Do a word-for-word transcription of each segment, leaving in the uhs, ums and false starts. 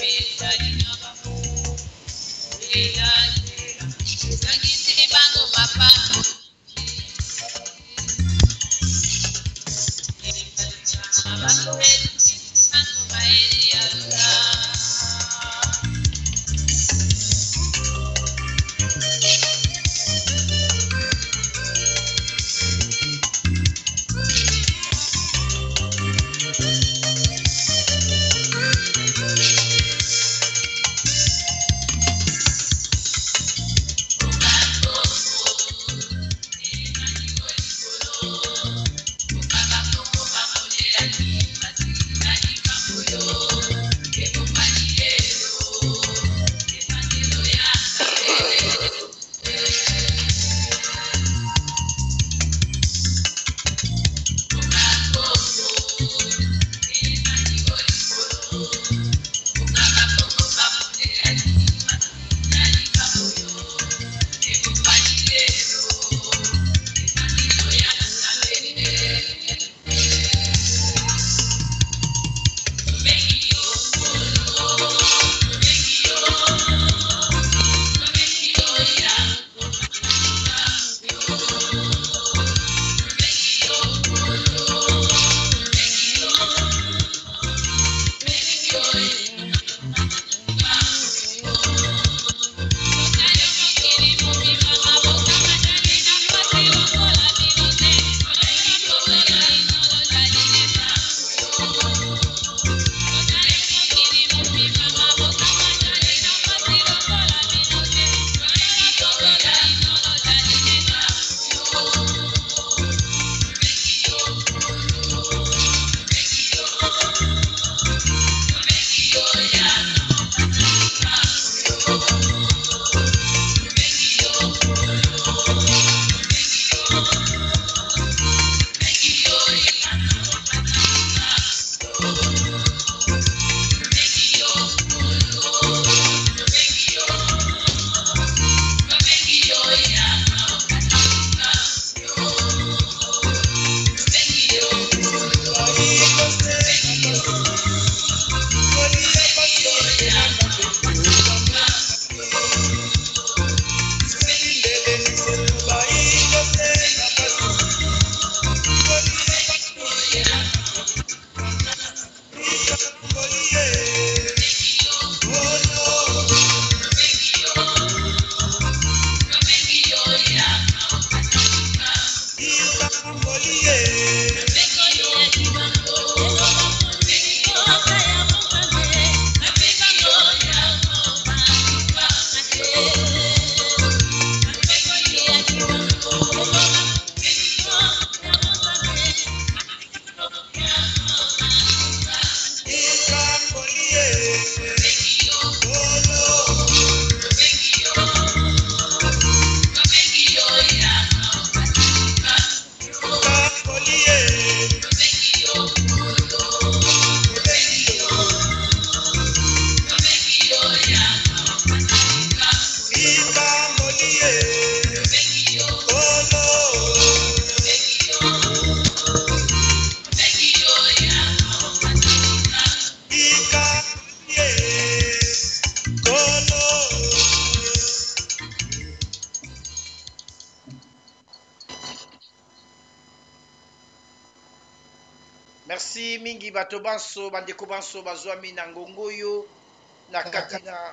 Merci mingi bato banso bandeko banso bazwami na ngongo yo na kati na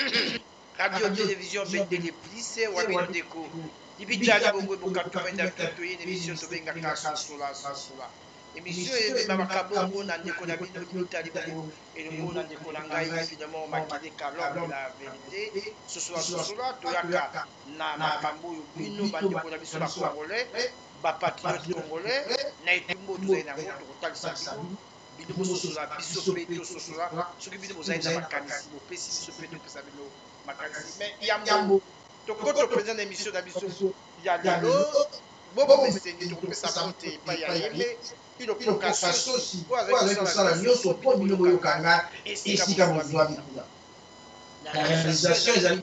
radio télévision Bendele Plus wabino deko libitali bongo bokatumenda pito ye émission to benga kaso sola sola émission e ba makabongo na ndeko na bino libitali bongo et le monde ndeko na ngai finalement makide kalom la vérité ce soir ce soir to yaka na makambo yo bino bandeko na biso ba congolais ba patriote congolais na etumbo to na moto kotalisa bino bososola biso pe tososola soki bino bozali na makanisi bopesi biso pe topesa bino makanisi mais yambo tokoto président d'émission na biso ya lelo bobo mesengi tokopesa mote epai ya yembe ino provocation aussi po azali kosala nyonso mpo bino boyokanga esika mozwa bikula na réalisation ezali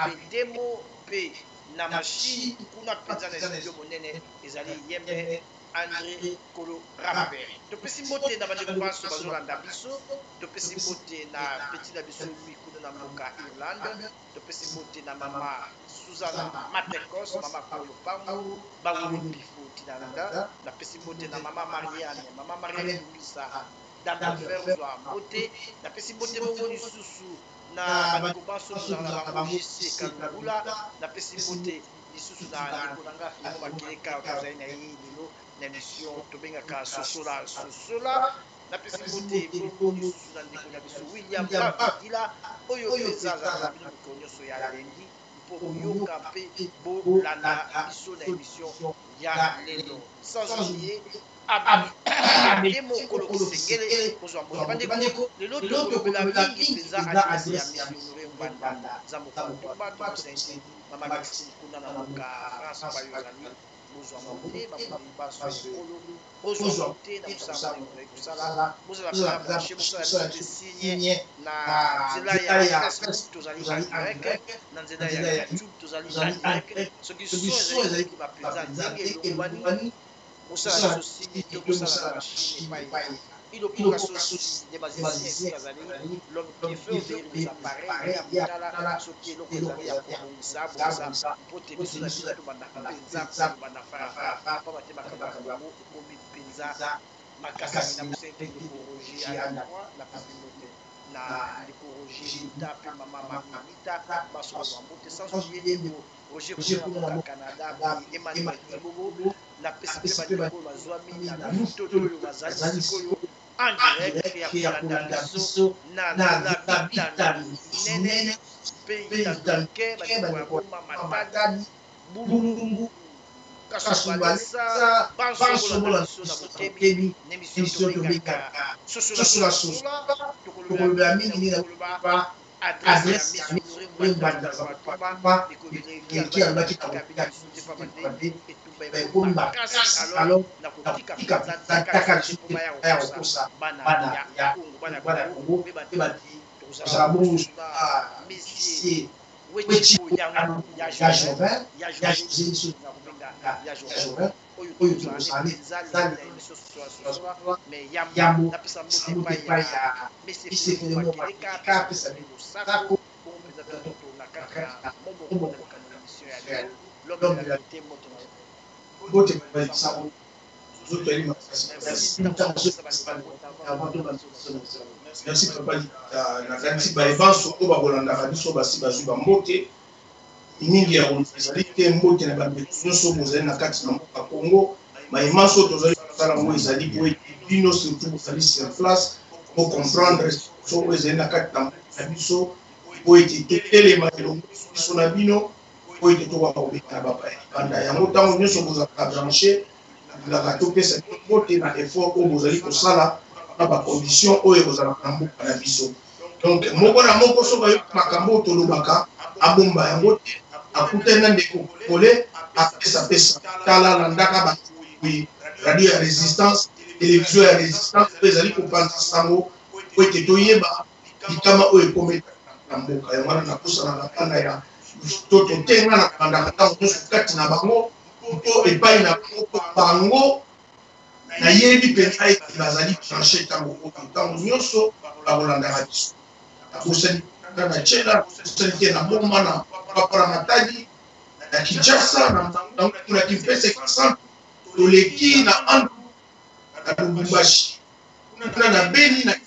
abedemo mpe na machine kuna mpenza na studio monene ezali yembe André Kolo Rapper. Topesi mbote na bandeko banso bazolanda biso, topesi mbote na petit na biso mikuna na mboka Irlande, topesi mbote na mama Suzana Matekos, mama Kolo Pangu, Bangu Pifo Tinanda, na pesi mbote na mama Marianne, mama Marianne Lumisa, dans le fer zwa mbote, na pesi mbote bongo lisusu na bandeko banso bozala na bango J C Kalungula, na pesi mbote lisusu na ndeko nanga Fimo Makeleka kozali na ye lelo na émission tobengaka sosola sosola, na pesi mbote bongo lisusu na ndeko na biso William Babidila oyo peza azala bino mikolo nyonso ya lendi mpo koyoka mpe bolanda biso na émission ya lelo, sans oublier abie mokolo kisengele kozwa mbote bandeko lelo tokolobela mingi mpenza adrese ya monsieur Honoré Mbanda za mokolo toba tokosenzi mama Maxime kuna na moka France bayo ezali bozwa mbote bakomi baso ekolo bozwa mbote na mosala oyo kosala bozala pena branche mosala biso signe na nzela ya Facebook tozali en direct na nzela ya YouTube tozali en direct soki so ezalaki bapenza ndenge elongwani mosala sosi tokosala machine epai ilokoka sosi nde bazisi kazali l'homme qui fait obéir les appareils ya motala soki eloko ezali ya kobongisa bonza mpo te biso na biso tobandaka mpenza tobanda farafara mpo bate makambo yango ekomi mpenza makasi na mosente ndeko roger ayamoi na pesimo te na ndeko roger lita mpe mama maminita basolozwa mbote sans oublier ndeko roger kuna na moka canada emmanuel tibobo na pesi mpe bandeko bazwami na bitoto oyo bazali sikoyo en direct ya kolanda biso na bitano inene mpe itandoke bandeko ya boma matadi bulungu kasubalisa bansobola biso na botebi na émission tobengaka sosolasosola tokolobela mingi na koloba adresse ya monsieur Honoré Mbanda za Matoba ekoleki alobaki kabila bisunte pa bande etumba ekomi makasi alors na kotika mpenza taka mpo baya kokosa bana ya kongo bana ya kongo mpe bati tokozala bongo na messier wechipo yango ya joven ya joven na kobenga ya joven oyo tozala mpenza lina émission sosola mais yambo napesa mbote epai ya messier Fimo Makeleka apesa bino sako bongo mpenza toto na kati ya moboko na likambo na émission ya lelo l'homme de la vérité moto na bote balisako zoto eli makasi merci papa na kati bayebanso oyo bakolandaka biso basi bazwi bambote mingi ya ezali te mbote na babeto nyonso bozali na kati na mboka Congo mayemanso oyo tozali kosala ngo ezali po ete bino surtout bozali sur place po comprendre so oyo ezali na kati na mboka na biso po ete totelema elongo biso na bino po ete tokoka kobeta bapaya libanda yango ntango nyonso bozalaka branche nabilaka topesa bino mbote na effort oyo bozali kosala na bacondition oyo bozalaka na mboka na biso donc moko na moko so bayoka makambo oyo tolobaka abomba yango te akutani na ndeko kole apesapesa tala landaka bato radio ya résistance télévision ya résistance oyo ezali kopanza sango po ete toyeba likama oyo ekometa na mboka yango wana nakosana na kanda ya to totenga na bandaka ntango nyonso kati na bango mpo epai na bango bango nayebi mpenza ete bazali branche ntango oyo ntango nyonso bakolandaka biso nakosani na chela nakosani te na boma na papara matadi na kinshasa na kimpese kisantu toleki na andu na lubumbashi kuna na beni na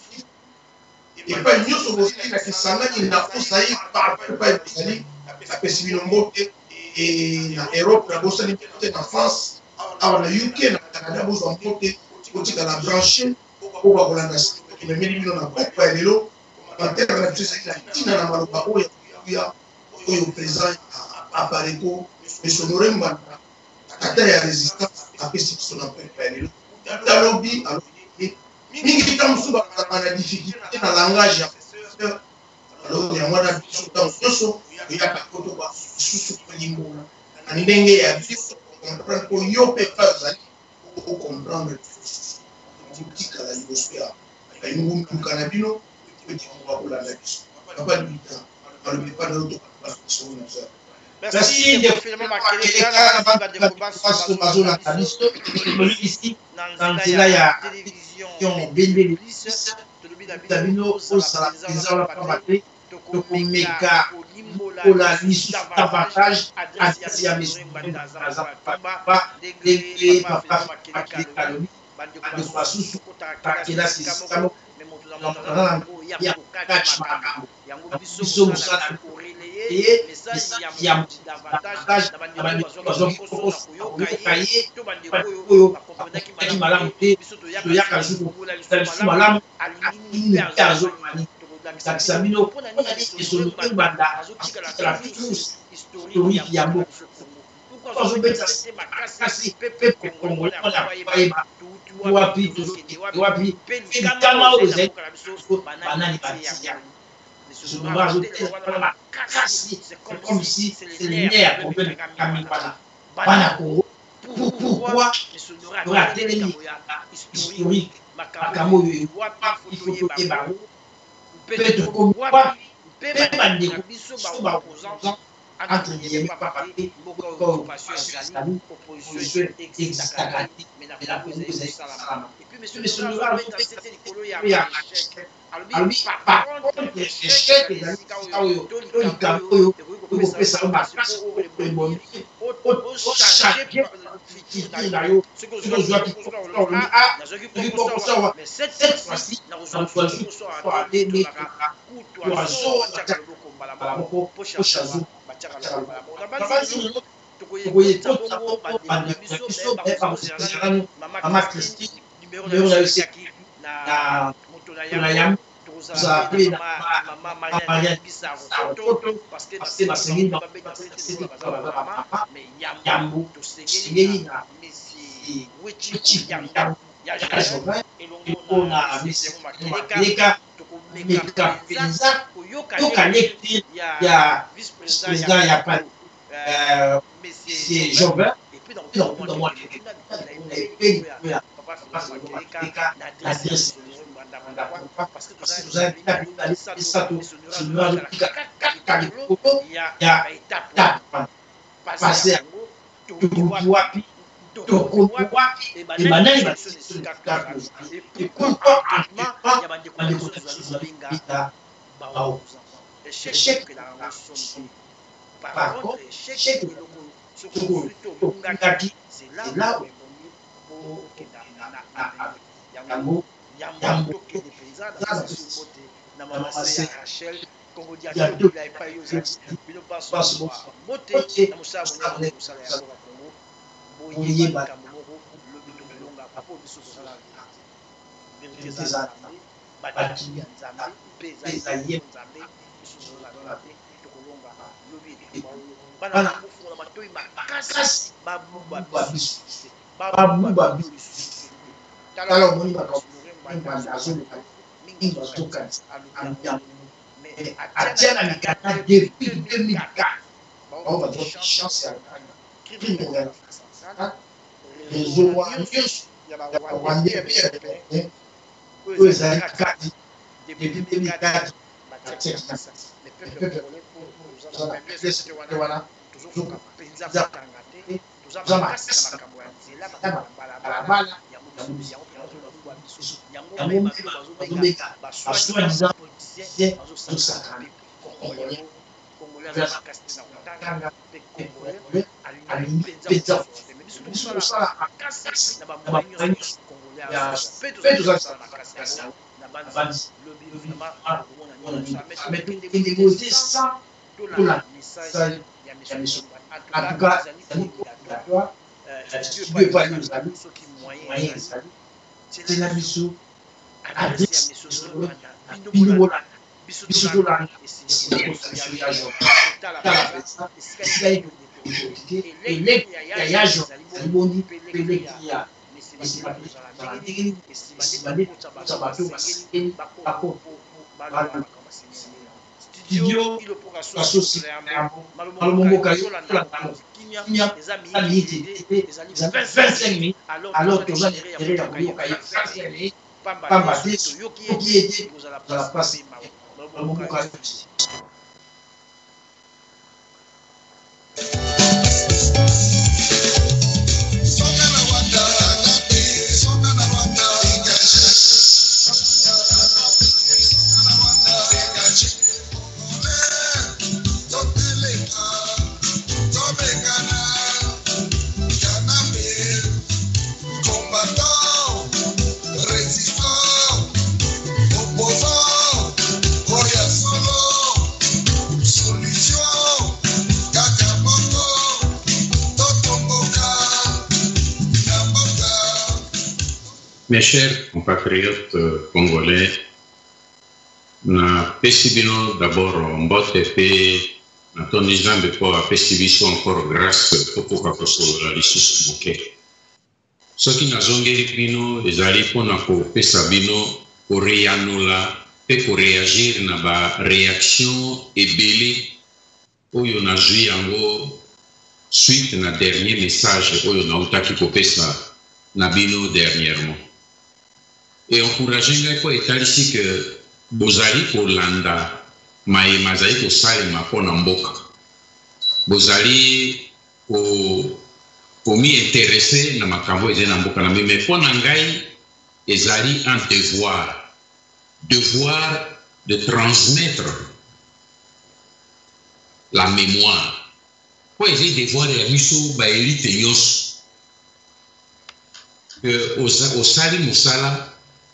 epai nyonso bozali na kisangani na osai epai bozali apesi bino mbote na Europe na bosani mpe na France awa na U K na Canada bozwa mbote kotikala branche po bakolanda ememeli bino na pokwa ya lelo matere na biso ezali na ntina na maloba oyo ya oyo président apareko monsieur Honoré Mbanda ata ya résistance apesi biso na pokwa ya lelo talobi alobi mingi ta mosusu bazalaka na difficulté na langage ya alors yango wana biso ntango nyonso oyaka kotoba lisusu kolimbola na ndenge ya biso comprendre po yo mpe pa ozali ocomprendre tikala liboso ya bayingumbuka na bino ete bakolanda biso papa libita alobi pa nayo tokaba biso naza Merci de finalement marquer les cas dans la télévision Tabino osala ezala pamate tokomeka kola lisu davantage adresse ya misu ba ndenge papa makili kalobi bandeko basusu bakelasi esikamo ya kokatch makambo biso mosala ye message ya davantage na bandeko bazwaki koyoka ye to bandeko oyo bakomprendaki malamu te toyaka zuku lisu malamu alingi mpe azomani tokokakisa bino mpona nini esolo ebanda azotikala toujours historique ya mboka azobeta makasi pepe kongole mpona koyeba wapi wapi mpe likama oyo ezali banani batia esolo azotela makasi c'est comme si c'est le nerf problème kami wana bana kongo pourquoi esolo atelemi historique makambo oyo ifo toyeba ngo mpe tokomi wapi mpe bandeko biso baopposant entre guillemets papape mboka oyo occupation ezali opposition existaka te mais na kongo ezali salama epuis monsieur le azobeta sete likolo ya échec alobi par contre échec ezali sika oyo to likambo oyo ekoki kopesa yo makasi po ebomi ochange futur na yo soki ozwaki olobi a nazwaki pokosawa mais cette fois-ci nakozwaki pokosawa te netolaka kutu azo atiaka loboko mbala moko po chazo batiaka loboko mbala moko na banzi tokoyekota bongo bandeko biso me bakozala mama Christine numéro na yo esiaki na moto na yango tokozala pe na mama Mariane Bisa rototo parce que basengeli babeta sete baza bamama mais yambo tosengeli na mesi wechi yambo ya Joven elongo na mesi makeleka tokomeka penza koyoka lecture ya vice président ya pa mesi Joven et puis dans dans moi na adresse parce que vous avez ça tout je me rends compte il y a étape passer wapi to wapi et banani ba et pourquoi actuellement il y a bandeko bazozala benga bao échec que la nation par contre échec eloko soko to ngaki c'est là où yango yango tokende mpenza na sobote na mama se ya Rachel kongo dia tokila epai yo zaki bino paso bote na mosala monene mosala ya mboka kongo boyeba likambo moko lobi tokolonga po biso tozala vérité eza nzambe bakili ya nzambe mpe eza ye nzambe biso tozala te tokolonga lobi likambo oyo bana kofungola matoi makasi babuba biso babuba biso tala omoni banda azoluka mingi bazokanisa aluka mais atia na mikanda depuis deux mille quatre bao bazwaki chance ya crime ya réseau wana nyonso ya bawande pe oyo ezali kati depuis deux mille quatre batiaki masasi le peuple congolais wana tozokoka mpenza bakanga te toza makasi na makambo ya nzela makambo ya balabala yango mpe bazobeka basoi-disant politicien bazosaka congolais congolais aza makasi te na kotanga mpe congolais alingi mpenza mais biso tokosala makasi na bamoya nyonso congolais mpe tozosala makasi yango na bandi lobi vraiment okomona nini tokende kote sans tola message ya monsieur en tout cas ezali obligatoire studio epali ozali soki moyen ezali tena biso adresse ya miso bino bolanda biso tolanda esikoso ya jo tala pesa esika ye eleki ya yajo ezali bondi peleki ya esibande kota bato basengeli bakopo balobaka basengeli studio ilopokaso malomboka yolanda kimia eza minute ezali vingt-cinq minutes alors toza nere ya koyoka ye vingt-cinq minutes pamba te toyoki ete kozala place malomboka Mes chers compatriotes euh, congolais, na pesibino d'abord mbote pe na toni jambe po apesibiso encore grâce tokoka kosolola lisusu moke. Soki nazongeli bino ezali mpona kopesa bino koreanola pe koreagir na bareaction ebele oyo nazwi yango suite na dernier message oyo nautaki kopesa na bino dernièrement. Et encourager ngai po etalisi que bozali kolanda mayema azali kosalema mpona mboka, bozali komi interese na makambo ezali na mboka na meme mpona ngai ezali un devoir devoir de transmettre la mémoire po ezali devoir ya biso baelite nyonso osali mosala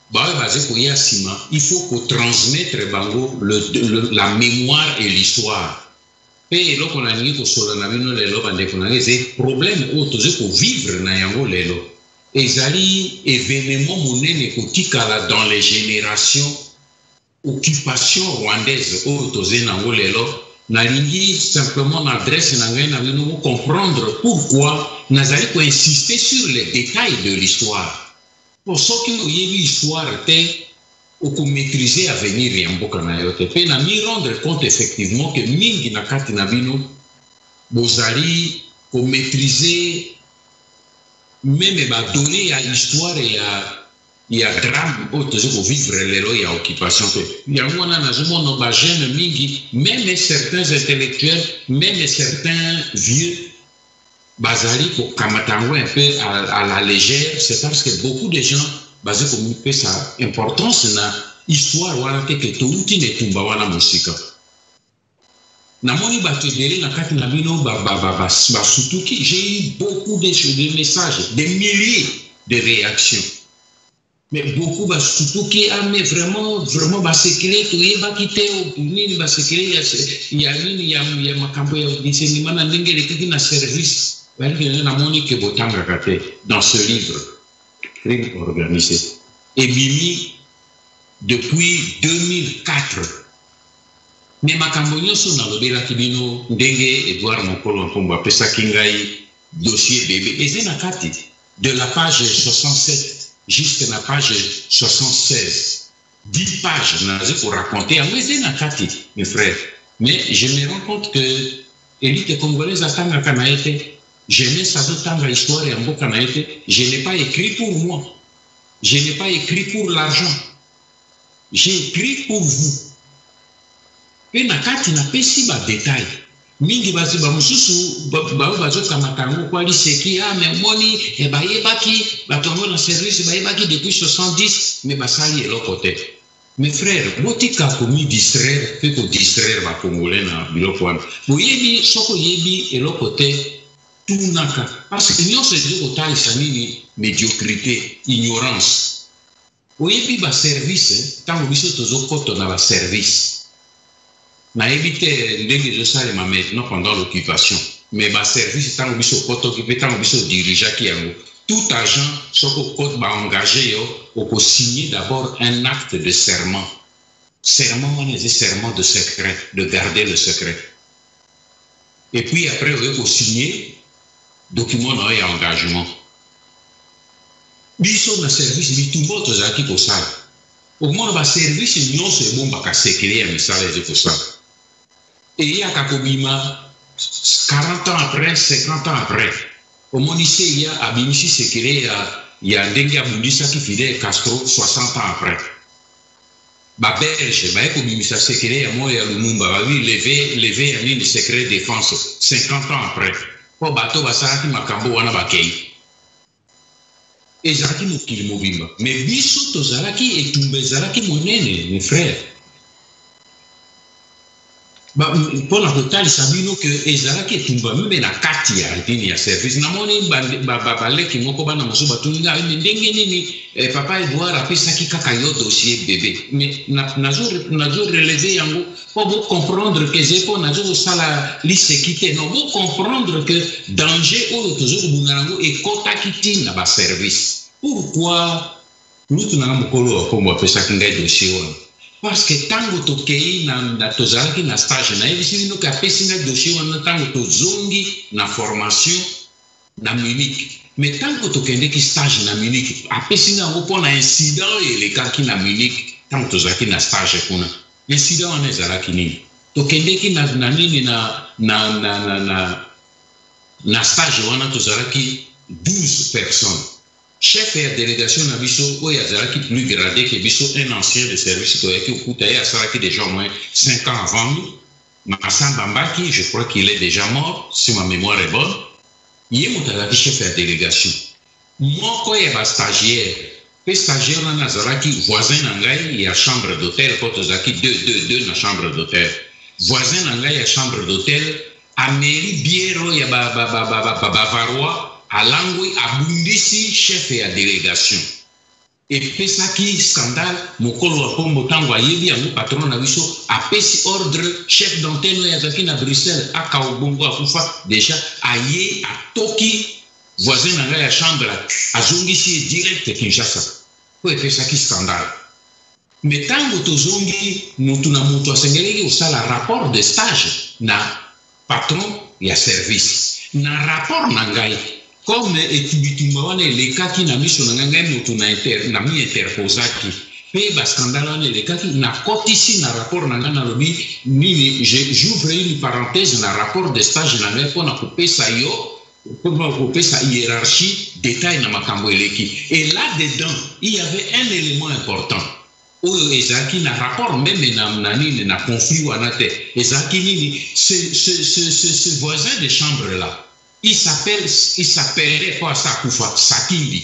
il faut qu'on transmettre bango le, le, la mémoire et l'histoire. Et là, on a dit que sur le navire, les problèmes autour pour vivre na yango lelo. Et zali événement monene kotikala dans les générations occupation rwandaise autour na yango lelo. Nalingi simplement l'adresse na ngai na bino comprendre pourquoi nazali ko insister sur les détails de l'histoire. Pour ceux qui ont eu l'histoire, on maîtriser l'avenir en Boka na yote. Pe na mi rendre compte effectivement que mingi na kati na bino bozali ko maîtriser même ba donner à l'histoire et à il y a drame autre chose pour vivre lelo ya occupation pe. Yango na nazomo no ba jeune mingi même certains intellectuels, même certains vieux Bazali pour Kamatango un peu à, à la légère, c'est parce que beaucoup de gens basés comme peu sa importance na histoire wala que tout ne tumba wala musika. Na moni batedeli na kati na bino ba ba ba ba sutuki, j'ai eu beaucoup de, de messages, des milliers de réactions. Mais beaucoup ba sutuki a mais vraiment vraiment ba sekele to yeba kite o nini ba sekele ya ya nini ya ya makambo ya discernement na ndengele kiki na service. Dans ce livre, crime organisé, et Mimi depuis deux mille quatre. Mais ma cambonio son dans le Belakibino, Dengue, Edouard Mokolo, Pomba, Pesakingai, dossier bébé, et c'est nakati de la page soixante-sept jusqu'à la page soixante-seize. dix pages pour raconter, en c'est nakati, mes frères. Mais je me rends compte que l'élite congolaise a tant à été. Je n'ai pas tant d'histoire et je n'ai pas écrit pour moi. Je n'ai pas écrit pour l'argent. J'ai écrit pour vous. Et na kati na pesi ba détail. Mingi bazi ba mususu ba bazo kamatango kwa liseki ah mais moni e ba yebaki ba tongo na service ba yebaki depuis soixante-dix mais ba sali et l'autre côté. Mes frères, botika komi distraire, fait ko distraire ba congolais na biloko wana. Bo yebi soko yebi et l'autre côté. Tout naka. Parce que nous sommes des médiocrité, ignorance. Oui, ba service, tant que nous sommes dans le service. Na évité les gens ça maintenant pendant l'occupation. Mais ba service, tant que nous sommes occupés, tant que nous sommes dirigeants qui ont tout agent, soit qu'on va engager, on peut signer d'abord un acte de serment. Serment, on est serment de secret, de garder le secret. Et puis après, on peut signer document et engagement. Biso na service bitumbo tozaki kosala. Au moins ba service non c'est bon ba secret ya misala ze kosala. Et ya kakobima quarante ans après, cinquante ans après. Au moins ici il y a abimisi secret ya ya ndenge abundisa ki Fidel Castro soixante ans après. Ba belge ba ekobimisa secret ya moya Lumumba ba vi lever lever ya ni secret défense cinquante ans après. Po bato basaraki makambo wana bakei ezalaki mokili mobimba mais biso tozalaki etumba ezalaki monene mes frères mpona kotalisa bino ke ezalaki etumba meme na kati ya ntini ya service namoni baleki moko bana mosusu batuninga ndenge nini papa Edouard apesaki kaka yo dossier bébé mais nazo relever yango po bo comprendre que je po nazo kosala liseki te non bo comprendre que danger oyo tozokobunda yango ekotaki ntina baservice. Pourquoi lutu na mokolo ko mo pesa kingai dossier wana parce que tango to kei na na tozalaki na stage na ebisi bino ka pesi na dossier wana tango to zongi na formation na Munich mais tango to kende ki stage na Munich apesi na ngo pona incident elekaki na Munich tango tozalaki na stage kuna incident wana ezalaki nini to kende ki na na nini na na na na na, na stage wana tozalaki douze personnes. Chef de délégation na biso oyo azalaki plus gradé que biso un ancien de service toyaki okuta ye asalaki déjà au moins cinq ans avant nous. Massamba Mbaki, je crois qu'il est déjà mort, si ma mémoire est bonne. Ye moto azalaki chef de délégation. Moko ya ba stagiaire, pe stagiaire wana azalaki voisin na ngai ya chambre d'hôtel, po tozalaki deux deux deux na chambre d'hôtel. Voisin na ngai ya chambre d'hôtel, ameri biero ya ba ba ba ba ba Bavarois. Alangwe abundisi chef ya délégation et pesaki scandale mokolo wa pombo tango ayebi yango patron na biso apesi ordre chef d'antenne ya zaki na Bruxelles aka obongo akufa déjà aye atoki voisin na ya chambre azongisi direct Kinshasa po epesaki scandale mais tango tozongi mutu na mutu asengeleki osala rapport de stage na patron ya service na rapport na ngai comme etubitumba wana elekaki na miso na ngai moto na inter na mi interposaki pe ba scandale wana elekaki na kotisi na rapport na ngai na lobi nini j'ouvre une parenthèse na rapport de stage na ngai pona kopesa yo pona kopesa hiérarchie détail na makambo eleki et là dedans il y avait un élément important oyo ezaki na rapport même na nani na conflit wana te ezaki nini ce ce ce ce voisin de chambre là il s'appelle, il s'appellerait quoi ça, Koufa, Sakindi.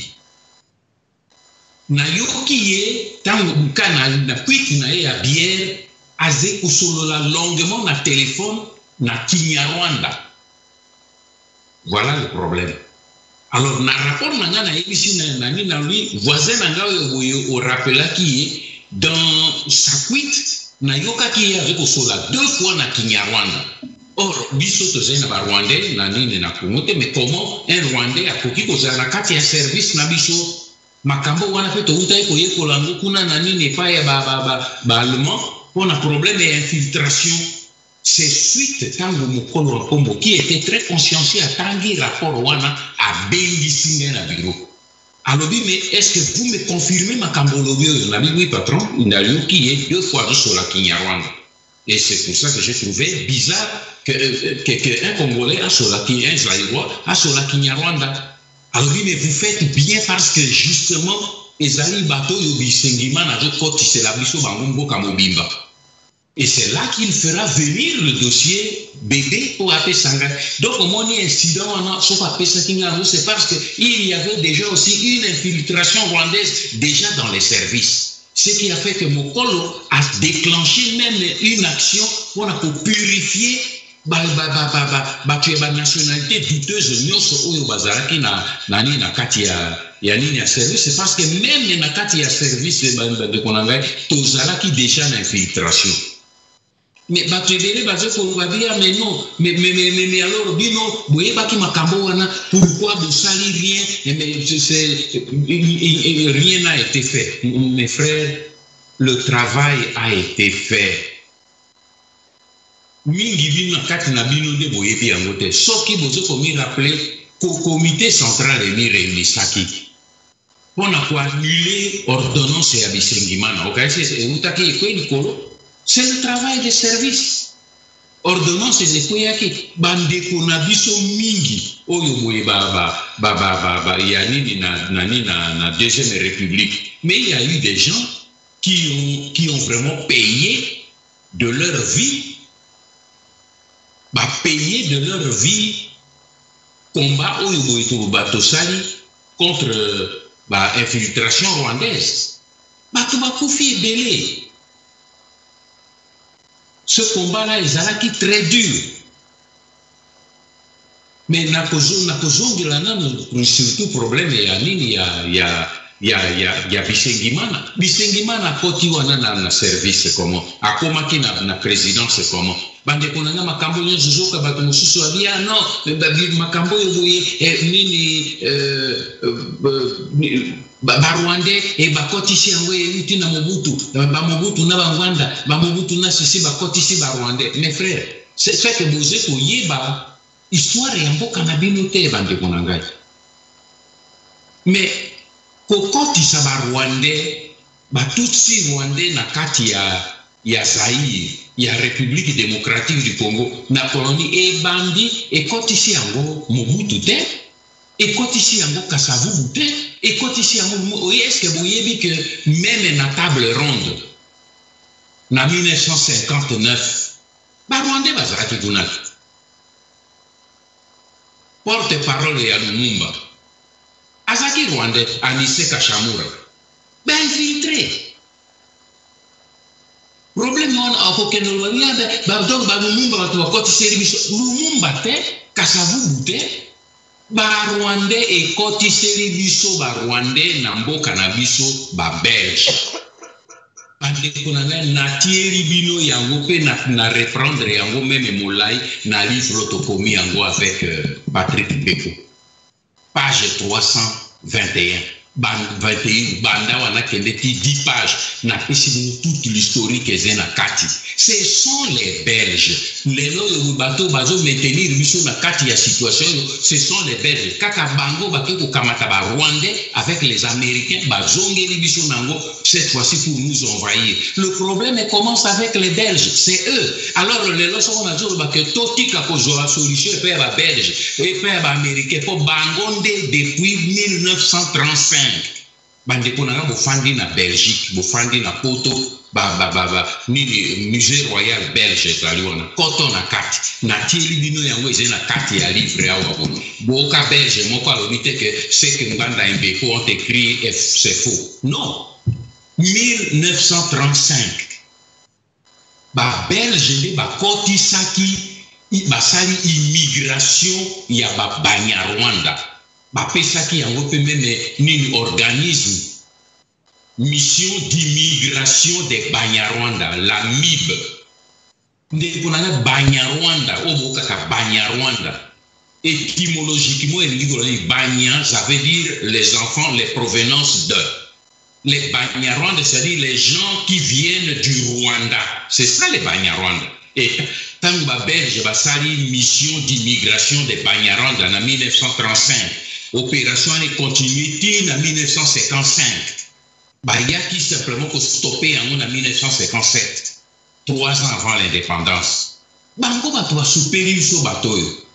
Na yoki ye, tango bukana na puiti na ye ya bière, aze kusolola longuement na téléphone na Kinyarwanda. Voilà le problème. Alors, na rapport na nga na ebisi na nani na lui, voisin na nga yo au rappela ki dans sa kuite, na yoka ki ye aze kusolola deux fois na Kinyarwanda. Or, biso tozali na ba Rwandais na nini na Congo te, mais comment un Rwandais akoki kozala na kati ya service na biso makambo wana pe toutai koyekola ngo kuna na nini epai ya ba ba ba ba allemand mpona problème ya infiltration. C'est suite tango mokolo wa Kombo qui était très consciencieux atangi rapport wana abengisi ngai na bureau alobi mais est-ce que vous me confirmez makambo lobi oyo na oui patron ndayoki ye deux fois zosola Kinyarwanda. Et c'est pour ça que j'ai trouvé bizarre que, que, que un Congolais a solaki, un Zaïrois a solaki Kinyarwanda. Alors oui, mais vous faites bien parce que justement, Ezali Bato Yobisengima n'a pas côté c'est la biso bangumbo kamobimba. Et c'est là qu'il fera venir le dossier bébé pour appeler Sanga. Donc au moins incident, sauf appeler Sakingaro, c'est parce qu'il y avait déjà aussi une infiltration rwandaise déjà dans les services. Ce qui a fait que Mokolo a déclenché même une action pour purifier la nationalité douteuse na kati ya nini ya service. C'est parce que même na kati ya service de Konanga, tozalaki déjà une infiltration. Mais batebele baze ko babia mais non mais mais mais mais alors bino boye baki makambo wana pourquoi vous sali rien mais c'est rien n'a été fait mes frères, le travail a été fait mingi bino kati na bino de boye bi angote soki bozo ko mi rappeler ko comité central emi réunisaki pona ko annuler ordonnance ya Bisengimana okaise utaki ko nikolo. C'est le travail de service. Ordonnance de Koyaki, Bandeko Nabiso Mingi, Oyo Moye Baba, Baba, Baba, Yanini na Deuxième République. Mais il y a eu des gens qui ont, qui ont vraiment payé de leur vie, bah, payé de leur vie, combat Oyo Moye Toubato Sali contre bah, infiltration rwandaise. Bah, Touba Koufi Belé. Ce combat-là, ils ont très dur. Mais na kozongi la nan surtout problème ya nini ya ya ya ya ya Bisengimana. Bisengimana koti wana na na service comment akomaki na na présidence comment bande konanga makambo nyozo zoka bato mosusu abia non makambo yoboye nini ba Rwandais et ba kotisi yango euti na Mobutu ba Mobutu na Bangwanda ba Mobutu na sisi ba kotisi ba Rwandais. Mes frères, c'est ce que vous êtes yeba histoire ya mboka na bino te bande konangai. Mais kokotisa ba Rwandais ba tutsi Rwandais na kati ya ya Zaïre ya République démocratique du Congo na colonie e bandi e kotisi yango Mobutu te e kotisi yango Kasavubu te et quand ici, est-ce que vous voyez que même na table ronde, en mille neuf cent cinquante-neuf, bah Rwandais va s'arrêter tout net. Porte-parole ya Lumumba, Azaki Rwandais, Anissé Kachamura, ben infiltré. Problème on a aucun Rwandais, bah donc bah Lumumba va toi quand ici Lumumba te, Kasavubu te. Ba Rwandais et kotiseli biso ba Rwandais na mboka na biso ba Belge. Ande konanga na tieri bino yango pe na, na reprendre yango même molai na livre tokomi yango avec euh, Patrick Beko. Page trois cent vingt et un. vingt et un banda wana kende ti dix pages na pesi toute l'historique eze na kati. Ce sont les Belges. Les lois bateau bazo maintenir biso na kati ya situation, ce sont les Belges. Kaka bango bakeko kamata ba Rwandais avec les Américains bazongeli biso nango cette fois-ci pour nous envahir. Le problème commence avec les Belges, c'est eux. Alors les lois sont bazo bakeko totika ko zo la solution pe ba Belge et pe ba Américain pour bangonde depuis mille neuf cent trente-cinq. Bande konanga bofandi na Belgique, bofandi na Poto. Ba ba ba ba ni musée royal belge zaliona koto na kati na tili bino yango eze na kati ya livre ya wabo boka belge moko alobite que c'est que nganda mbeko ont écrit c'est faux. Non, mille neuf cent trente-cinq ba belge li ba koti saki ba sali immigration ya ba Banyarwanda ba pesaki yango pe même ni organisme mission d'immigration des Banyarwanda, la M I B. Nous avons Banyarwanda, ou Banyarwanda. Étymologiquement, Banya, ça veut dire les enfants, les provenances de. Les Banyarwanda, c'est-à-dire les gens qui viennent du Rwanda. C'est ça les Banyarwanda. Et tant que Belge, une mission d'immigration des Banyarwanda en mille neuf cent trente-cinq. Opération est continuée en mille neuf cent cinquante-cinq. Bah, il y a qui simplement pour stopper en mille neuf cent cinquante-sept, trois ans avant l'indépendance. Bango bato va supérieur sur bateau.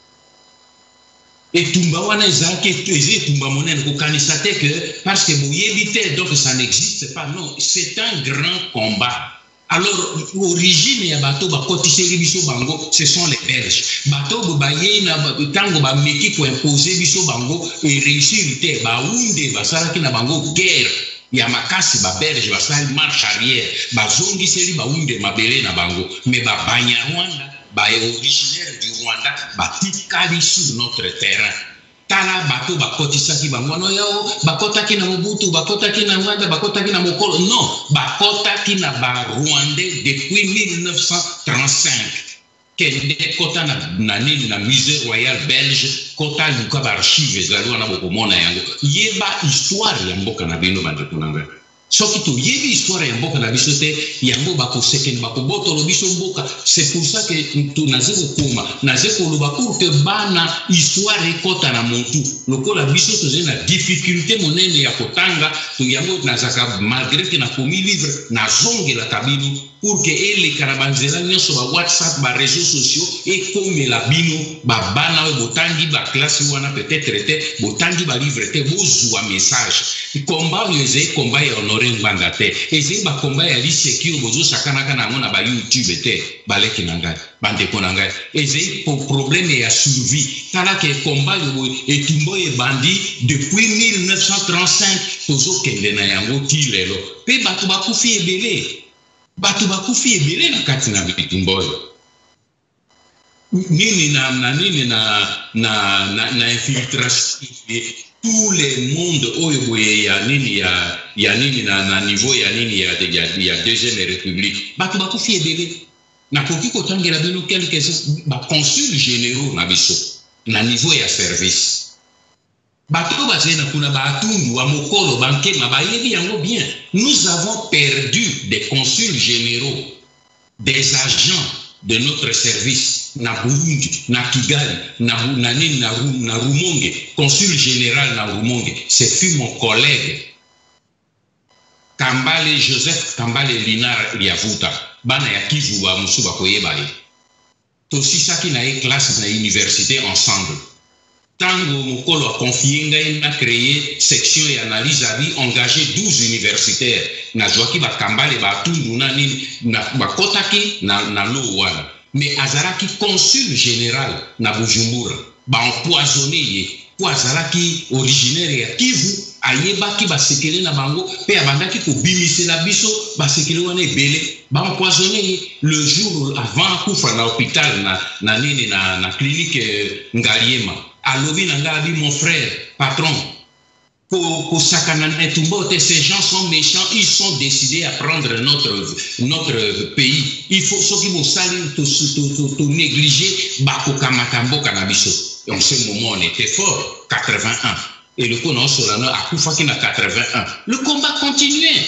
Et Tumba wana ezaki et Tumba monen ko kanisate que parce que vous évitez donc ça n'existe pas. Non, c'est un grand combat. Alors origine ya bateau ba kotiseli biso bango, ce sont les Belges. Bateau ba ye na tango ba meki pour imposer biso bango et réussir te ba unde ba sala ki na bango guerre. Ya makasi ba Belge ba sali marche arrière ba zongi seli ba unde mabele na bango mais ba Banyarwanda ba originaire du Rwanda ba tikali sur notre terrain tala bato ba kotisaki bango no yao ba kotaki na Mobutu ba kotaki na Rwanda ba kotaki na Mokolo non ba kotaki na ba Rwandais depuis mille neuf cent trente-cinq kende kota na na nini na musée royal belge kota luka ba archive ezaliwa na bokomona yango yeba histoire ya mboka na bino bande kunanga soki to yebi histoire ya mboka na biso te yango bakoseken bakobotolo biso mboka. C'est pour ça que tu naze kokoma naze koloba pour que bana histoire ekota na montu lokola biso toze na difficulté monene ya kotanga to yango nazaka malgré que na komi livre na zongela kabino pour que ele karabanzela nyonso ba WhatsApp ba réseaux sociaux et comme la bino ba bana botangi ba classe wana peut-être te botangi ba livre te bozwa message combat yeze combat ya honorer nganda te eze ba combat ya lisekiro bozo sakana kana ngona ba YouTube te baleki nanga bande konanga eze pour problème ya survie tala ke combat yo etumbo e bandi depuis mille neuf cent trente-cinq tozo kende na yango tilelo pe batu bakufi ebele batu bakufi ebele na kati na bitumbo nini na na nini na na na, na infiltration tout le monde oyo ya nini ya ya nini na na niveau ya nini ya ya, ya deuxième république batu bakufi ebele na koki ko tangela bino quelques ba consul généraux na biso na niveau ya service bato bazena kuna batundu wa mokolo banke mabayebi yango bien. Nous avons perdu des consuls généraux, des agents de notre service na Burundi, na Kigali, na na na, na Rumonge, consul général na Rumonge, c'est fut mon collègue Kambale Joseph Kambale Linar Yavuta, bana ya Kivu ba musuba koyeba ye. Tosisaki na ye classe na université ensemble. Tango Mokolo a confié ngai na créé section et analyse à vie, engagé douze universitaires. Na joaki ba Kambale ba tundu na nini na ba kotaki na na lo wana. Mais azaraki consul général na Bujumbura ba empoisonné ye. Po azaraki originaire ya Kivu ayebaki ba sekele na bango pe abandaki ko bimisela biso ba sekele wana ebele ba empoisonné le jour avant kufa na hôpital na na nini na na clinique eh, Ngaliema. Alobi Nangabi, mon frère, patron, pour ces gens sont méchants, ils sont décidés à prendre notre, notre pays. Il faut ce qui vous salir, tout négliger, Bako Kamatambo Kanabiso. Et en ce moment, on était fort, quatre-vingt-un. Et le Konon Solano a Koufaki na quatre-vingt-un. Le combat continuait.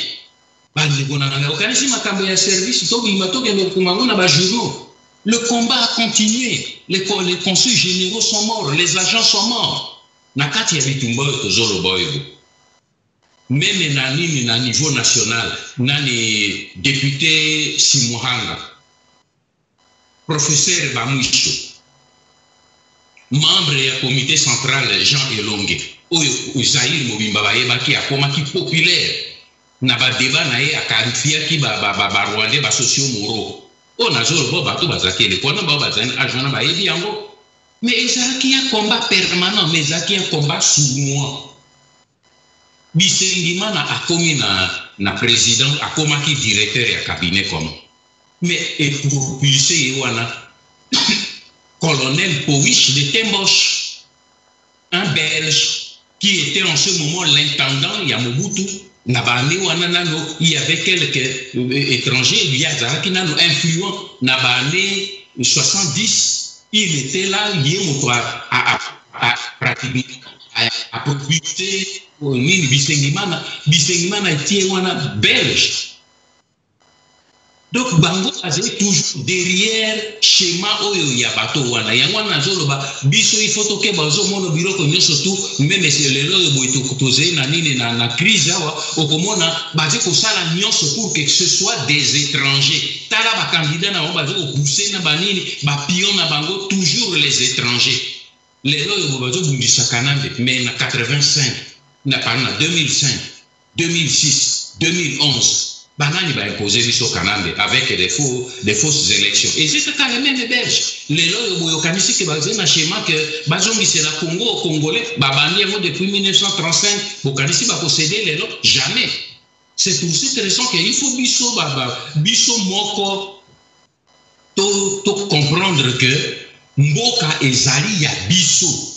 Le combat a continué. Les, les consuls généraux sont morts. Les agents sont morts. Nakati ya bitumboyo tozolo boyo. Même nani na niveau national, nani député Simuhanga, professeur Bamoucho, membre du comité central Jean Elonge, oyo Uzaïr Mobimba bayebaki akomaki populaire. Na ba débat na ye akarifia ki ba ba ba Rwandais ba socio moro. On a joué le bateau bazaki les points ba bazani ajona ba yebi yango. Mais ezaki un combat permanent, mais ezaki un combat sournois. Bisengima na akomi na na président akomaki directeur ya cabinet comme. Mais et pour pulser wana colonel Powich de Temboche, un Belge qui était en ce moment l'intendant ya Mobutu. Il y avait quelques étrangers, il y a qui n'ont influents. Nabane soixante-dix, il était là, lié à, à, à pratiquer, à propulser Bisengimana. Bisengimana était un belge. Donc, Bango est toujours derrière schéma Oyo Yabato Wana. Yangwana Zoloba, Biso, il faut que Bazo Mono Biro, que surtout, même si les lois de Boito Nanine na crise, au Komona, Bazé Kosala Nyos pour que ce soit des étrangers. Tala candidat na Bazo Poussé na Banini, Bapion na Bango, toujours les étrangers. Les lois de Bazo Bundisakanande, mais en quatre-vingt-cinq, n'a pas en deux mille cinq, deux mille six, deux mille onze. Banani va imposer l'Iso Kanande avec des, faux, des fausses élections. Et c'est quand les mêmes Belges. Les lois de Kanisi qui basent un schéma que Bazongi c'est la Congo au Congolais, Babani depuis mille neuf cent trente-cinq, Bokanisi va posséder les lois. Jamais. C'est pour cette raison qu'il faut Biso Baba, Biso Moko, to, to comprendre que Mboka Ezali ya Biso.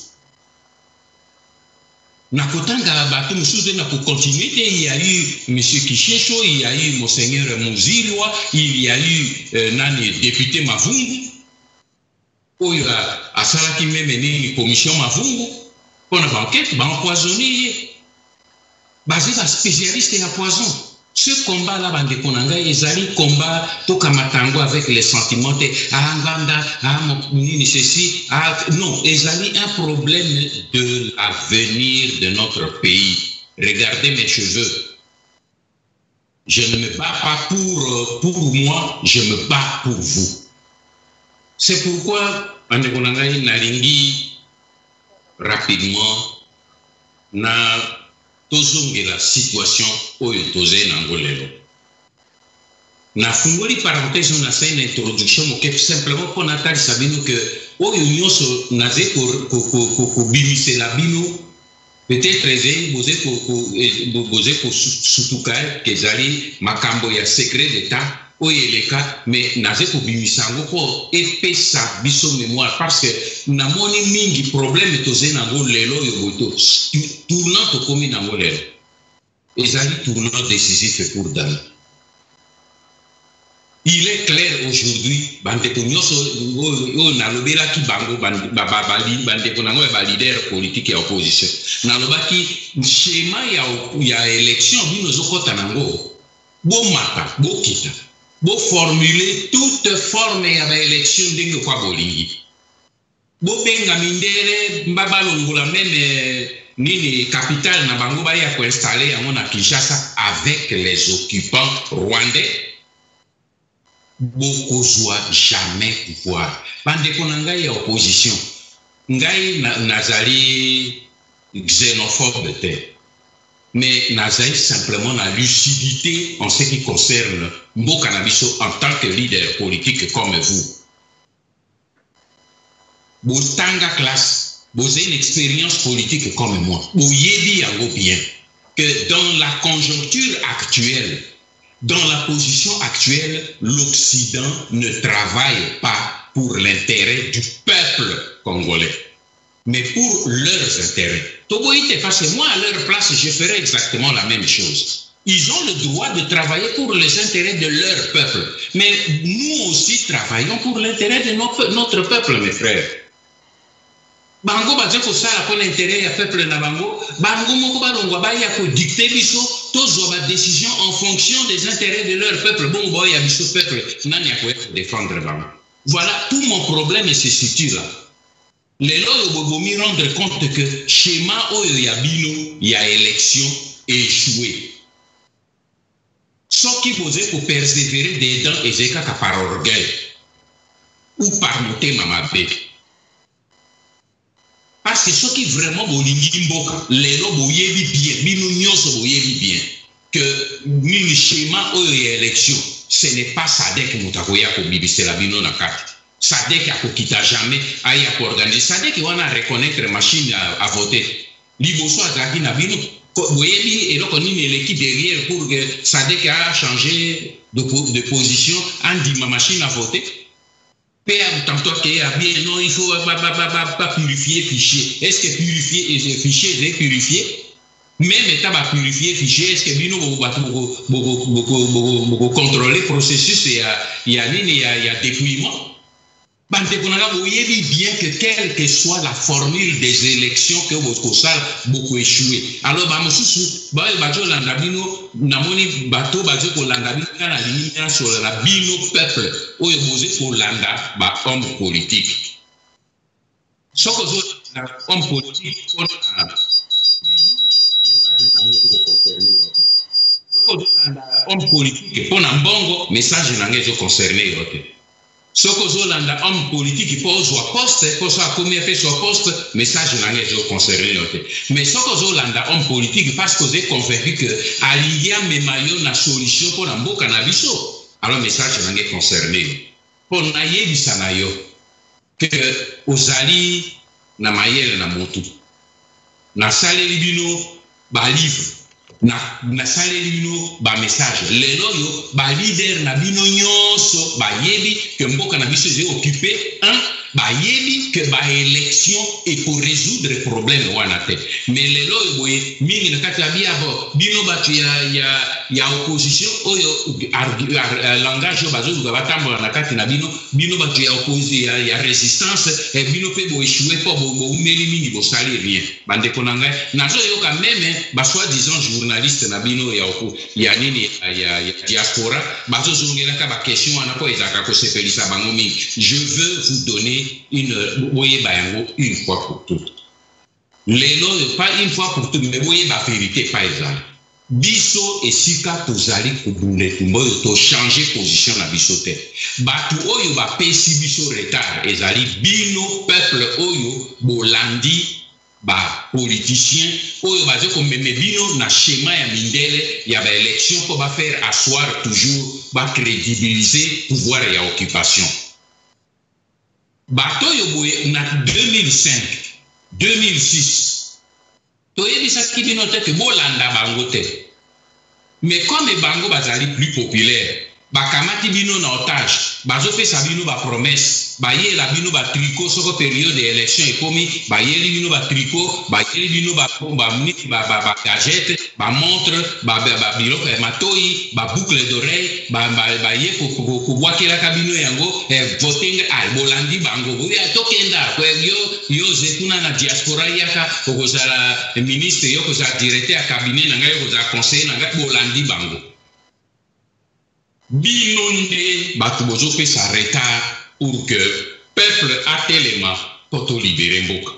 Nakotanga bato musuze na pour continuer, il y a eu M. Kishecho, il y a eu Monseigneur Mouzilwa, il y a eu euh, nani député Mavungu, oyo a salaki même une commission Mavungu, pour une enquête, ba empoisonné, basé sur spécialiste et à poison. Ce combat-là, bande konanga, ezali combat toka matango avec les sentiments de ah nganda, ah mon ceci, ah non, ezali un problème de l'avenir de notre pays. Regardez mes cheveux. Je ne me bats pas pour pour moi, je me bats pour vous. C'est pourquoi bande konanga nalingi rapidement na tozonge la situation oyo toze na ngolelo. Na fungoli parenthèse on a fait une introduction moke simplement pour natali sabino que oyo nyonso naze ko ko ko ko bimise la bino peut-être eze boze ko ko boze ko sutuka kezali makambo ya secret d'état oyo eleka mais naze ko bimisango ko epesa biso mémoire parce que namoni mingi problème toze na ngolelo yo boto tournant to komi na ngolelo ezali tournant décisif pour Dana. Il est clair aujourd'hui, bandeko nyonso o nalobela ki bango bandeko nango ba leader politique ya opposition. Nalobaki schéma ya ya élection bino zokota nango. Bo mata, bo kita. Bo formuler toute forme ya ba élection ndenge kwa bolingi. Bo benga mindere mbaba longola même nini capitale na bango ba ya ko installer yango na Kinshasa avec les occupants rwandais. Beaucoup soit jamais pouvoir. Bandeko na ngai ya opposition. Ngai na, nazali xénophobe te. Mais nazali simplement la lucidité en ce qui concerne Mboka na biso en tant que leader politique comme vous. Botanga classe, vous avez une expérience politique comme moi. Vous yebi yango bien que dans la conjoncture actuelle, dans la position actuelle, l'Occident ne travaille pas pour l'intérêt du peuple congolais, mais pour leurs intérêts. Toboïte, parce que moi, à leur place, je ferais exactement la même chose. Ils ont le droit de travailler pour les intérêts de leur peuple. Mais nous aussi travaillons pour l'intérêt de notre, notre peuple, mes frères. Bango ba ko sala pour l'intérêt du peuple na bango, bango moko ba longwa ba ya ko dicter biso tozo ba décision en fonction des intérêts de leur peuple. Bon boy ya biso peuple nani ya ko défendre bango. Voilà, tout mon problème se situe là. Les lois bobomi rendre compte que schéma oyo ya bino ya élection échoué. Ce qui posait pour persévérer dedans et c'est par orgueil ou par noter mamabé. Parce que ce qui vraiment bolingi mboka, les lois boyebi bien, bino nyonso boyebi bien, que ni schéma ou élection, ce n'est pas Sadek mutakoya ko bibise la bino na kati. Sadek a ko kita jamais aya ko organiser. Sadek wana reconnaître machine à, à voter. Liboso azaki na bino boyebi et donc on est l'équipe derrière pour que Sadek a changé de, de position en dit ma machine à voter. Tantôt qu'il y a bien, non, il faut pas, pas, pas, pas purifier fichier. Est-ce que purifier les fichiers est purifié? Même état va purifier fichier, est-ce que bino vous contrôler le processus et il y a il y a dépouillement? Vous voyez bien que quelle que soit la formule des élections que votre salle beaucoup échoué. Alors, bah, monsieur, bah, bajo landabino, namoni bateau bajo pour landabino, la ligne sur la bino peuple, ou posé pour landa, bah, homme politique. Ce que vous homme politique, on a. Homme politique, on a bongo, message n'engage concerné. Ce que Zolanda, homme politique, qui pose au poste, pour ça, combien fait sur poste, message n'engage concerné. Mais ce que Zolanda, homme politique, parce que j'ai convaincu que Alia Memayo na solution pour l'ambo cannabiso. Alors, message n'engage concerné. Pour naye bisanayo, que Ozali na mayel na motu, na sale libino, ba livre. Na na sale bino ba message lelo yo ba leader na bino nyonso ba yebi que mboka na biso est occupé un ba yebi que ba élection et pour résoudre problème wana te mais lelo yo boye mingi na kati ya biabo bino batu ya ya ya opposition oyo langage yo bazo ba tambola na kati na bino bino batu ya opposition ya, ya résistance et bino pe bo échouer pour bo bo umeli mingi bo sali rien bande konanga nazo yo ka même ba soi-disant journaliste na bino ya oku ya nini ya, ya diaspora bazo zongela ka ba question ana ko ezaka ko sepelisa bango mingi. Je veux vous donner une boye bayango une fois pour toutes. Lelo pas une fois pour toutes mais boye ba vérité pas ezali. Biso esika tozali kobunde tumboyo to changer position na biso te. Batu oyo ba pesi biso retard ezali bino peuple oyo bolandi ba politicien oyo bazo ko meme bino na schéma ya mindele ya ba élection pour ba faire asseoir toujours ba crédibiliser pouvoir ya occupation. Bato yo boye na deux mille cinq deux mille six to yebisa ki bino te ke bolanda bango te. Mais comme les bango bazali plus populaire, bakamati bino na otage, bazo pesa bino ba promesse, baye la bino ba tricot soko période d'élection et komi baye li bino ba tricot baye li bino ba ba ba ba ba gadget ba montre ba ba biloko ya matoi ba boucle d'oreille ba baye ko ko ko wakela kabino yango e voting ai bolandi bango bo ya tokenda ko yo yo zekuna na diaspora yaka ko zala ministre yo ko za directeur ya cabinet na ngai ko za conseil na ngai bolandi bango binonde batu bozo pe sa retard pour que le peuple a tellement poto libéré mboka.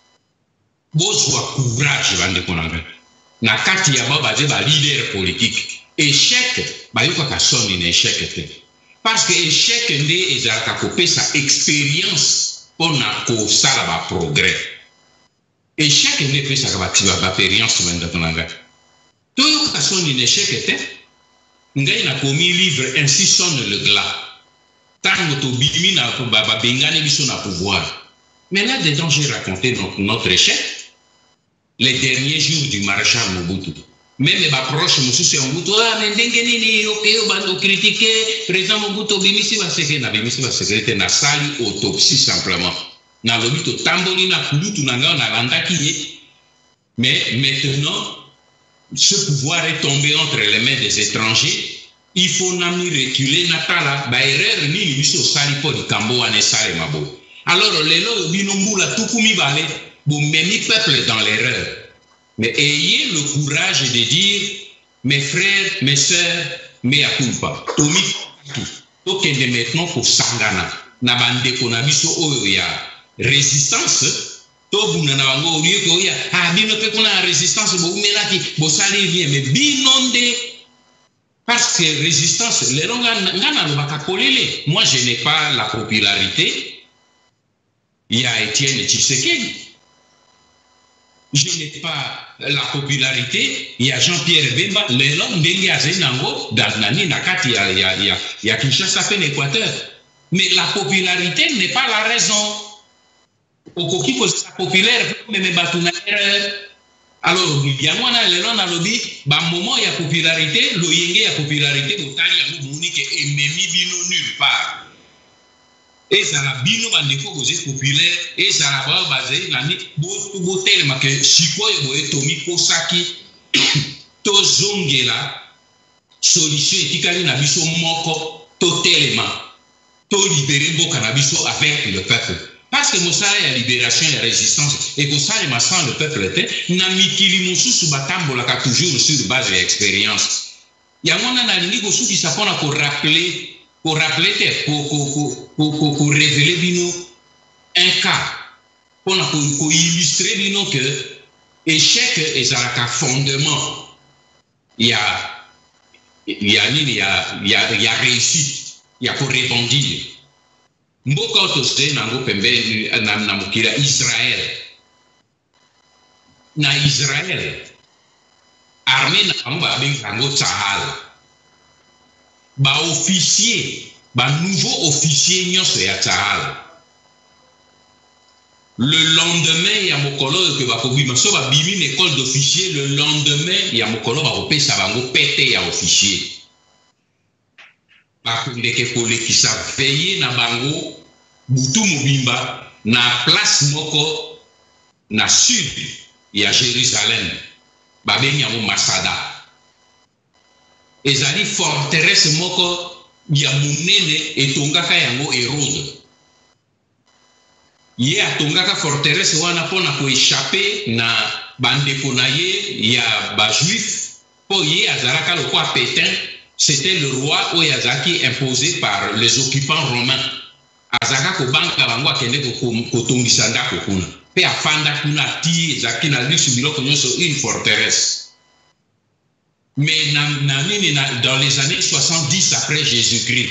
Bozwa courage bande konanga. Na kati ya baba je ba leader politique. Échec ba yuka ka soni na échec te. Parce que échec ndé ezalaka kopesa expérience pona ko sala ba progrès. Échec ndé pesa ka ba tiba ba expérience bande konanga. To yuka soni na échec te. Ngai na komi livre ainsi sonne le glas. Tango to bimi na baba bengane biso na pouvoir. Mais là dedans j'ai raconté notre, notre échec. Les derniers jours du maréchal Mobutu. Même les proches Mobutu Mobutu ah mais ndenge nini OK bando critiquer président Mobutu bimisi ba secret na bimisi ba secret na sali autopsie simplement. Na lobito tamboli na kulutu na nga na landaki ye. Mais maintenant ce pouvoir est tombé entre les mains des étrangers. Il faut nami reculer natala ba erreur ni biso sali po di kambo ane sale mabo. Alors lelo binombula tukumi bale bo memi peuple dans l'erreur. Mais ayez le courage de dire mes frères, mes sœurs, mea culpa. Tomi to kende maintenant ko sangana na bande ko na biso oyo ya résistance to buna na bango olie ko ya ah bino pe kuna résistance bo umelaki bo sali bien mais binonde. Parce que résistance, les gens moi je n'ai pas la popularité. Il y a Étienne Tshisekedi. Je n'ai pas la popularité. Il y a Jean-Pierre Bemba. Les gens qui ont Danani, Nakati, il y a Kinshasa, fait l'Équateur. Mais la popularité n'est pas la raison. Au coquille, c'est populaire, mais mes bâtonneurs. Alors, il y a un élément dans le lobby, bah moment il y a popularité, le yenge y a popularité, le temps il y a monique et memi bino nulle part. Et ça la bino bandeko gozé populaire, et ça la ba basé nani bo bo tellement que siko e bo etomi kosaki to zongela solution etikali na biso moko to tellement to libérer mboka na biso avec le peuple. Parce que Moussa est la libération et la résistance, et que ça, il m'a sent le peuple était, n'a mikili moussou sous batambo la toujours sur base de l'expérience. Il y a mon analyse qui s'appelle pour rappeler, pour rappeler, pour, pour, pour, pour, pour révéler bino un cas, pour, pour, pour illustrer bino que échec est un fondement. Il y a, il y a, il y a, il y a, il y a réussite, il y a pour rebondir. Mboka otose nango pembe na na mukira Israël. Na Israël. Armée na mba bengango Tsahal. Ba officier, ba nouveau officier nyonso ya Tsahal. Le lendemain ya mokolo que ba kobima so ba bimi l'école d'officier le lendemain ya mokolo ba kopesa bango pété ya officier. Bakundeke kole ki sa veillé na bango butu mobimba na place moko na sud ya Jérusalem babengi yango Masada ezali forteresse moko ya monene etongaka yango Hérode ye atongaka forteresse wana mpona koéchappe na bandeko na ye ya bajuif po ye azalaka lokwa Pétain. C'était le roi Oyazaki imposé par les occupants romains. Azaka ko banka bango akende ko kotongisa ndako kuna. Pe afanda kuna ti ezaki na biso biloko nyonso une forteresse. Mais na, na, na, dans les années soixante-dix après Jésus-Christ,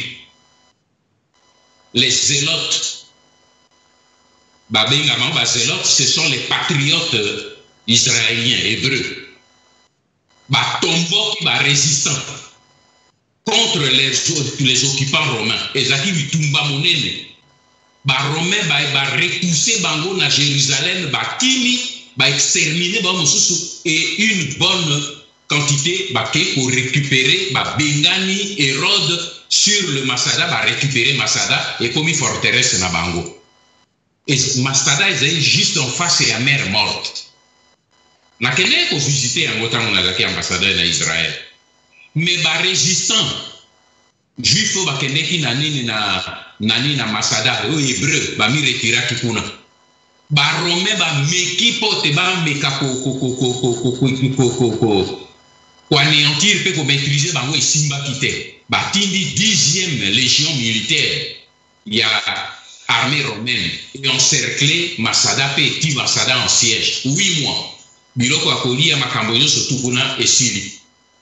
les zélotes, babenga bango ba zélotes, ce sont les patriotes israéliens, hébreux. Ba tombo ki ba résistants contre les, les occupants romains. Ezaki bitumba monene. Ba romain ba ba repousser bango na Jérusalem, ba timi, ba exterminer ba mosusu et une bonne quantité ba ke pour récupérer ba bengani Hérode sur le Masada, va récupérer Masada et comme forteresse na bango. Et Masada est juste en face et la mer morte. Na kene ko visiter en motan on a ambassadeur en Israël. Mais ba résistant juif ba kene ki nani na nani na Masada o hébreu ba mi retira ki kuna. Ba romain ba meki pote ba meka ko ko ko ko ko ko ko ko ko ko anéantir pe ko maîtriser bango simba kite. Ba tindi dixième légion militaire. Il y a armée romaine et encerclé Masada pe ti Masada en siège huit mois. Biloko akolia makambo nyonso tukuna esili.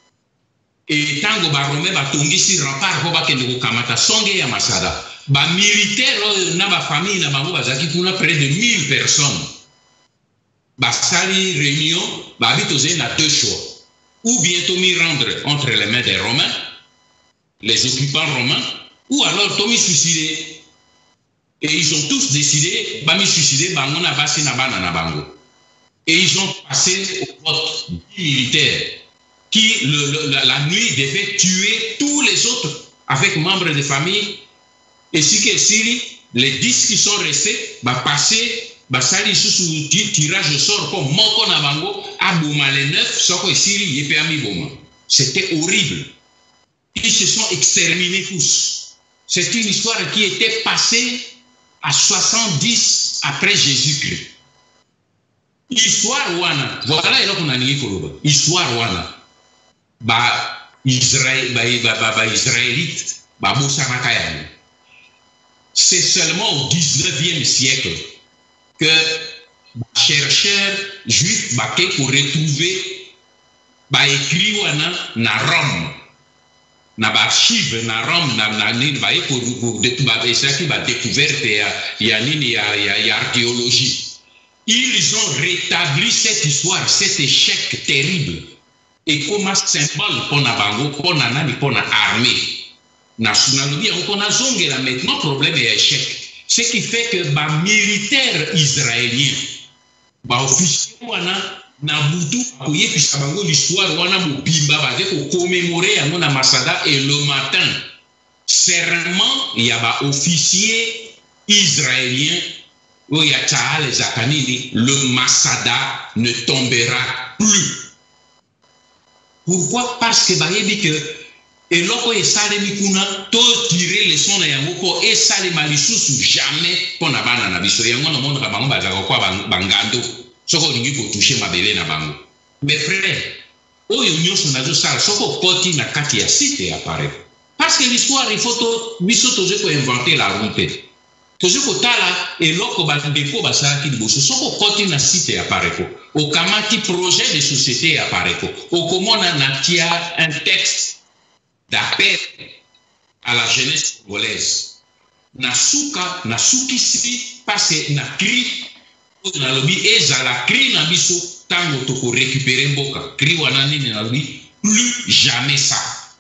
Et tango ba romain ba tongisi rempart ko ba kende ko kamata songe ya Masada. Ba militaire na ba famille na bango bazaki kuna près de mille personnes. Ba sali réunion ba bitoze na deux choix. Ou bientôt m'y rendre entre les mains des Romains, les occupants romains, ou alors Tommy suicider. Et ils ont tous décidé, bah, me suicider, bah, on a passé na banana bango. Et ils ont passé au vote militaire qui, le, le, la, la nuit, devait tuer tous les autres avec membres de famille. Et si que si les dix qui sont restés, bah, passer, bah, ça les sous tirage au sort comme Moko na bango, abouma les neuf, soko et siri, yé permis boma. C'était horrible. Ils se sont exterminés tous. C'est une histoire qui était passée à soixante-dix après Jésus-Christ. Histoire wana, voilà là qu'on a nié koloba. Histoire wana, ba Israël, ba ba ba, ba israélite, ba bosa nakayani. C'est seulement au dix-neuvième siècle que les chercheurs juifs bah, pour retrouver bah, écrit wana na Rome, na archive na Rome, na na ni bah, pour pour découverte il y a il y a il y a archéologie. Ils ont rétabli cette histoire, cet échec terrible et comme symbole pour na bango, pour na nani, pour na armée. Nationalité, on a zongé là maintenant problème est échec. Ce qui fait que les bah, militaires israéliens, bah, officiers, na butu, l'histoire, on a commémorer à mon Masada et le matin, serment, il y a des officiers israéliens, où il y a les Zakanini, le Masada ne tombera plus. Pourquoi? Parce que, bah, il dit que et loko esale mikuna to tirer les sons na yango ko esale malisusu jamais pour na bana na biso yango na monde ka bango bazaka kwa bangando soko lingi ko toucher mabele na bango mes frères oyo nyonso na zo sala soko koti na kati ya site apparaît parce que l'histoire il faut to biso to ko inventer la route to ko tala et loko ba ndeko ba sala ki liboso soko koti na site apparaît ko au kamati projet de société apparaît ko au komona na tia un texte d'appel à la jeunesse congolaise. Nasuka, nasukisi, parce que na cri, na lobi, eza la cri na biso, tango toko récupérer mboka, cri wanani na lobi, plus jamais ça.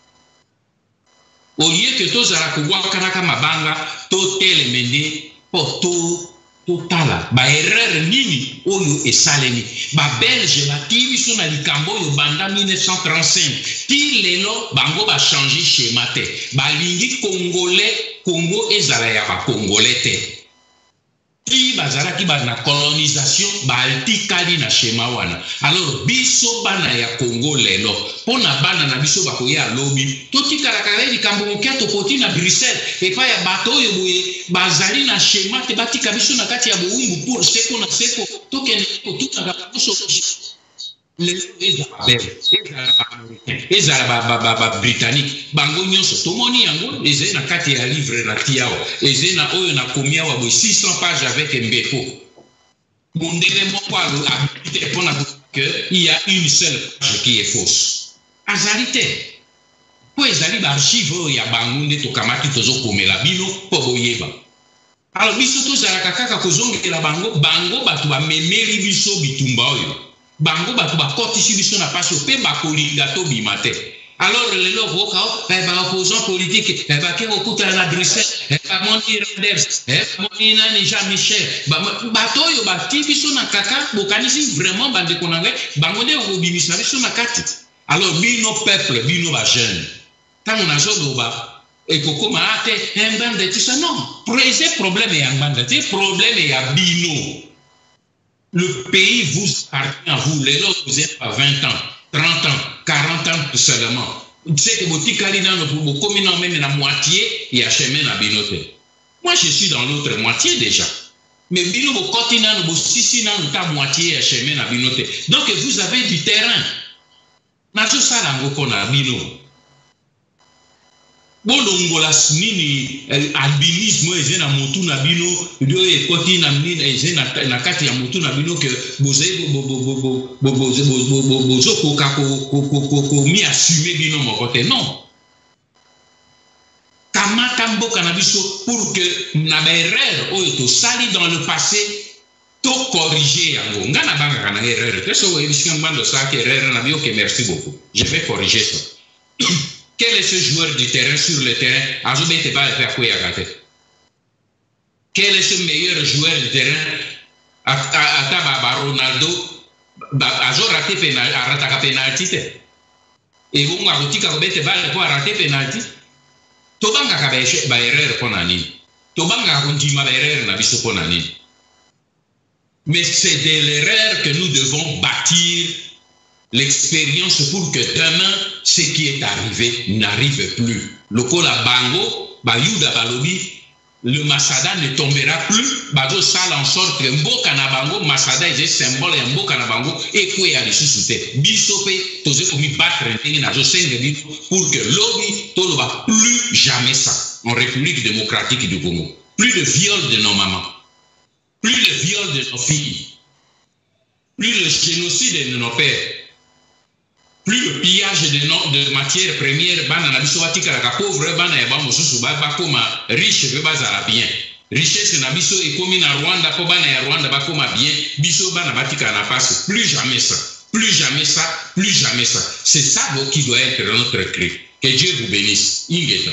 Au lieu que tous à la kouwa kanaka mabanga, to tele mende, po to, to tala, ba erreur nini, oyo e salemi, ba belge la tibi so na likambo yo banda mille neuf cent trente-cinq, ti lelo bango ba changer schéma te, ba lingi congolais, Congo ezala ya ba congolais te. Ti bazara ki ba na colonisation, ba altikali na schéma wana. Alors biso bana ya Congo lelo, pona bana na biso ba koya lobi, to ti karakara likambo mokia to koti na Bruxelles, e pa ya bato yo boye, bazali na schéma te batika biso na kati ya boumbu pour seko na seko, to kene ko tout na biso les ezala britannique bango nyonso tomoni yango eze na kati ya livre na tiao eze na oyo na komia wa boy six cents pages avec mbeko mondele moko habité pour na que il y a une seule page qui est fausse azalite po ezali ba archive ya bango nde tokamati tozo komela bino po boyeba alors biso tozala kaka kozongela bango bango batu ba memeli biso bitumba oyo bango batu ba kotisi biso na paso pe ba kolinga to bimate alors le logo ka ba opposant politique ba ke okuta na Bruxelles ba moni Renders moni na ni Jean Michel ba bato yo ba ti biso na kaka bokanisi vraiment bande konanga bango de obimisa biso na kati alors bino peuple bino ba jeune tango na zo ba et Coco Maate, un bande, tout ça. Non, c'est problème et un bande, c'est problème et à Bino. Le pays vous appartient à vous. Les autres, vous êtes à vingt ans, trente ans, quarante ans seulement. C'est que votre Kalina, vous communez même la moitié et à chemin à Binote. Moi, je suis dans l'autre moitié déjà. Mais Bino, vous continent, vous six ans, vous avez moitié à chemin à Binote. Donc, vous avez du terrain. Nazo sala ngoko na Bino. Bolongola nini albinisme eze na motu na bino dio e koti na nini eze na na kati ya motu na bino ke boze bo bo bo bo bo bo bo bozo ko ka ko ko ko ko mi assumer bino mokote non kamata mboka na biso pour que na ba erreur o to sali dans le passé to corriger yango ngana banga kana erreur que so e bisika mbando sa ke erreur na bio que merci beaucoup je vais corriger ça. Quel est ce joueur du terrain sur le terrain? Quel est ce meilleur joueur du terrain? Ataba Ronaldo, Azo raté penalty. Et vous m'avez dit que vous avez raté penalty. Tobanga kabe ba erreur ponani. Tobanga konjima ba erreur na biso ponani. Mais c'est de l'erreur que nous devons bâtir l'expérience pour que demain, ce qui est arrivé n'arrive plus. Le Kola Bango, Bayuda Balobi, le Masada ne tombera plus. Bazo sale en sorte que Mboka na Bango, Masada est un symbole et Mboka na Bango, et quoi y a des sous-soutés. Bisope, toze komi battre pour que l'Obi ne va plus jamais ça. En République démocratique du Congo. Plus de viol de nos mamans. Plus de viol de nos filles. Plus de génocide de nos pères. Plus le pillage de, no, de matières premières, bana na biso watika la pauvre, bana ya ba mosusu ba ba koma riche ve bazala bien. Richesse na biso ekomi na Rwanda po bana ya Rwanda ba koma bien, biso bana batika na passe. Plus jamais ça, plus jamais ça, plus jamais ça. C'est ça qui doit être notre cri. Que Dieu vous bénisse. Ingeta.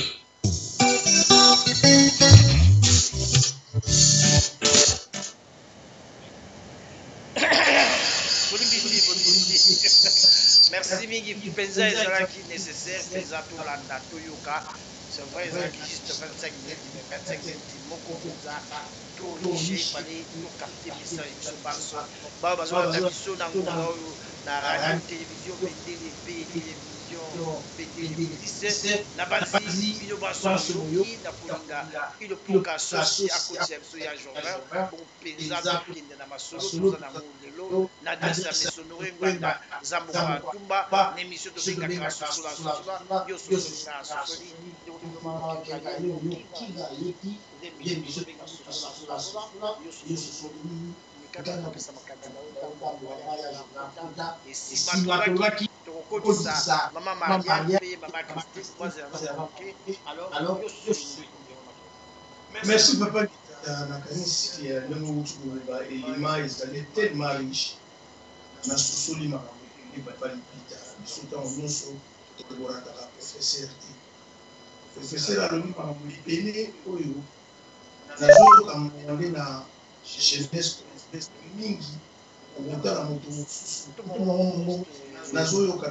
Merci Mingi, Penza est qui nécessaire, Penza pour la Toyoka. C'est vrai, il juste vingt-cinq minutes, mais vingt-cinq minutes, mon Penza, tout riche, il fallait nous capter le message de ce barçon. Bah, bah, bah, émission dans la radio, télévision, télévision, télévision, na basi, il va sortir, na polinga, il peut cacher à côté de ce journal, bon, Penza, qui est dans ma solo, dans mon vélo, na dasa mesonore nganda zambuka tumba n'émission de Beka sur la sola yo sur la soli yo l'émission de Beka sur la sola yo sur et si Matoraki to ça maman Maria et maman Christine moi c'est alors yo sur merci papa na kanisi ya lemo utuba elima ezali tellement riche na sosoli makambo ekende papa lipita biso ntango nyonso tokobolaka professeur te professeur alobi makambo libele oyo nazoyoka nde na jeunesse mingi okotala moto mosusu nazoyoka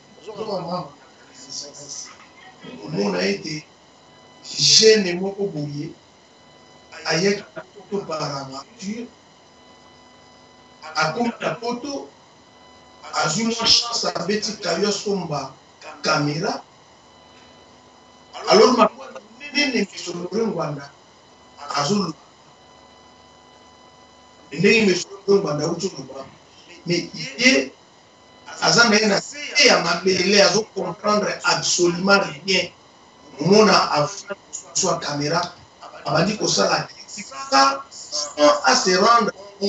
omona ete jeune moko boye ayaki poto par aventure akomi na poto azwi mwa chance abeti kayo asomba caméra alors makambo nene mesonore ngwanda azoloba ndenge mesonore ngwanda uti oloba mais ye aza na ye na se ya mabele azocomprendre absolument rien omona azwa caméra abandi kosala ça à se rendre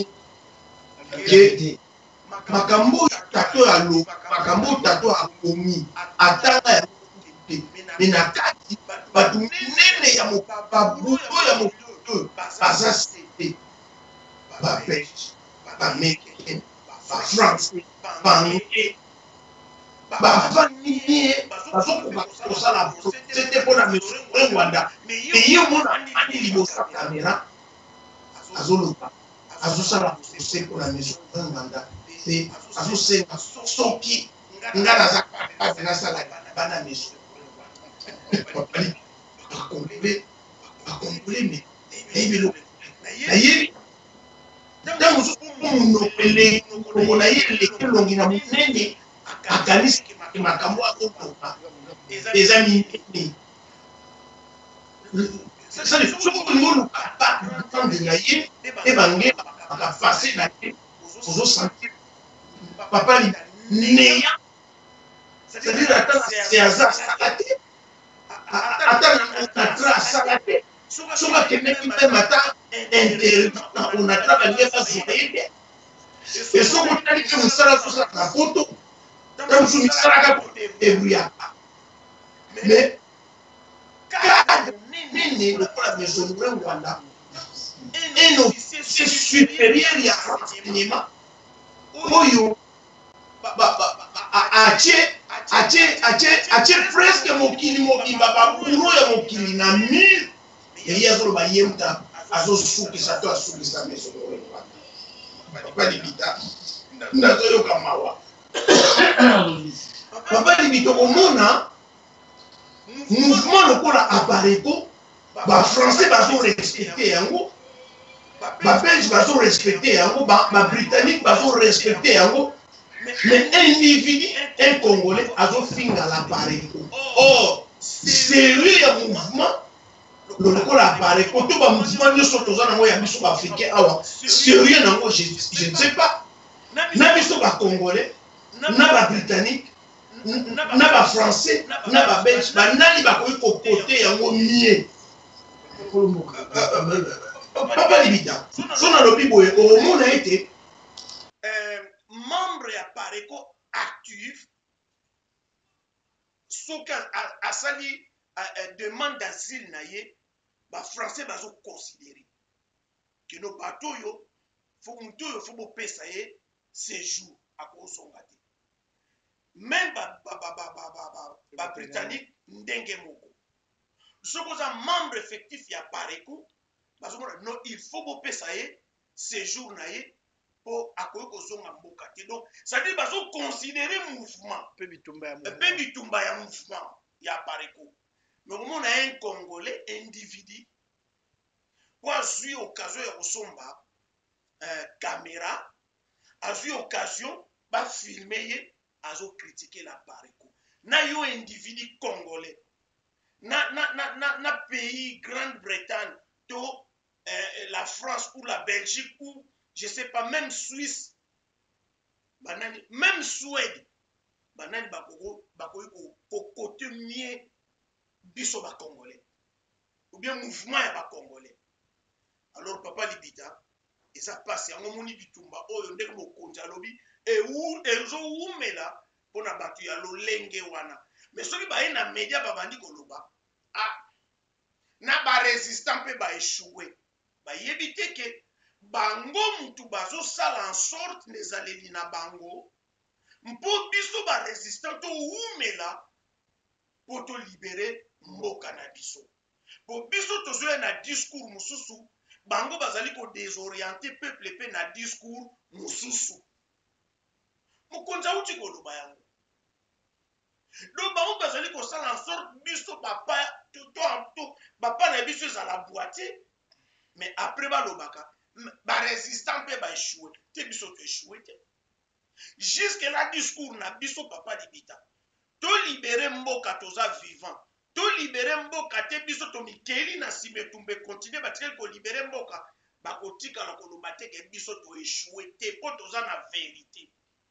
que makambo tato ya lo makambo tato akomi atanga ya te mais na kati bato minene ya mopapa buto ya moto baza sete bapeshe bamekene bafrance bange bavanie bazokoka kosala procede mpona mesure ngwanda mais ye mona ani libosa kamera azoloba azosala procede mpona mesure ngwanda mpe azosenga soki nga naza kapable nasala bana mesure bakongole bakongole me nayebi eloko nayebi ntango mosusu monoko elongo na ye eleki elongi na monene akanisi makambo azoloba eza minene soki olingi oluka bagrande na ye mpe bange bakapase na ye ozosentir papa neya c'est-à-dire ata na se aza asala te ata na tra asala te soki akendeki meme ata interview na onatra balingi bazwa ye te e soki otali mpe mosala azosala na poto ta mosusu misalaka ebruyaka mais cadre nene lokola maison nouvelle rwanda un officier supérieur ya renseignement oyo atie presque mokili mobimba baburo ya mokili na mire eye azoloba ye muta azosukisa to asukisa maison nouvelle rwanda papa libita nazoyoka mawa papa libita komona mouvement lokola apareko bafrançais bazorespecte yango babelge bazorespecte yango babritannique bazorespecte yango mais un individu un congolais azofinga l'apareko or sérieux ya mouvement lokola apareko to bamouvement nyonso toza nango ya biso baafricain awa sérieux nango je ne sais pas na biso bacongolais na babritannique na bafrançais na babelge banani bakoki kokote yango mie papa libita so nalobi boye omona ete membre ya pareko active soki asali demande d'asile na ye bafrançais bazoconsidere keno bato oyo moto oyo fo bopesa ye séjour akozonga te même babritannique ndenge moko soki oza membre effectif ya pareko bazomona non il faut bopesa ye séjour na ye po akoki kozonga mboka te donc c'est-à-dire bazoconsidere mouvement mpe bitumba ya mouvement ya pareko mais komona un congolais individu po azwi occasion ya kosomba caméra azwi occasion bafilme ye azokritike la pareko na yo individu congolais na, na, na, na, na pays Grande-Bretagne to euh, la France ou la Belgique ou je sais pas même Suisse banani même Suède banani bakoko bakoki kokote mie biso ba congolais ou bien mouvement ya ba congolais alors papa libita eza passe yango moni bitumba oyo ndenge mokonzi alobi e u ezo umela pona bato ya lolenge wana mais soki baye na média babandi koloba ah na ba résistant mpe ba échoué bayebi te ke bango mutu bazosala en sorte nezaleli na bango mpo biso ba résistant to umela po to libere mboka na biso po biso tozoya na discours mosusu bango bazali ko désorienter peuple pe na discours mosusu mokonzi auti koloba yango donc bango bazali kosala en sorte biso papa to to papa na biso ezala boite mais après balobaka ba résistant mpe ba échoué te biso to échoué te jusque là discours na biso papa libita to libérer mboka toza vivant to libérer mboka te biso to mikeli na sime tumbe continuer batikeli ko libérer mboka bakotika koloba te ke biso to échoué te po toza na vérité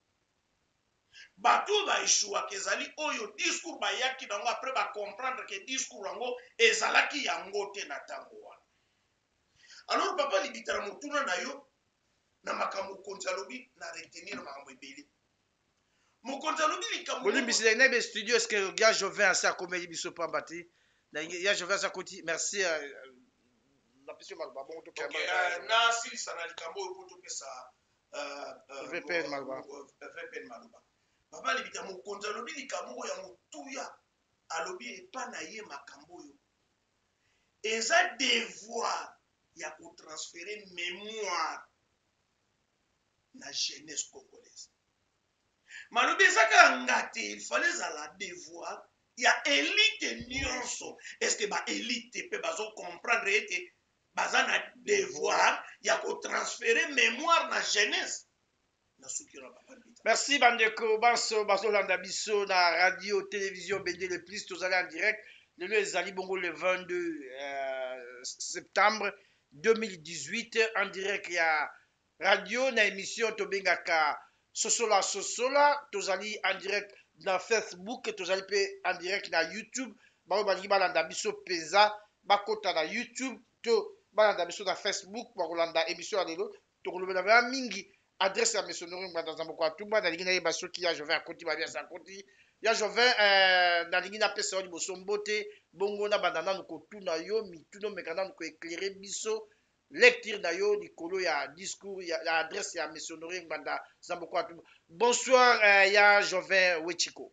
bato ba échoué kezali oyo discours bayaki nango après ba comprendre que discours yango ezalaki yango te na tango wana alors papa libita na motuna na yo na makambo konzi alobi na retenir makambo ebele mokonzi alobi likambo bolimbisila na be studio est-ce que ya Jovin asa komeli biso pamba te ya Jovin asa koti merci na pesi malba bon to kama na silisa na likambo oyo poto pesa V P N malba V P N malba papa libita mokonzi alobi likambo ya motuya alobi epa na ye makambo oyo eza devoir ya kotransférer mémoire na jeunesse congolaise malobi ezaka nga te il fallait ezala devoir ya élite nyonso est-ce que ba élite pe bazo comprendre ete baza na devoir ya ko transférer mémoire na jeunesse na suki na papa bita. Merci bandeko banso bazolanda biso na radio télévision Bendele Plus tozali en direct lelo ezali bongo le vingt-deux euh, septembre deux mille dix-huit en direct ya radio na émission tobengaka sosola sosola tozali en direct na Facebook tozali pe en direct na YouTube baoyo balingi balanda biso peza bakota na YouTube to balanda biso na Facebook bakolanda émission ya lelo tokolobela baya mingi adresse ya missionnaire ngwanda zamboko atumba nalingi nayeba soki ya Jovin akoti babia sa koti ya Jovin euh, nalingi napesa yo liboso mbote bongo na banda nanu kotuna yo mituna omeka nanu koéclaire biso lecture na yo likolo ya discours ya, ya adresse ya missionnaire ngwanda zamboko atumba. Bonsoir euh, ya Jovin Wechiko.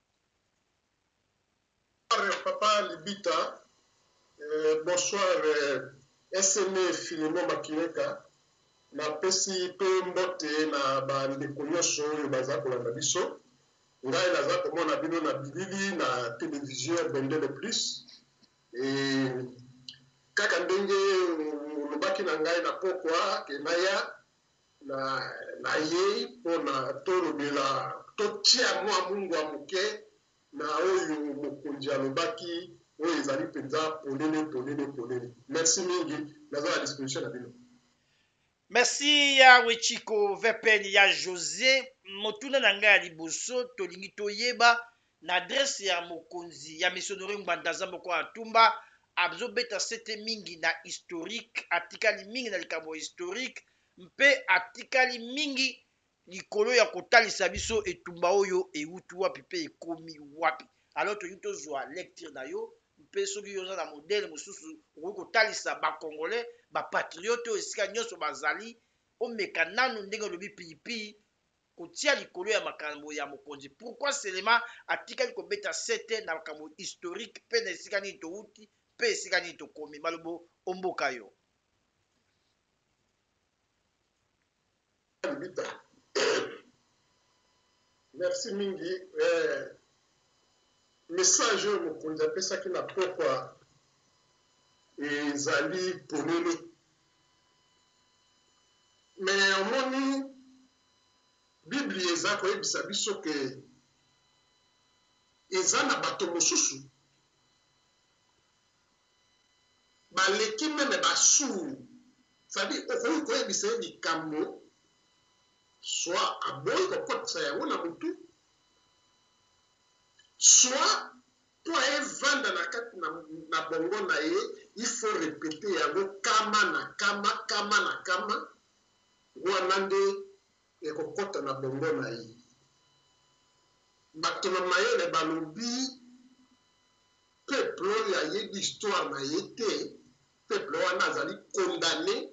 Bonsoir papa Libita, euh, bonsoir euh, S M E Philemon Makileka. Napesi pe mbote na bandeko nyonso oyo baza kolanda biso ngai naza komona bino na bilili na télévision Bendele Plus e kaka ndenge olobaki na ngai na pokwa ke naya na, na ye mpo na tolobela totia mwa mungu ya moke na oyo mokonzi alobaki oyo ezali mpenza polele polele polele. Merci mingi, naza na disposition na bino. Merci ya Wechiko Vepeni ya José motuna na ngai ya liboso tolingi toyeba na adresse ya mokonzi ya missionnaire ngwanda zamboko atumba abzobeta sete mingi na historique atikali mingi na likambo historique mpe atikali mingi likolo ya kotalisa biso etumba oyo eutu wapi pe ekomi wapi. Alors tolingi tozwa lecture na yo mpe soki yoza na modele mosusu okoki kotalisa bakongolais bapatriote oyo esika nyonso bazali omeka nanu ndenge olobi pilipili kotia likolo ya makambo ya mokonzi. Pourquoi seulement atikali kobeta sete na makambo historique mpe na esika nini touti mpe esika nini tokomi malobo omboka yo. Merci mingi. Eh, message oyo mokonzi apesaki na pokwa ezali polele me omoni biblia eza koyebisa biso ke eza na bato mosusu baleki meme basuru sadi okoki koyebisa ye likambo soit aboyi kokotisa yango na motu soit po evanda na kati na, na bongo na ye il faut répéter yango kama na kama kama na kama wana nde ekokota na bongo na ye. Bato na mayele balobi peuple oyo ayebi histoire na ye te peuple wana azali condamné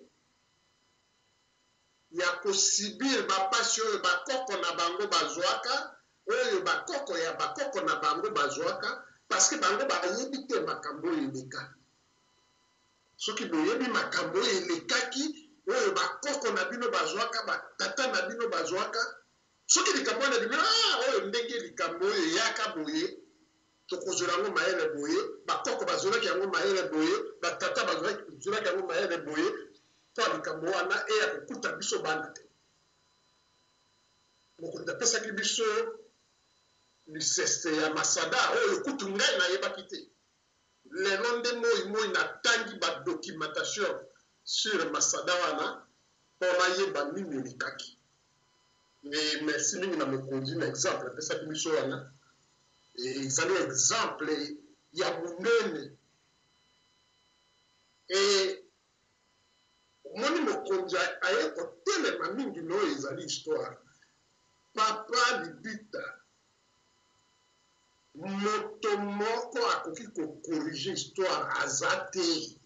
ya kosibir bapasi oyo bakoko na bango bazwaka oyo bakoko ya bakoko na bango bazwaka parce que bango bayebi te makambo oyo eleka. Soki boyebi makambo oyo elekaki oyo bakoko na bino bazwaka batata na bino bazwaka soki likambo wana bino ah oyo ndenge likambo oyo eyaka boye tokozwela yango mayele boye bakoko bazwelaki yango mayele boye batata bazwelaki yango mayele boye mpo likambo wana eya kokuta biso bana te. Mokonzi apesaki biso lisese ya masada oyo kutu ngai nayebaki te lelo nde moi moi natangi badocumentation sur masada wana mpo nayeba nini elekaki. Merci mingi na mokonzi na exemple apesaki biso wana ezali exemple ya monene omoni mokonzi aye kotelema mingi na oyo ezali histoire. Papa Libita moto moko akoki kokorige histoire aza te.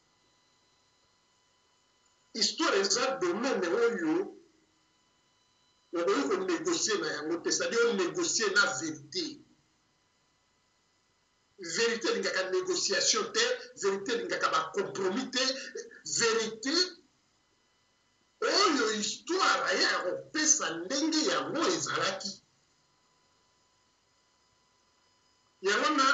Histoire eza domaine oyo okoki konégocie na yango te c'est-à-dire onégocie na vérité. Vérité elingaka négociation te, vérité elingaka bacompromis te, vérité oyo histoire aya kopesa ndenge yango ezalaki. Yango na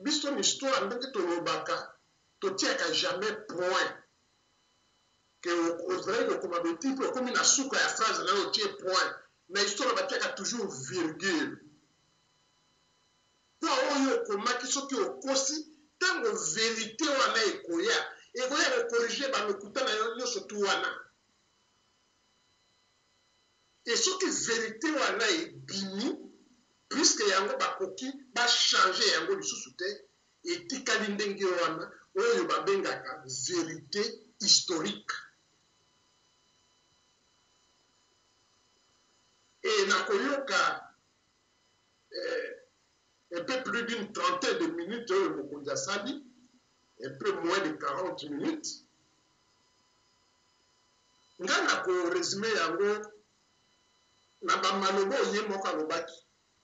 biso ni histoire ndenge tolobaka totiaka jamais point que ozali kokoma betipe okomi na suka ya phrase na yo otie point na histoire batiaka toujours virgule mpo oyo okomaki soki okosi ntango verité wana ekoya ekoya kokorige balokuta na yo nyonso tu wana e soki verité wana ebimi puisque yango bakoki bachange yango lisusu te etikali ndenge wana oyo babengaka vérité historique et nakoyoka eh, un peu plus d'une trentaine de minutes oyo mokonzi asali un peu moins de quarante minutes nga nakoresume yango na bamaloba oye moko alobaki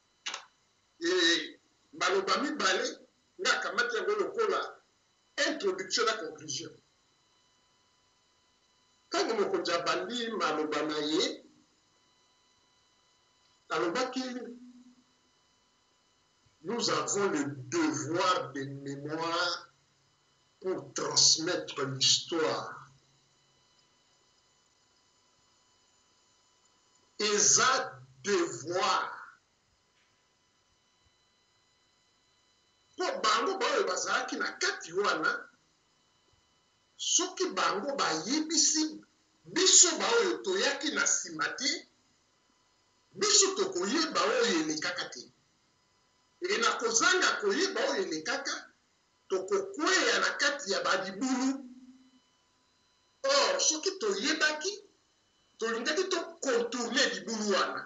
e maloba mibale nga akamati yango lokola introduction na conclusion ntango mokonzi abandi maloba na ye alobaki nous avons le devoir de mémoire pour transmettre l'histoire eza devoir mpo bango baoyo bazalaki na kati wana soki bango bayebisi biso baoyo toyaki na nsima te biso tokoyeba oyo elekaka te e na kozanga koyeba oyo elekaka tokokweya na kati ya balibulu or soki toyebaki tolingaki tokontourne libulu wana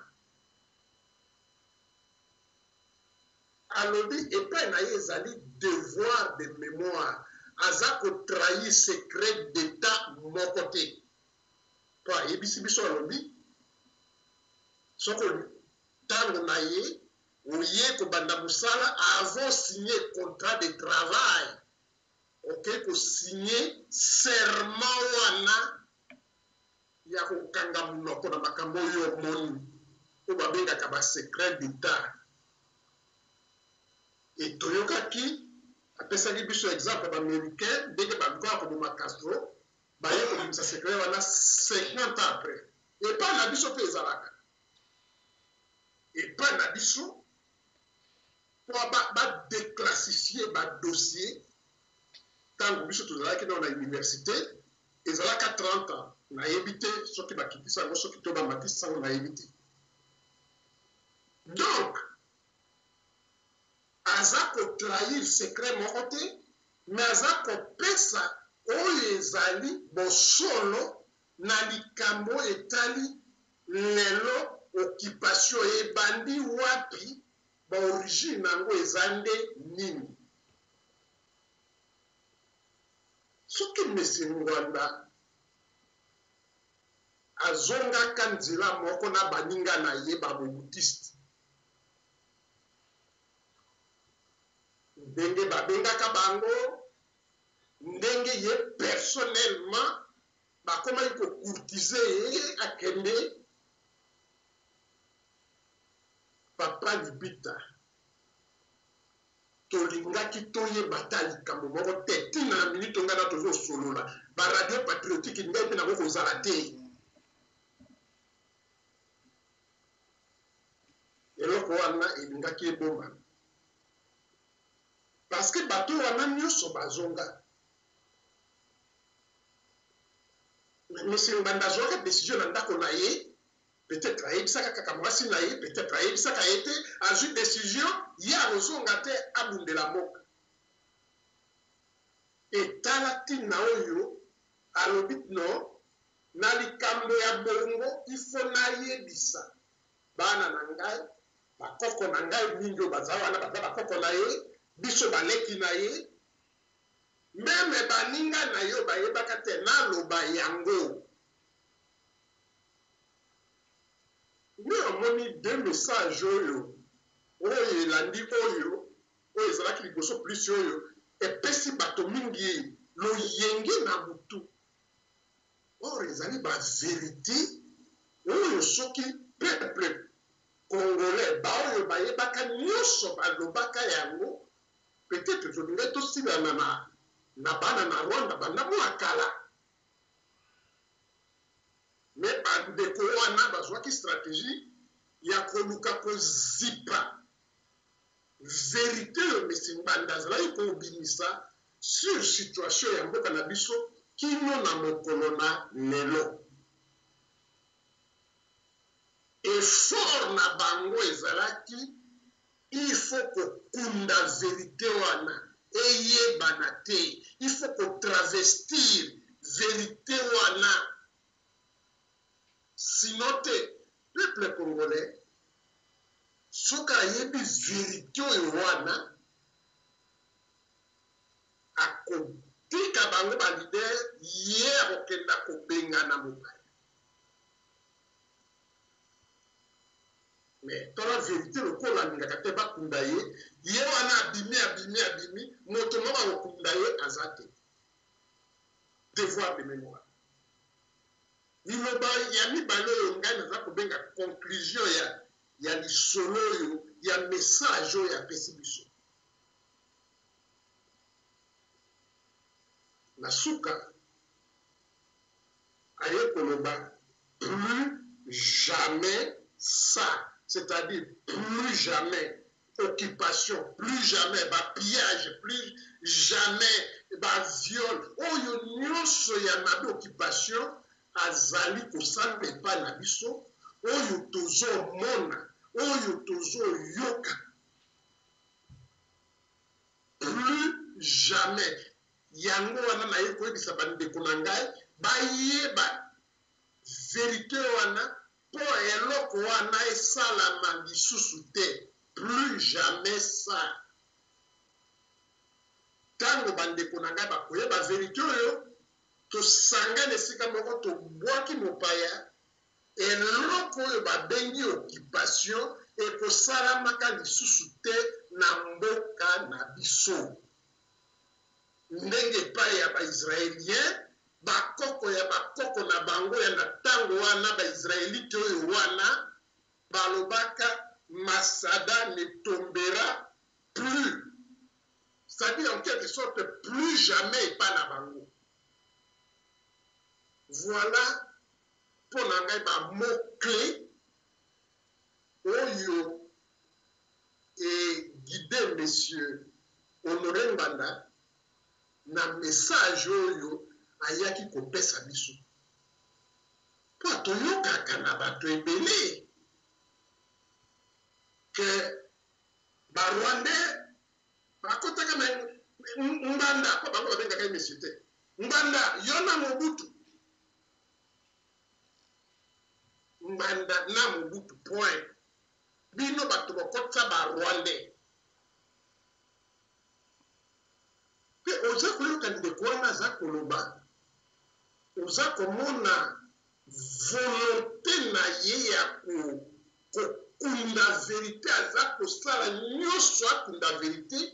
alobi epai na ye ezali devoir de mémoire aza kotrahir secret d'état moko te po ayebisi biso alobi soko ntango na ye oye kobanda mosala avant signer contrat de travail oke kosigner serment wana ya kokanga monoko na makambo oyo omoni oyo babengaka basecret d'état e toyokaki apesaki biso exemple baaméricain ndenge balukaa koboma Castro baye kobimisa secret wana cinquante ans après epai na biso mpe ezalaka epai na biso mpo badéclassifie badossier ntango biso tozalaki nao na université ezalaka trente ans nayebi te soki bakitisa yango soki to bamatisa yango nayebi te donc aza kotrahir secret moko te me aza kopesa oyo ezali bosolo na likambo etali lelo occupation ebandi wapi baorigine nango eza nde nini soki mesi ngwanda azongaka nzela moko na baninga na ye babobutiste ndenge babengaka bango ndenge ye personnellement bakomaki kocourtise ye akende papa libita tolingaki toyeba ta likambo moko te ntina na minute ngana tozosolola baradio patriotique ngai mpe nango kozala te eloko wana elingaki ebombana parce que bato wana nyonso bazonga mesimbanda azwaka décision na ndako na ye peut-être ayebisaka kaka mwasi na ye peut-être ayebisaka ye te azwi décision ye akozonga te abundela mboka etala ntina oyo alobi no na likambo ya bongo ifo nayebisa bana na ngai bakoko na ngai mingi oyo baza wana baza bakoko na ye biso baleki na ye meme baninga na yo bayebaka te naloba yango nde omoni de message oyo oyo elandi oyo oyo ezalaki liboso plus oyo epesi bato mingi loyenge na butu or ezali baverité oyo soki peuple congolais baoyo bayebaka nyonso balobaka yango peut-être tolingai tosilana na na bana na Rwanda banda mwa kala mais bandeko wana bazwaki stratégie ya koluka kozipa vérité oyo mesimbanda azalaki kobimisa sur situation ya mboka na biso kino na mokolo na lelo. Effort na bango ezalaki il faut kokunda vérité wana eyebana te, il faut kotravestir vérité wana, sinon te peuple congolais soki ayebi vérité oyo wana akotika bango balider ye akokenda kobengana mobali. Mais tola vérité lokola alingaka te bakunda ye ye wana abimi abimi abimi moto moko akokunda ye aza te. Devoir de mémoire liloba ya mibale oyo ngai naza kobenga conclusion ya ya lisolo oyo ya message oyo apesi biso. Na suka aye koloba plus jamais ça, c'est-à-dire plus jamais occupation, plus jamais ba pillage, plus jamais ba viol oyo nyonso ya mabe occupation azali kosala epai na biso oyo tozomona oyo tozoyoka. Plus jamais yango wana naye koyebisa bandeko na ngai bayeba vérité wana mpo eloko wana esalama lisusu te. Plus jamais ça. Tango bandeko na ngai bakoyeba vérité oyo tosangana esika moko tobwaki mopaya eloko oyo babengi occupation ekosalamaka lisusu te na mboka na biso. Ndenge epai ya baisraélien bakoko ya bakoko na bango ya na ntango wana baisraélite oyo wana balobaka Masada ne tombera plus, c'est-à-dire en quelque sorte plus jamais epai na bango. Voilà pour na ngai ba mot clé oyo et guider monsieur Honoré Mbanda na message oyo ayaki kopesa biso po toyokaka na bato ebele ke barwandais bakotaka me Mbanda po bango babengaka ye monsieur te. Mbanda yo na Mobutu, Mbanda na Mobutu point. Bino bato bakotisa barwandais pe oza koyoka ndeko wana aza koloba oza komona volonté na ye ya kokunda vérité aza kosala nyonso akunda vérité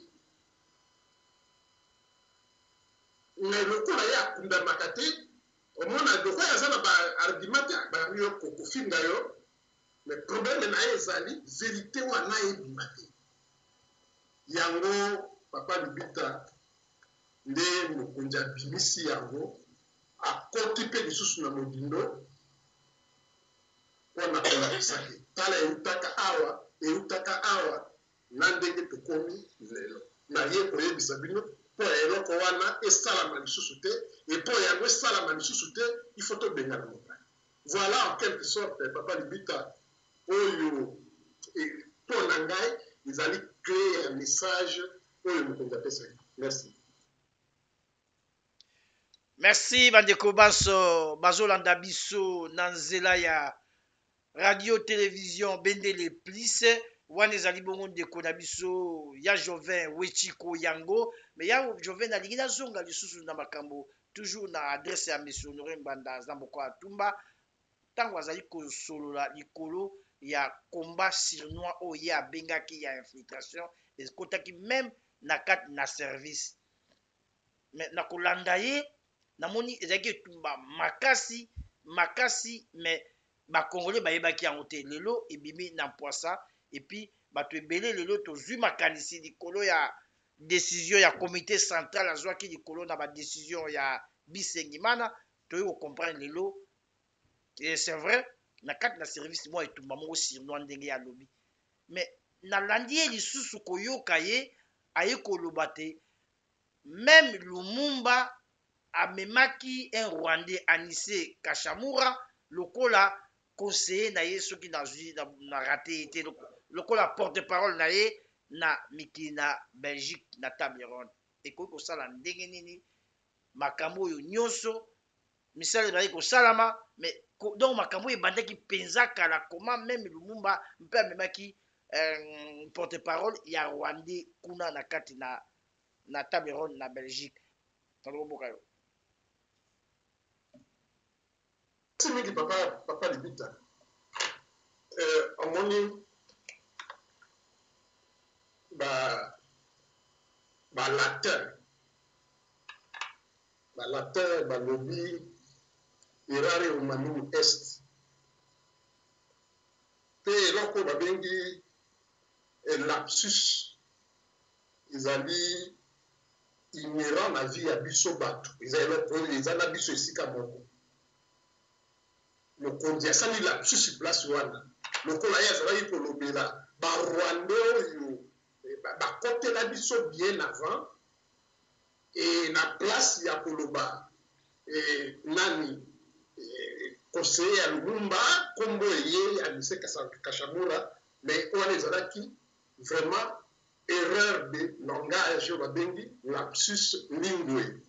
mais lokola ye akundamaka te omona lokola aza na baargument te babi yo kofinga yo mais problème na ye ezali vérité wana ebima te. Yango papa Libita nde mokonzi abimisi yango akoti mpe lisusu na modindo mpona kolakisa te tala eutaka awa eutaka awa na ndenge tokomi lelo na ye koyebisa bino mpo eloko wana esalama lisusu te epo yango esalama lisusu te ifo tobengana mopaya. Voilà en quelque sorte papa Libita oyo mpo na ngai ezali clé ya message oyo mokonzi apesaki. Merci. Merci bandeko banso bazolanda biso na nzela ya radio télévision Bendele Plus wana ezali bongo ndeko na biso ya Jovin Wechiko yango mais ya Jovin alingi nazonga lisusu na makambo toujours na adresse ya monsieur Honoré Mbanda za mboko atumba ntango azali kosolola likolo ya combat surnois oyo ye abengaki ya infiltration ekotaki même na kati na service mais na kolanda ye namoni ezalaki etumba makasi makasi mais bakongolais bayebaki yango te lelo ebimi na mpwasa epuis bato ebele lelo tozwi makanisi likolo ya décision ya comité central azwaki likolo na badécision ya Bisengimana toyei kocomprendre lelo et c'est vrai na kati na service moko etumba moko sirnois ndenge ya lobi mais nalandi ye lisusu koyoka ye aye koloba te même Lumumba amemaki un Rwandais Anissé Kashamura lokola conseiller na ye soki nazwi na, na raté te lokola porte-parole na ye na mikili na Belgique na table ronde ekoki kosala ndenge nini makambo oyo nyonso misala ezali kosalama mais donc makambo oyo ebandaki mpenza kala koma même Lumumba mpe amemaki euh, porte-parole ya Rwandais kuna na kati na, na table ronde na Belgique naloboka yo mingi papa papa libita euh, omoni ba ba latin ba latin balobi erare omani est pe eloko babengi lapsus ezali inhérent na vie ya biso bato eza eloko oyo eza na biso esika moko mokonzi asali lapsus place wana lokola ye azalaki kolobela barwande oyo bakotela biso bien avant e na place ya koloba e, nani e, conseiller ya Lumumba kombo eye Anissé Kashamura mais wana ezalaki vraiment erreur de langage oyo babengi lapsus lingue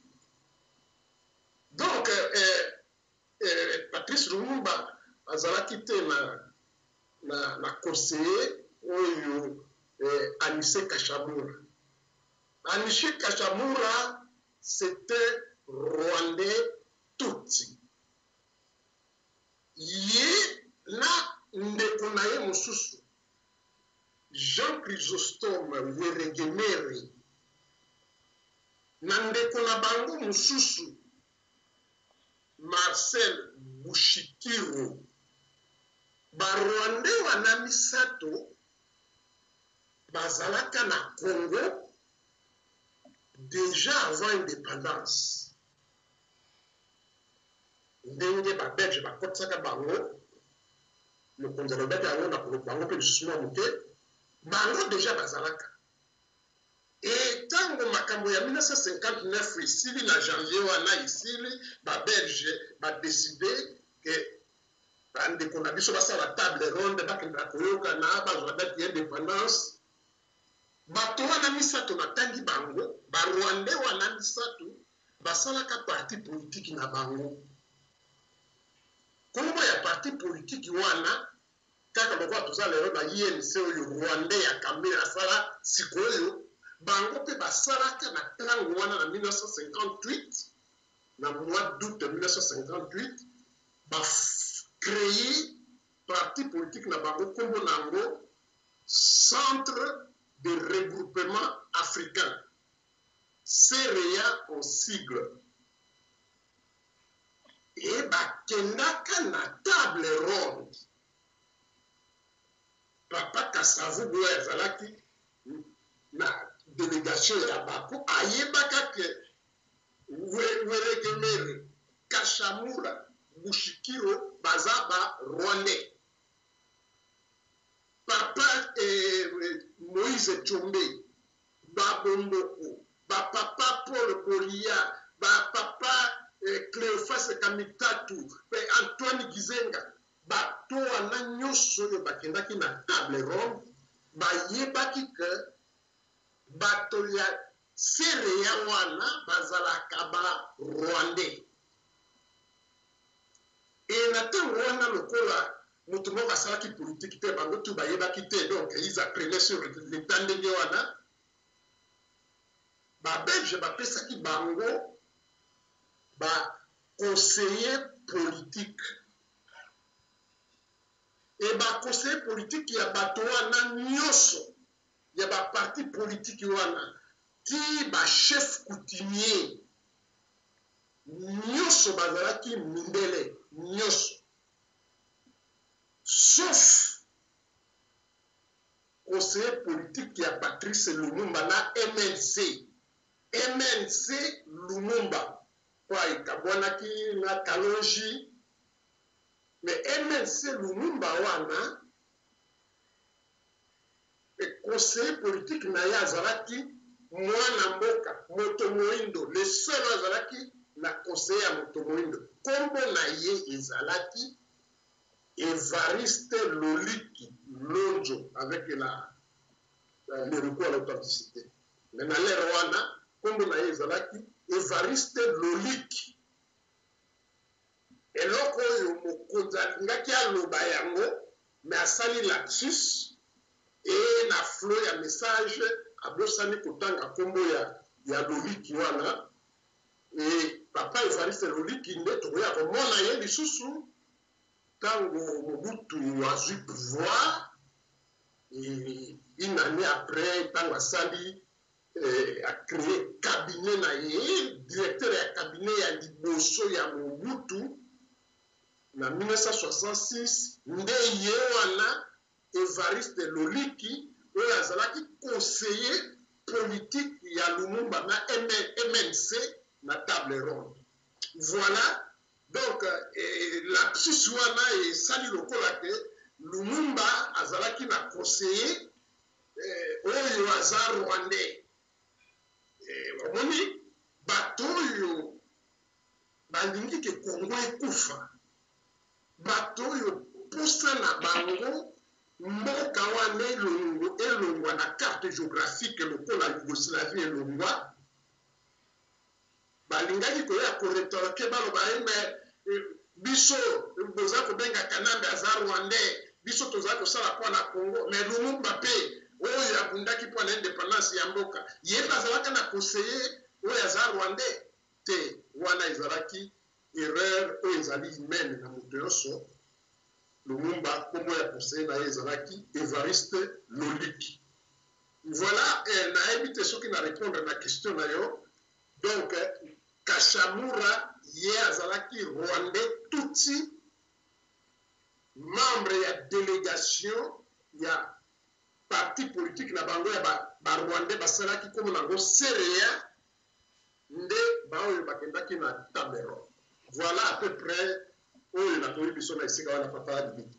donc euh, euh, Patrice Lumumba azalaki te na, na, na conseiller oyo eh, Anissé Kashamura. Anissé Kashamura, c'était Rwandais Tutsi. Ye na ndeko na ye mosusu Jean Chrysostome Weregemere na ndeko na bango mosusu Marcel Bushikiro barwande wana misato bazalaka na Congo déjà avant indépendance ndenge babelge bakotisaka bango mokonzi alobaki yango na bango mpe lisusu mwa moke bango déjà bazalaka e ntango makambo ya mille neuf cent cinquante-neuf esili na janvier wana esili babelge badeside ke bandeko na biso basala table ronde bakendaka koyokana bazwa date ya indépendance bato wana misato batangi bango barwande wana misato basalaka parti politiki na bango kombo ya parti politiki wana kaka lokola toza lelo na I N C oyo rwandais ya Kabila asala sikoyo bango mpe basalaka na ntango wana na mille neuf cent cinquante-huit na mois d'août mille neuf cent cinquante-huit bacréer parti politique na bango kombo nango Centre de regroupement africain C R E A en sigle e bakendaka na table ronde papa Kasavubu oyo azalaki na délégation ya bako ayebaka ke Weregemere Kashamura Bushikiro baza ba Rwandais papa eh, Moïse Tshombe Babomboko bapapa Paul Bolia bapapa eh, Cléophas Kamitatu Antoine Gizenga bato wana nyonso oyo bakendaki na table ronde bayebaki ke bato ya C R E A wana bazalaka ba Rwandais e na ntango wana lokola moto moko asalaki politiki te bango tu bayebaki te donc ils apprenaient sur l'état ndenge wana babelge bapesaki bango baconseiller politique e baconseiller politique ya bato wana nyonso ya baparti politiki wana ti bachef coutumier nyonso bazalaki mindele nyonso sauf conseiller conseiller politique ya Patrice Lumumba na M N C. M N C Lumumba. Kwa ikabwanaki na Kalonji. Mais M N C Lumumba wana e conseiller politique na ya azalaki mwana mboka moto moindo. Le seul azalaki na conseiller ya moto moindo. Kombo na ye ezalaki Évariste Loliki Lonjo avec la, la, le recours à l'authenticité. Mais dans les Rwanda, comme on a ezalaki, Évariste Loliki. Et loko yo mokonza ngaki aloba yango, mais asali lapsus et na flow ya message abosani kotanga kombo ya ya Loliki wana. Et papa Évariste Loliki nde tokoya komona ye lisusu. Tango Mobutu a eu pouvoir, et une année après, Tango Sali eh, a créé cabinet naïe, directeur du cabinet à Liboso ya Mobutu, en mille neuf cent soixante-six, Nde Yewana Évariste Loliki, où il a conseiller politique ya Lumumba na M N C na table ronde. Voilà. Donc, eh, la psychouana et Sali Lokola ke Lumumba azalaki na conseiller eh, oyo aza rwandais. Eh, omoni bato oyo balingi ke Congo ekufa. Bato oyo posa na bango mboka wana elongo elongwa na carte géographique lokola Yougoslavie elongwa. Balingaki koya koretoroke baloba eme biso boza kobenga Kanambe aza rwandais biso toza kosala mpo na Congo mais Lumumba pe oyo abundaki mpo na indépendance ya mboka ye azalaka na conseiller oyo aza rwandais te wana ezalaki erreur oyo ezali humaine na moto nyonso. Lumumba kombo ya conseiller na ye ezalaki Évariste Loliki. Voilà, eh, nayebi te soki na répondre na question na yo. Donc Kashamura ye azalaki rwandais tutsi membre ya délégation ya parti politique na bango ya ba, ba rwandais basalaki komo nango sereya nde baoyo bakendaki na Tameron. Voilà à peu près oyo natoyi biso na esika wana papa Adibiti.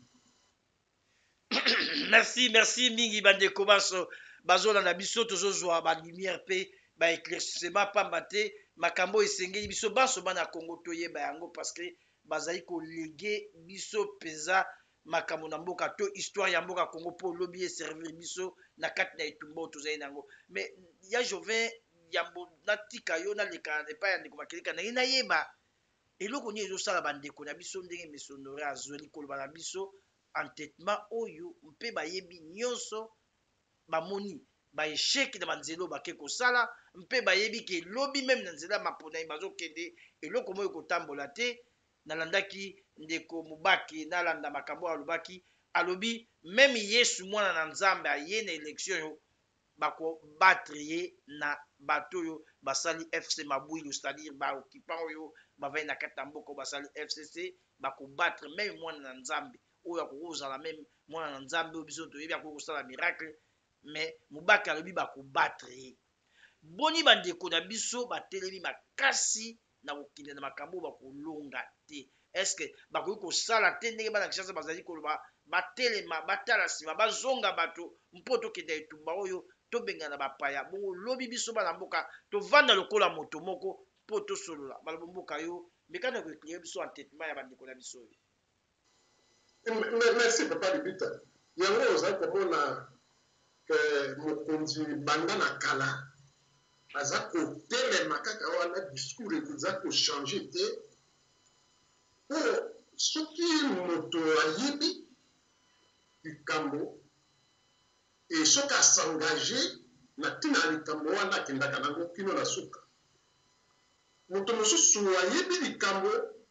Merci, merci mingi bandeko baso bazolanda biso tozozwa ba lumière pe ba éclaircissement pamba te makambo esengeli biso baso bana Congo toyeba yango parce que bazali kolege biso peza makambo na mboka to histoire ya mboka Congo po lobi e servir biso na kati na etumba tozali nango. Mais ya Jovin yambo natika yo na leka epa ya ndeko makeleka na ina yeba eloko ni ezosala bandeko na biso ndenge mesonore azoli koloba na biso entêtement oyo mpe bayebi nyonso bamoni ba échec na banzelo bake kosala mpe bayebi ke lobi même na nzela mapona yi bazokende eloko moyo kotambola te. Nalandaki ndeko Mubaki nalanda makambo alobaki alobi même Yesu mwana na Nzambe aye na élection yo bako battre ye na bato yo basali F C Mabwilo, c'est-à-dire ba occupant oyo bavai na kati na mboka basali F C C bako battre même mwana na Nzambe oyo akozala même mwana na Nzambe oyo biso toyebi akosala miracle. Mais Mubaki alobi bako battre ye. Boni bandeko na biso batelemi makasi na kokende na makambo bakolonga te. Est-ce que bakoki kosala te ndenge bana kishasa bazali koloba batelema batala nsima bazonga bato mpo tokende etumba oyo tobenga na bapaya bongo lobi biso bana mboka tovanda lokola moto moko mpo tosolola baloba mboka yo mekana koeclaire biso entêtement ya bandeko na biso oyo. Merci papa Libita. Yango ozali komona mokonzi banda na kala aza kotelema kaka wana discours ekoza kochange te po soki moto ayebi likambo e soki asengage na ntina ya likambo wana akendaka nango kino na suka. Moto mosusu ayebi likambo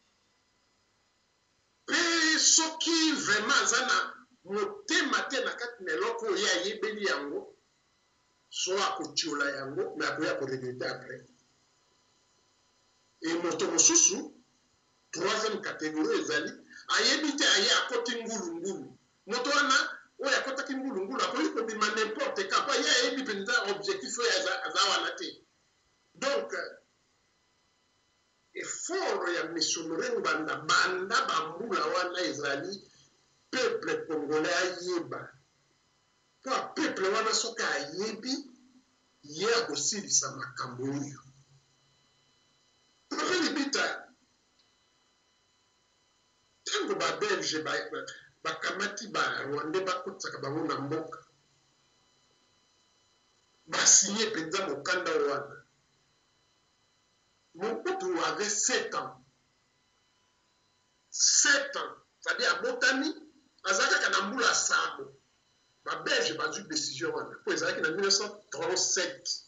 mpe soki vraiment aza na motema te na kati na eloko oyo ayebeli yango so akotiola yango me akoya koregrete après. E moto mosusu troisième catégorie ezali ayebi te aye akoti ngulungulu. Moto wana oyo akotaki ngulungulu akoki kobima n'importe ka pa ye ayebi mpenza objectif oyo aza wana te. Donc effort ya missionnaire banda banda bambula wana ezali peuple congolais ayeba po peuple wana soki ayebi ye akosilisa makambo oyo. Après libita ntango babelge bakamati barwandais bakotisaka bango na mboka basinye mpenza mokanda wana, Mobutu avait sept ans. sept ans. C'est-à-dire à Botani, à Zaka Kanambula Sabo. Ma belge a eu une décision. Pour les années en mille neuf cent trente-sept.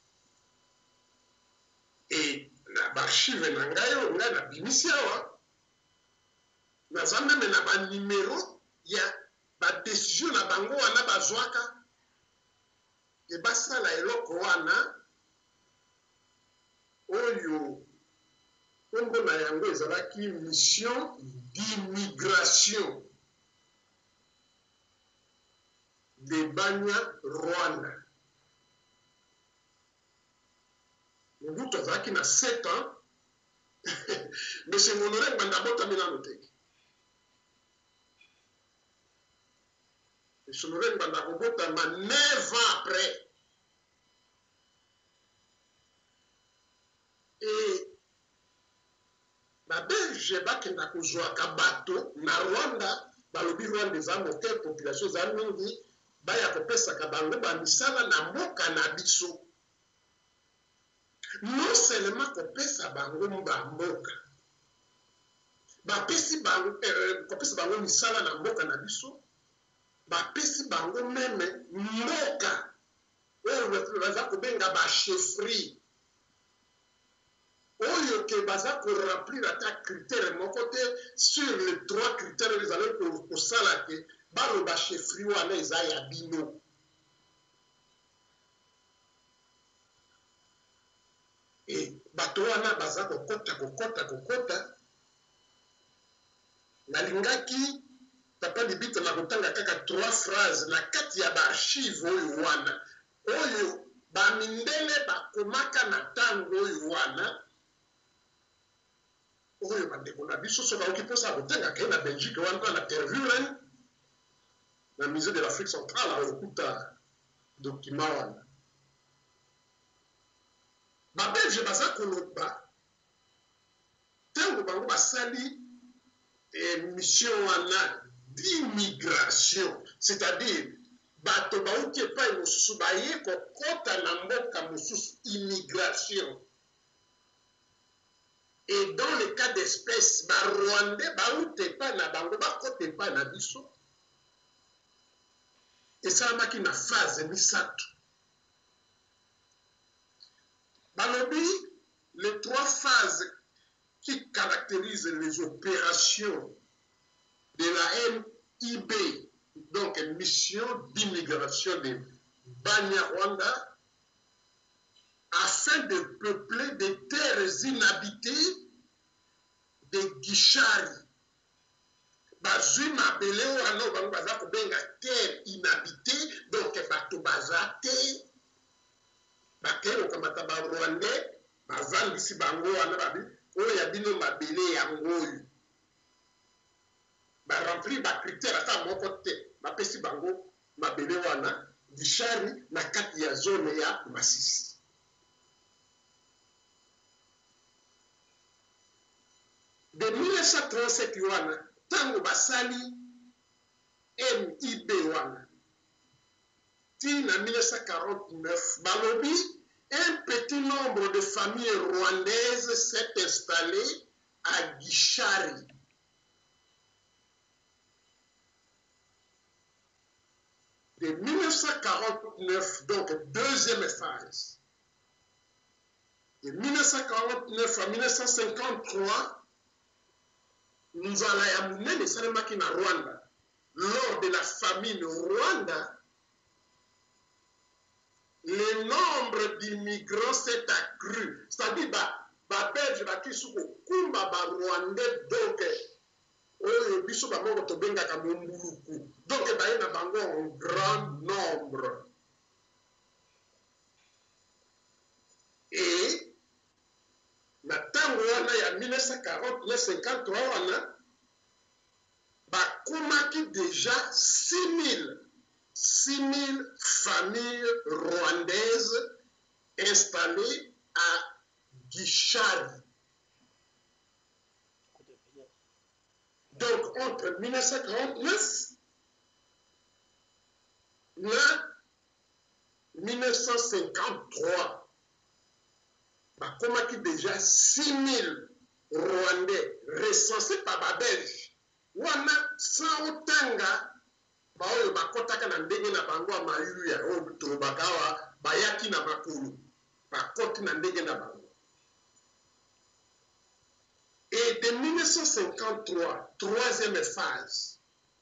Et l'archive Nangayo, on a la Bimisiawa. Nous avons même un numéro, il y a une décision na bango wana bazwaka. Et basa la eloko wana. Oyo. Congo na yango ezalaki mission d'immigration de Banya Rwanda. Mobutu azalaki na sept ans, mais c'est mon oreille bandabota milano te. Et son oreille bandabota ma neuf ans après. Et ba belge bakenda kozwaka bato na Rwanda balobi Rwanda eza moke population eza mingi baya kopesaka bango bamisala na mboka na biso. Non seulement kopesa bango mboka bapesi bango eh, kopesa bango misala na mboka na biso bapesi bango meme mboka oyo baza kobenga bachefferie oyo ke baza ko remplir ata critère moko te sur les trois critères les allez pour sala ke balo ba chefferie wana eza ya bino. Et bato wana baza kokota kokota kokota nalingaki papa libita na kotanga kaka trois phrases na kati ya ba archive oyo wana oyo bamindele bakomaka na ntango oyo wana oyo bandeko na biso so baoki mposa kotenga kei na Belgique wana na Tervuren na musée de l'Afrique centrale aokuta document wana babelge baza koloba ntango bango basali mission wana d'immigration, c'est-à-dire bato bauki epai mosusu baye kokota na mboka mosusu immigration. Et dans le cas d'espèce, ba Rwandais baute pas na bango bakote pas na biso. Et ça maki na phase misato. Balobi, les trois phases qui caractérisent les opérations de la M I B, donc mission d'immigration de Banyarwanda, afin de peupler des terres inhabitées de Gishari. Bazui mabele wana bango baza kobenga terre inhabitée, donc bato bazate bakero kamata ba Rwandais bazangisi bango wana babi oyo ya bino mabele yango oyo ba remplir ba critères ata moko te bapesi bango mabele wana Gishari na kati ya zone ya Masisi. De mille neuf cent trente-sept wana tango basali M I B wana ti na mille neuf cent quarante-neuf balobi un petit nombre de familles rwandaises s'est installé à Gishari. De mille neuf cent quarante-neuf, donc deuxième phase. De mille neuf cent quarante-neuf à mille neuf cent cinquante-trois, nous allons amener les Salemaki na Rwanda. Lors de la famine au Rwanda, le nombre d'immigrants s'est accru. C'est-à-dire, bah, bah, Belge, bah, qui sont kumba, bah, Rwandais, donc, oyo biso bamoko tobengaka mombuluku donc baye na bango en grand nombre et na ntango wana ya mille neuf cent quarante na cinquante-trois wana bakomaki déjà six mille six mille familles rwandaises installées à Gishari. Donc, entre mille neuf cent quarante-neuf et mille neuf cent cinquante-trois, il y a déjà six mille Rwandais recensés par les Belges. Wana sans otanga baoyo bakotaka na ndenge na bango ya mayulu ya oyo tobakawa bayaki na makulu bakoti na ndenge na bango. Et de mille neuf cent cinquante-trois, troisième phase,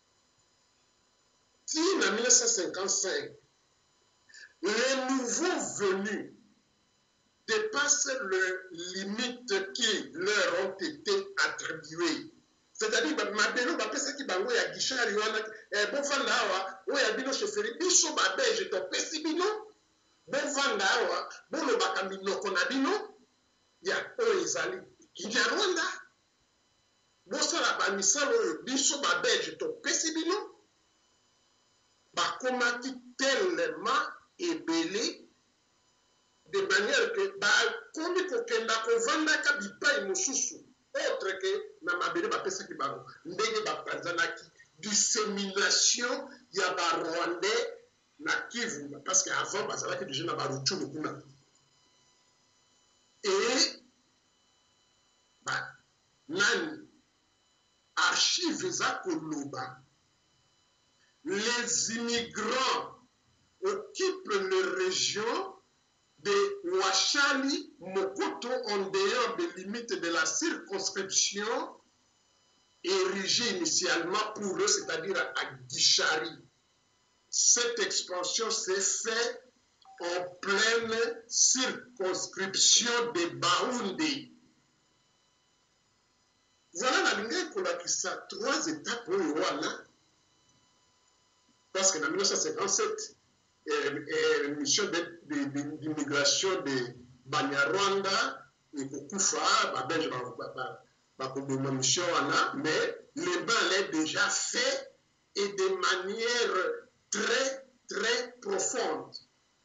si en mille neuf cent cinquante-cinq, les nouveaux venus dépassent les limites qui leur ont été attribuées. C'est-à-dire, Mabelo, Bapesaki Bango, ya Gishari, Bovanda Awa, Oya Bino Cheferi, Biso Babe, je te pesi Bino, Bovanda Awa, Bolo Bakamino Konabino, ya Oezali. Il y a Rwanda. Bosala bamisalo biso babelge to pesi bino bakomaki tellement ebele de manière que bakomi kokenda kovandaka bipai mosusu autre que na mabele bapesaki bango ndenge bapanzanaki dissémination ya barwandais na Kivu parce que avant bazalaki déjà na baruchulu kuna et ba nani archives à Koloba, les immigrants occupent les régions de Ouachali, Mokoto, en dehors des limites de la circonscription érigée initialement pour eux, c'est-à-dire à Gishari. Cette expansion s'est faite en pleine circonscription de Baoundé. Voilà la ligne qu'on a qui ça trois étapes pour le parce que en mille neuf cent cinquante-sept, la mission d'immigration de Banyarwanda et Kokufa, Babel, ma mission mais le bain est déjà fait et de manière très très profonde.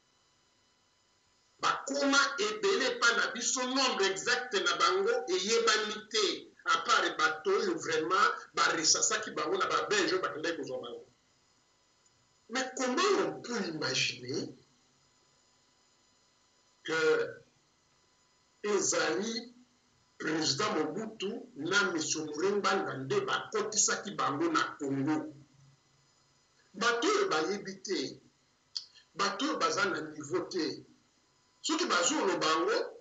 Bakoma ebele pa na biso nombre exact na bango et yebanité. À part les bateaux, vraiment, qui mais comment on peut imaginer que Ezali, président Mobutu, na mission Mourimba, nde bakotisaki bango na Congo. Bateau ba yebité, bateau baza na niveau te. Ceux qui bazou le bango,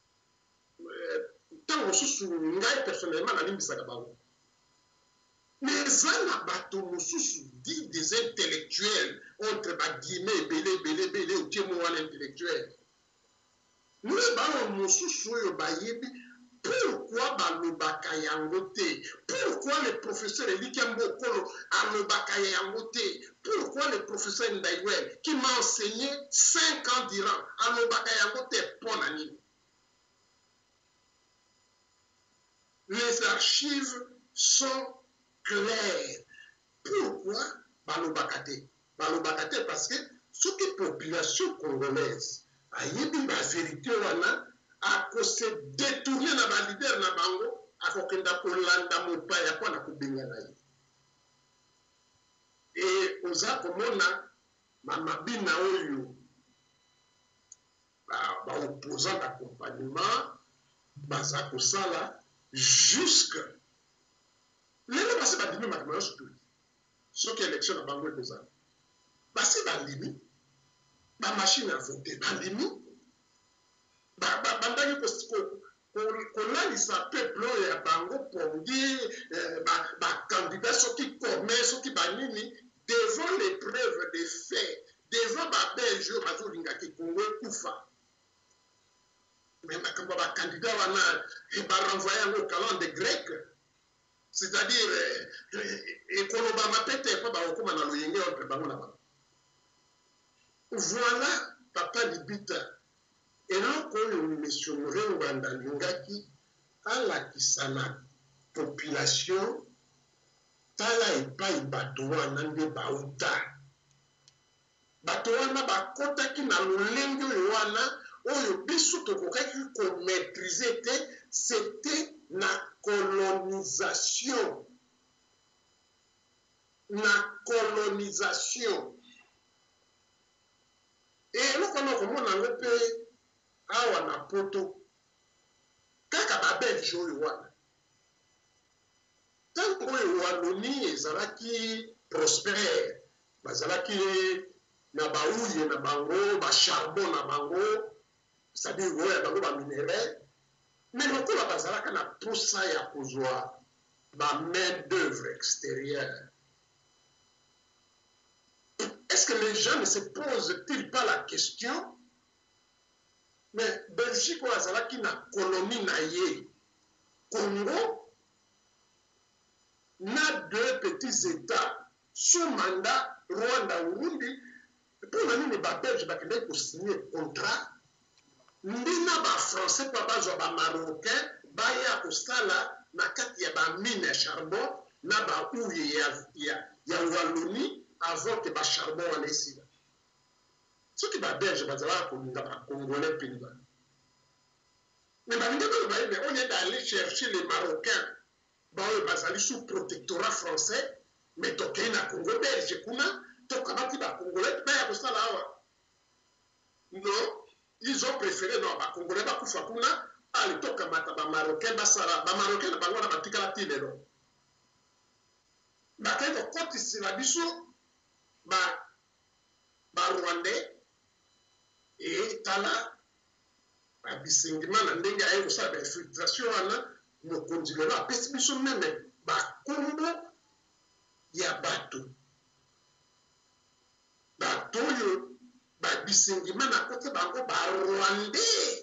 tant mosusu ngai personnellement nalimbisaka bango mais eza na bato mosusu dit des intellectuels entre baguillemets ebele ebele ebele otie mo wana intellectuel mais bango mosusu oyo bayebi pourquoi balobaka yango te pourquoi le professeur Elikambo Okolo alobaka yango te pourquoi le professeur Ndaiwel qui m'a enseigné cinq ans durant alobaka yango te mpona nini. Les archives sont claires. Pourquoi Balobakate? Balobakate parce que ce qui est population congolaise a yebi la vérité wana a se détourner na ba leader na bango a kokenda kolanda mopaya kwa na kubenga na ye. Et oza komona mama bina oyo ba ba opposant d'accompagnement baza kosala jusque lelo basi bandimi makambo nyonso tu soki élection na bango ekozala basi bandimi bamashine ya vote bandimi bandaki kolalisa peuple oyo ya bango pongi bacandidat soki kome soki banini devant les preuves de fait devant babelge oyo bazolingaki kongo ekufa mais makambo ya bacandidat wana barenvoye yango au calende grec c'est-à-dire ekoloba mapete pa bakokoma na loyenge entre bango na bango. Voilà papa Libita eloko oyo monsieur Ngwanda alingaki alakisa na population tala epai bato wana nde bauta. Bato wana bakotaki na lolenge oyo wana oyo biso tokokaki komaîtriser te, c'était na colonisation. Na colonisation. Et eloko na komona ngo mpe awa na poto kaka babelge oyo wana ntango oyo waloni ezalaki prospère bazalaki na bauye na bango bacharbon na bango c'est-à-dire oyo ya bango baminerai mais lokola bazalaka na posa ya kozwa bamain d'œuvre extérieure. Est-ce que les gens ne se posent-ils pas la question? Mais Belgique oyo azalaki na colonie na ye Congo na deux petits états sous mandat Rwanda Urundi mpona nini babelge bakendaki kosigner contrat ndi na bafrançais mpo bazwa bamarocain baya kosala na kati ya bamine ya charbon na bauye ya, ya, ya Wallonie avant que bacharbon wana esila soki babelge bazalaka kolinga bacongolais mpenza mais balingi oyo bayebe on est d'aller chercher les marocains baoyo bazali sous protectorat français mais tokei na congo belge kuna tokamati bacongolais baya kosala awa non ils ont préféré non bacongolais bakufa kuna ali tokamata bamarocain basala bamarocain na bango wana batikala ti lelo bakei kokotisela biso barwandais e tala babisengima na ndenge aye kosala bainfiltration wana mokonzi lelo apesi biso meme bakombo ya bato bato oyo babisengima na kote bango barwandais.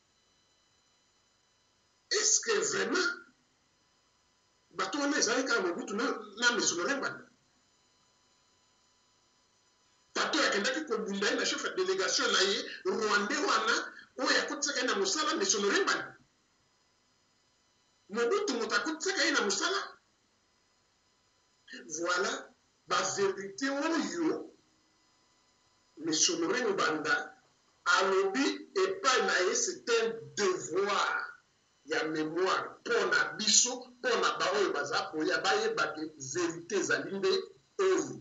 Est-ce que vraiment bato wana ezali kaka mobutu na misonore bana bato akendaki kobunda ye na chef ya délégation na ye rwandais wana oyo akotisaka ye na mosala misonore bana mobutu moto akotisaka ye na mosala. Voilà bavérité oyo misonore banda alobi epai na ye c'est un devoir ya mémoire mpona biso mpona baoyo baza koya bayebake vérité ezali nde oyo.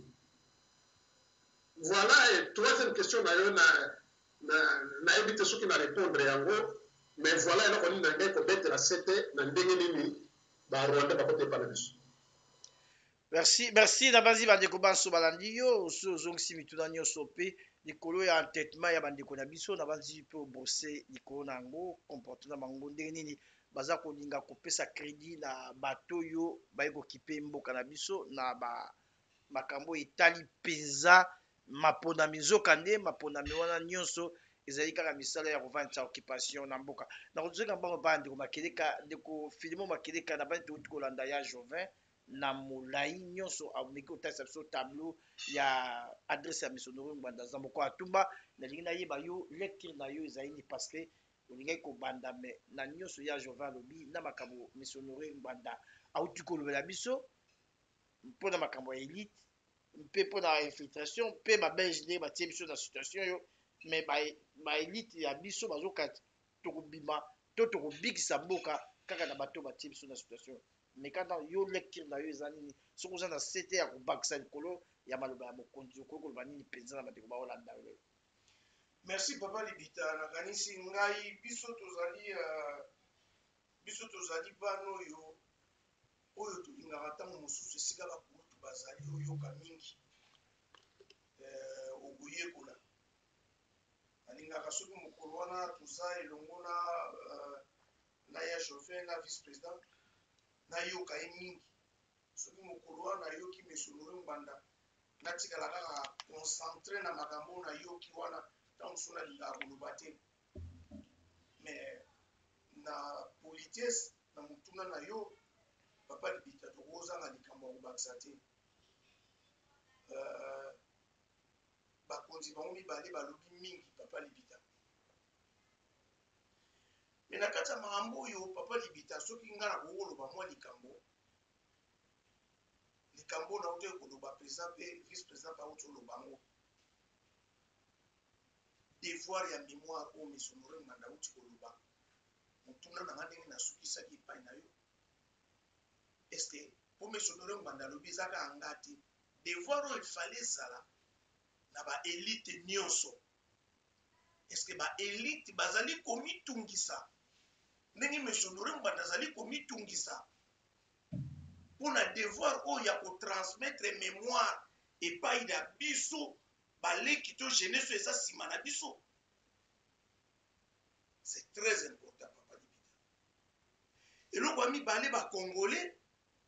Voilà et troisième question na yo nayebi te soki na répondre yango mais voilà eloko nini na ngai kobetela sete na ndenge nini barwandais bakota epa na biso. Merci, merci na bazi bandeko banso balandi yo oso ozongisi mituna nyonso mpe likolo ya entêtement ya bandeko na biso na banzi mpe obose likolo na yango comporte na bango ndenge nini baza kolinga kopesa crédit na bato oyo baye kokipe mboka na biso na ba makambo etali mpenza maponami nzoka nde maponami wana nyonso ezali kaka misala ya kovandisa occupation na mboka na kozoka mbango mpa ndeko makeleka ndeko filimo makeleka na bani touti kolanda ya Jovin na molai nyonso ameki kotalisa biso tableau ya adresse ya misonoro Ngwanda za moko atumba nalingi nayeba yo lecture na yo ezali ni parce que olingai kobanda me na nyonso ya Jovin alobi na makambo misonoro Ngwanda auti kolobela biso mpona makambo ya élite mpe mpona infiltration mpe babelge nde batie biso na situation yo me baélite ya biso bazokati tokobima to tokobikisa mboka kaka na bato batie biso na situation mais kaka yo lecture na yo eza nini soki oza na sete ya kobakisa likolo ya maloba ya mokonzi okoki koloba nini mpenza na bandeko baolanda yo. Merci papa Libita nakanisi ngai biso tozali uh, biso tozali bana oyo oyo tolingaka ntango mosusu esika bakutu bazali oyoka mingi uh, okoyekola alingaka soki mokolo wana toza elongo na uh, na ya Jovin na vice président nayoka ye mingi soki mokolo wana nayoki mesonoro Ngwanda natikala kaka concentré na makambo nayoki wana ntango mosusu nalingaka koloba te mais na politesse na motuna na yo papa libita tokozanga likambo ya kobakisa te bakonzi bango mibale balobi mingi papa libita me na kati ya makambo oyo papa libita soki nga na kokoloba mwa likambo likambo na otoye koloba président mpe vice président pauti oloba yango devoir ya mémoire oyo mesonore nganda uti koloba motuna na nga ndenge nasukisaki epai na yo estce mpo mesonore nganda alobi ezaka anga te devoir oyo efale ezala na baélite nyonso estce baélite bazali komitungisa ndenge mesonore nganda azali komitungisa mpona devoir oyo ya kotransmettre mémoire epai na biso baleki to jeunesse eza nsima na biso. C'est très important papa libita eloko ya mibale bacongolais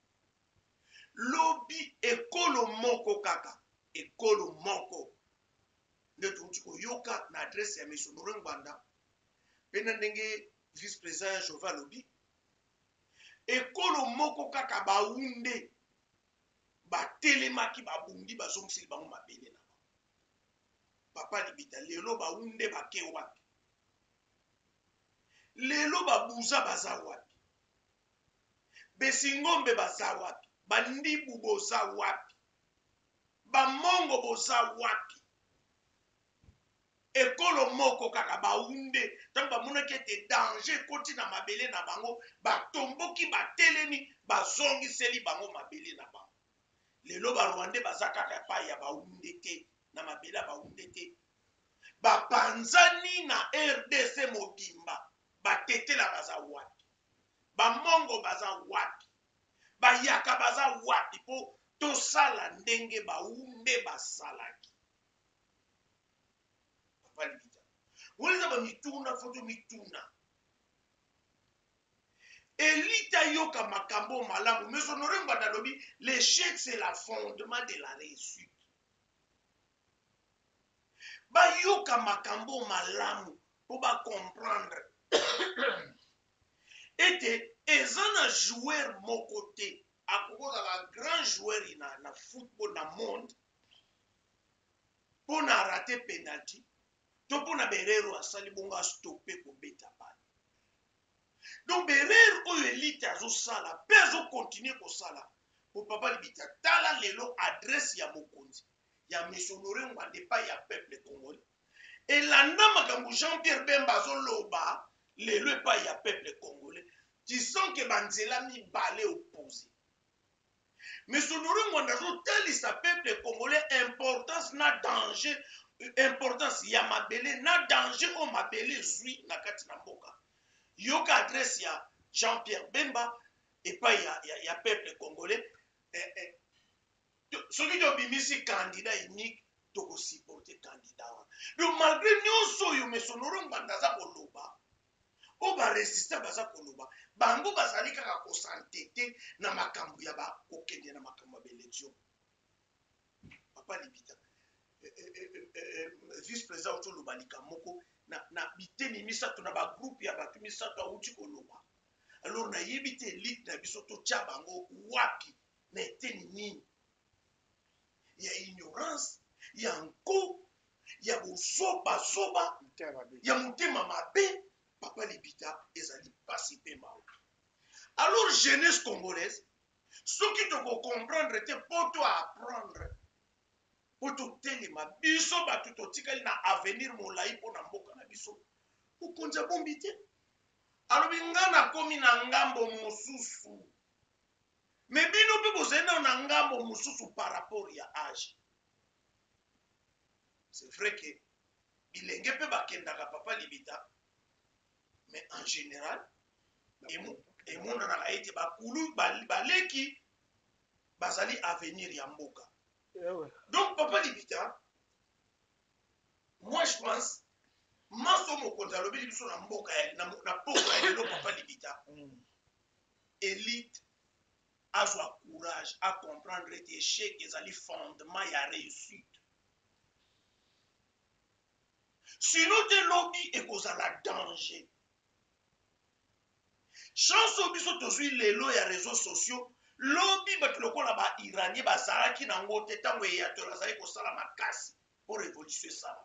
lobi ekolo moko kaka ekolo moko nde touti koyoka na adresse ya mesonore ngwanda mpe na ndenge vice président ya jova lobi ekolo moko kaka baunde batelemaki babundi bazongiseli bango mabele na bango papa libita lelo baunde bake wapi lelo babuza baza wapi besingombe baza wapi bandibu boza wapi bamongo boza wapi ekolo moko kaka baunde ntango bamonaki ete danger ekoti na mabele na bango batomboki batelemi bazongiseli bango mabele na bango lelo barwande baza kaka epai ya baunde te na mabele ya baunde te bapanzani na R D C mobimba batetela baza wapi bamongo baza wapi bayaka baza wapi mpo tosala ndenge baunde basalaki papa libita woliza bamituna foto mituna elita yoka makambo malamu mesonore ngwanda lobi l'échec c'est la fondement de la réussite bayoka makambo malamu mpo bacomprendre ete eza na joueur moko te akokozala grand joueur na, na football na monde mpo na rate penalty to mpo na berero asali bongo astope kobeta bale donc berero oyo elite azosala mpe azokontinue kosala po papa libita tala lelo adresse ya mokonzi ya mesonore ngwanda epai ya peuple congolais elanda makambo Jean Pierre Bemba azoloba lelo epai ya peuple congolais tu sens ke banzela mibale opposé mesonore ngwanda azotalisa peuple congolais importance na danger importance ya mabele na danger o mabele zwi na kati na mboka yoka adresse ya Jean Pierre Bemba epai ya, ya, ya peuple congolais eh, eh, soki tobimisi candidat unique tokosupporte candidat wana donc malgré nyonso oyo mesonore ngwanda aza koloba o baresiste baza koloba bango bazali kaka kosantete na makambo ya bakokende na makambo ya baélection papa libita eh, eh, eh, eh, vice président otoloba likambo moko na, na biteni misato na bagroupe ya bato misato awuti koloba alors nayebi te elite na biso totya bango wapi na eteni nini ya ignorance ya nko ya bozobazoba ya motema mabe papa libita ezali pasi mpe mawa alors jeunesse congolaise soki tokocomprendre te mpo to apprendre mpo totelema biso bato totikali na avenir molai mpo na mboka na biso okonzi abombi te alobi nga nakomi na ngambo mosusu me bino mpe bozali nao na ngambo mosusu par rapport ya age c'est vrai que bilenge mpe bakendaka papa libita mais en général emonanaka ete bakulu baleki bazali avenir ya mboka donc papa libita moi je pense maso mokonzi alobeli biso na mboka na poko ya lelo papa libita élite azwa courage à comprendre ete échec ezali fondement ya réussite sinon te lobi ekozala danger chance obiso tozwi lelo ya réseaux sociaux lobi bato lokola ba iranien bazalaki nango te ntango eyatolo azali kosala makasi pour révolution esala.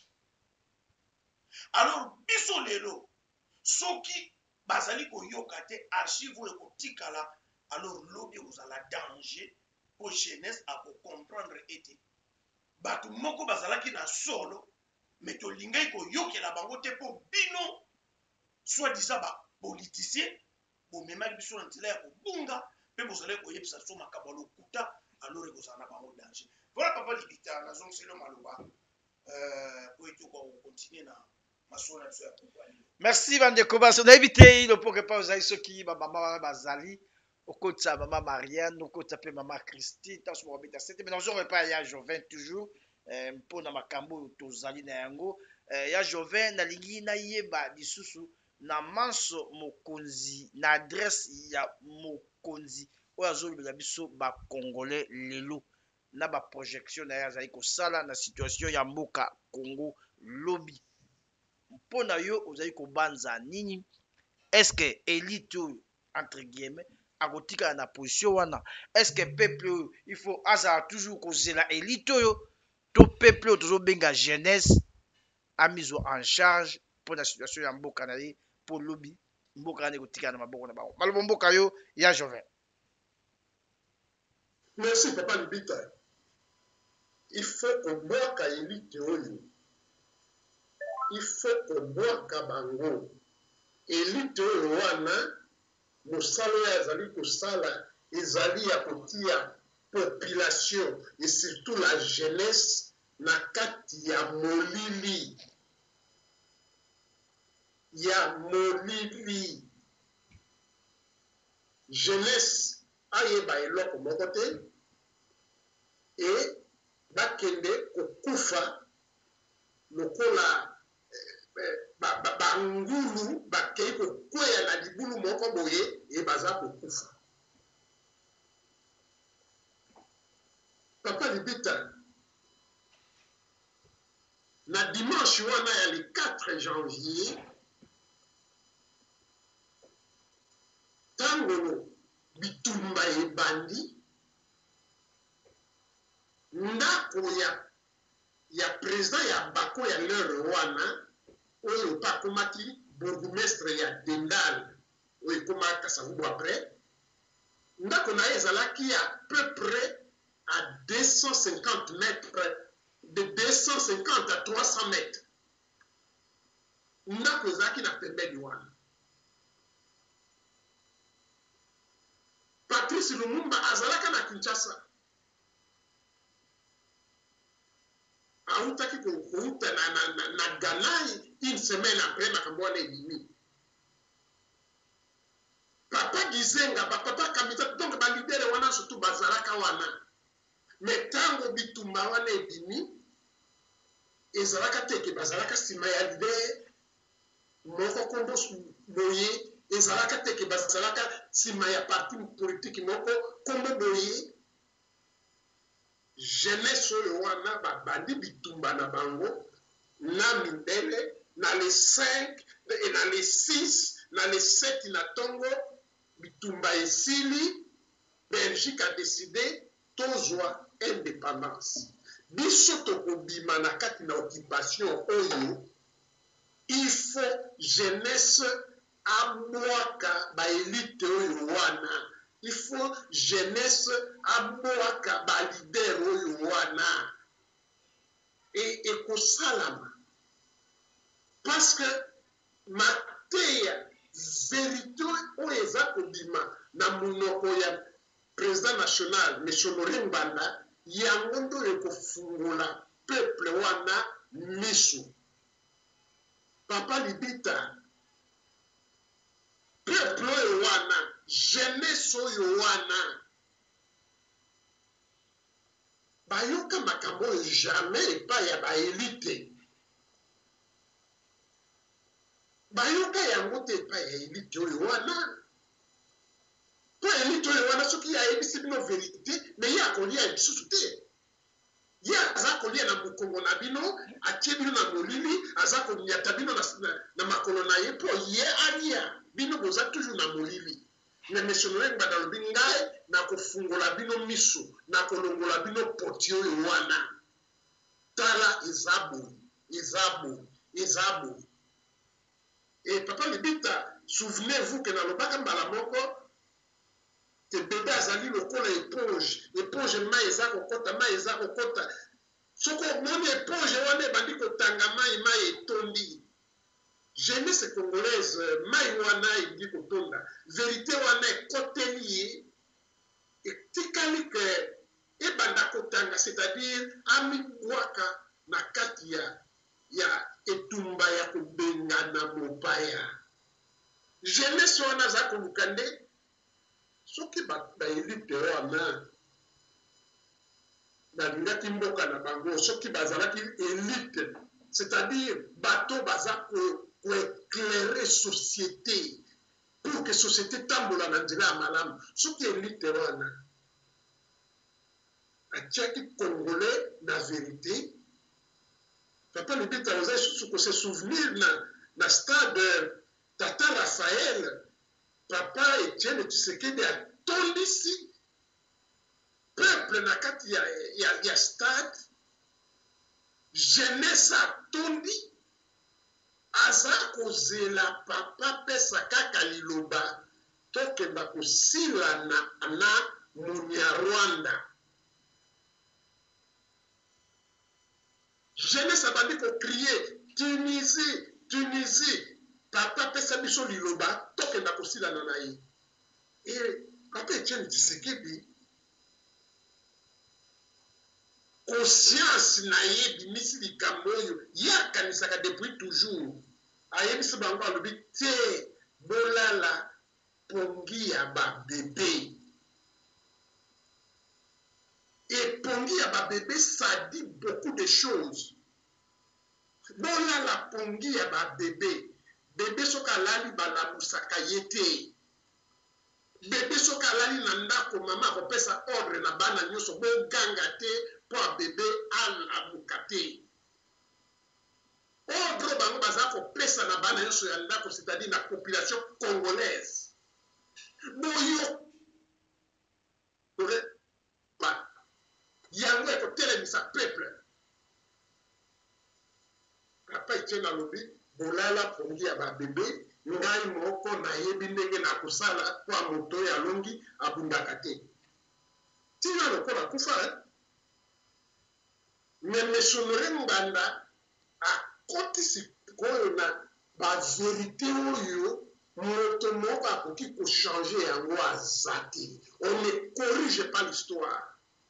Alors biso lelo soki bazali koyoka te archive oyo ekotikala, alors lobi ozala danger pour jeunesse akocomprendre ete bato moko bazalaki na solo me tolingai koyokela bango te mpo bino soi-disant bapoliticien bomemaki biso na nzela ya kobunga mpe bozali koyebisa so makambo lokuta, alors ekozala na bango danger. Voilà papa Libita nazongiselo maloba po ete kokontinue na masolo na biso ya kokwa. Merci bandeko baso nayebi te lopoke mpa ozali soki bamama wana bazali okotisa mama Marianne okotisa mpe mama Christine ntanso bakobeta sete mais nazongo epai ya Joven toujours mpona makambo oyo tozali na yango ya Joven nalingi nayeba lisusu na manso mokonzi na adresse ya mokonzi oyo azolobela biso bakongolais lelo na baprojection na ye azali kosala na situation ya mboka Congo lobi mpona yo ozali kobanza nini? Est-ce que élite oyo entre guillemets akotikala na position wana? Est-ce que peuple oyo il faut azala toujours kozela élite oyo to peuple oyo tozobenga jeunesse amizo en charge mpona situation ya mboka na ye mpo lobi mboka wana ekotikala na maboko na bango? Maloba mboka yo ya Joven. Merci papa Libita. Il faut kobwaka élite oyo, il faut kobwaka bango élite oyo wana mosala oyo azali kosala ezali ya kotia population et surtout la jeunesse na kati ya molili ya molili. Jeunesse ayeba eloko moko te e bakende kokufa lokola bangulu bakei kokweya na libulu moko boye e baza kokufa. Papa Libita, na dimanche wana ya le quatre janvier tango bitumba ebandi ndako ya ya président ya bako ya lere wana oyo pa akomaki bourgmestre ya Dendal oyo ekomaka Kasavubu après ndako na ye ezalaki à peu près à deux cent cinquante mètres, de deux cent cinquante à trois cents mètres. Ndako ezalaki na pembeni wana. Patrice Lumumba azalaka na Kinshasa. Autaki kouta na, na, na, na Ghana une semaine après makambo wana ebimi. Papa Gizenga, papa Kamita, donc ba leader wana surtout bazalaka wana. Mais tango bitumba wana ebimi ezalaka teke bazalaka sima ya leader moko kombo boye ezalaka teke bazalaka sima ya parti politique moko kombo boye. Jeunesse oyo wana babandi bitumba na bango na mindele na les cinq et na les six na les sept na tongo bitumba esili. Belgique a décidé tozwa indépendance. Biso tokobima na kati na occupation oyo il faut jeunesse abwaka ba élite oyo wana. Il faut jeunesse abwaka ba leader oyo wana. Et ekosalama. Parce que mateya vérité oyo eza kobima na munoko ya président national M. Honoré Mbanda yango ndo ekofungula peuple wana misu. Papa Libita, peuple oyo wana, jeunesse oyo wana, bayoka makambo oyo jamais epai ya baélite. Bayoka yango te epai ya élite oyo wana. Po élite oyo wana soki ayebisi bino vérité, mais ye akolia lisusu te. Ye aza kolia na mokongo na bino, atie bino na molili, aza konyata bino na, na, na makolo na ye po ye alia. bino boza toujours na molili mais monsieur Noël badalobi ngai na kofungola bino miso na kolongola bino poti oyo wana tala ezabo ezabo ezabo et papa libita souvenez-vous que na lobaka mbala moko que bébé azali lokola éponge éponge mai eza kokota mai eza kokota soko omoni éponge wana ebandi kotanga mai mai etondi jeunesse congolaise mai wana elingi kotonda vérité wana ekoteli ye etikali ke ebanda kotanga c'est-à-dire amibwaka na kati ya ya etumba ya kobengana mopaya jeunesse wana aza koluka nde soki baelite wana balingaki mboka na bango soki bazalaki élite c'est-à-dire bato baza koéclairer société pour que société tambola na nzela ya malamu soki élite wana atiaki congolais na vérité papa libita oza lisusu kose souvenir na, na stade tata Raphaël papa Etienne Tshisekedi atondisi peuple na kati ya, ya, ya stade jeunesse atondi aza kozela papa pesa kaka liloba tokenda kosila na, na Munyarwanda jeunesse abandi kokrie Tunisie Tunisie papa pesa biso liloba tokenda kosilana na ye e papa Etienne Tshisekedi conscience na ye bimisi likambo oyo ye akanisaka depuis toujours ayebisi bango alobi te bolala pongi ya babebe et pongi ya babebe ça dit beaucoup de choses bolala pongi ya babebe bebe soki alali balamusaka ye te bebe soki alali na ndako mama akopesa ordre na bana nyonso boganga te mpo ya bebe alamuka te ordre bango baza kopesa na bana nyonso ya ndako c'est-à-dire na population congolaise boyo yango ekotelemisa peuple papa Etienne alobi bolala pongi ya babebe ngai moko nayebi ndenge na kosala kwa moto oyo alongi abundaka te tina lokola kufa me mesonore nganda akotisi koyo na baverité oyo moto moko akoki kochange yango aza te on ne corrige pas l'histoire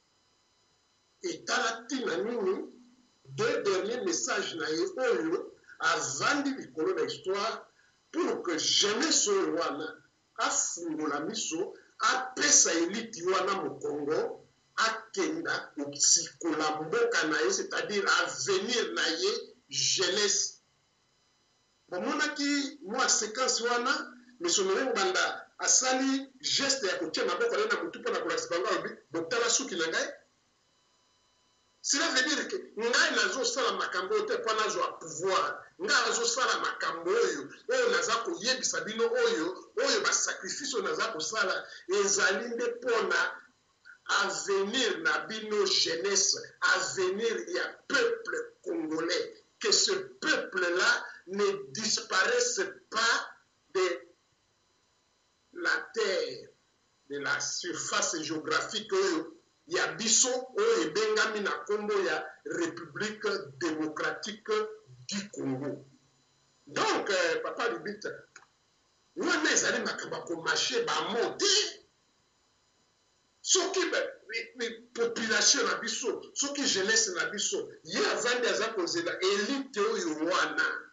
etala ntina nini deux derniers messages na ye oyo avandi likolo na histoire pour que jeunesse oyo wana afungola miso apesa eliti wana mokongo akenda kosikola mboka na ye c'est-à-dire avenir na ye jeunesse bomonaki mwa séquence wana mesonore nganda asali geste ya kotia maboko na ye na motu mpo na kolakisa bango alobi botala suki na ngai cela veut dire que ngai nazosala makambo oyo te mpo nazwa pouvoir ngai nazosala makambo oyo oyo naza koyebisa bino oyo oyo basacrifice oyo naza kosala ezali nde mpona avenir na bino jeunesse avenir ya peuple congolais que ce peuple là ne disparaisse pas de la terre de la surface géographique oyo ya biso oyo ebengami na nkombo ya République démocratique du Congo. Donc euh, papa libita wana ezali makambo ya komashe bamo te soki population na biso soki jeunesse na biso ye avandi aza kozela élite oyo wana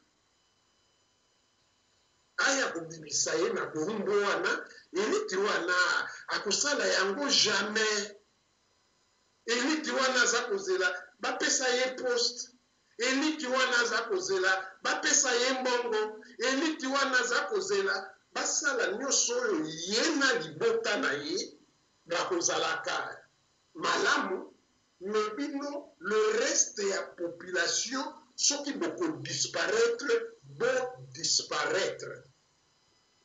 aya kobimisa ye na bombo wana élite wana akosala yango jamais élite wana aza kozela bapesa ye poste élite wana aza kozela bapesa ye mbongo élite wana aza kozela basala nyonso oyo ye na libota na ye bakozalaka malamu me bino le reste ya population soki bokodisparaître bodisparaître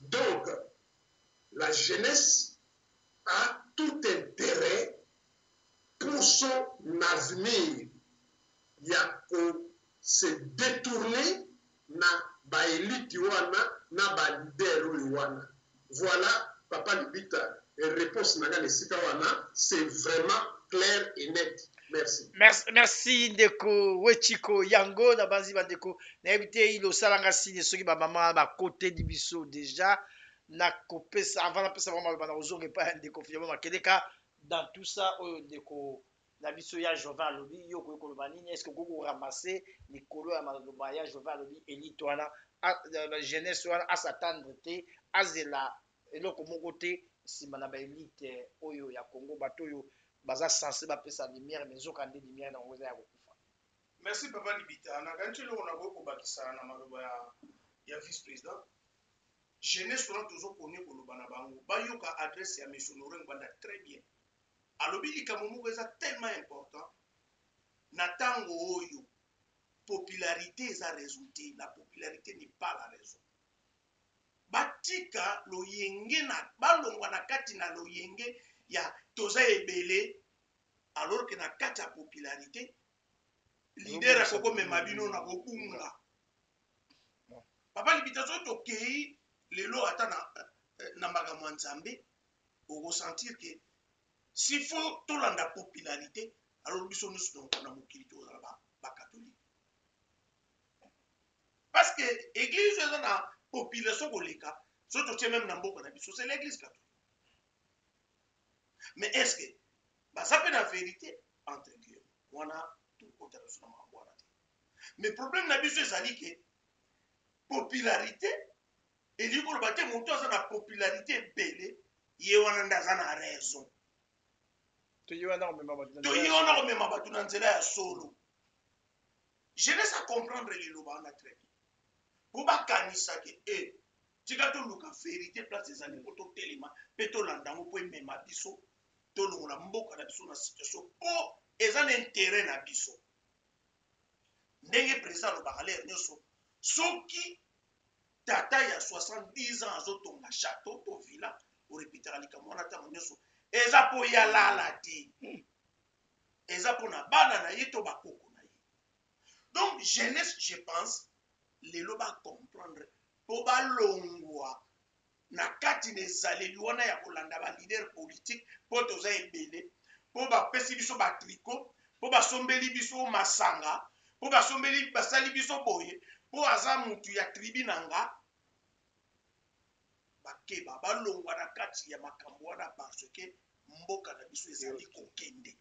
Donc, la jeunesse a tout intérêt pour son avenir. Il y a qu'on se détourner na ba élite wana na ba leader wana. Voilà, Papa Libita, et réponse na le sika wana, c'est vraiment clair et net. Merci. Merci, merci ndeko Wechiko Yango na banzi bandeko. Na ebité ilo salanga sine soki ba maman ba côté di biso déjà na kopesa avant na pesa vraiment ba na ozonge pa ndeko finalement makeleka dans tout ça oyo ndeko na biso ya Jova lobi yo ko ko banini est-ce que koko ramasser likolo ya maloba ya Jova lobi elite wana la jeunesse wana à s'attendre te azela eloko moko te sima na ba elite oyo ya Congo bato oyo baza censé bapesa lumière mais nzokande lumière na ngoza ya kokufa. Merci Papa Libita. Na kanti lo na ko bakisa na maloba ya ya vice président. Jeunesse wana tozo koni koloba na bango. Bayoka adresse ya Monsieur Laurent Gbanda très bien. Alobi likambo moko eza tellement important. Na tango oyo popularité eza résulté, la popularité n'est pas la raison. Batika loyenge na balongwa na kati na loyenge ya toza ebele alors que na kati ya popularité leader akoko mema bino na kobunga. Papa Libita so tokei lelo ata na na makambo nzambe oko sentir que s'il faut tolanda popularité alors biso nous sommes na mokili toza ba ba catholique. Parce que église eza na population koleka so totie même na mboka na biso c'est l'église catholique. Mais est-ce que bah ça peut la vérité entre guillemets on a tout intéressant à voir. Mais problème na biso ezali que popularité et du coup le baté monto ça na popularité belé ye wana ndaza na raison To ye wana ko mema batu. To ye wana ko mema batu na nzela ya solo. Je laisse à comprendre les loba na très bien. Pour ba kanisa ke eh tika to luka vérité place ezali ko to telema pe to landango po mema biso to longola mboka na biso na situation po eza na intérêt na biso. Ndenge président lo bakalere nyoso soki tata ya soixante-dix ans azotonga château to villa o répétera likambo wana tango nyoso eza po ya lala te eza po na bana na ye to bakoko na ye. Donc jeunesse je pense lelo ba comprendre po balongwa na kati na ezaleli wana ya kolanda ba leader politique po toza ebele po bapesi biso batriko po basombeli biso masanga po basombeli basali biso boye po aza mutu ya tribi nanga bakeba balongwa na kati ya makambo wana parce que mboka na biso ezali kokende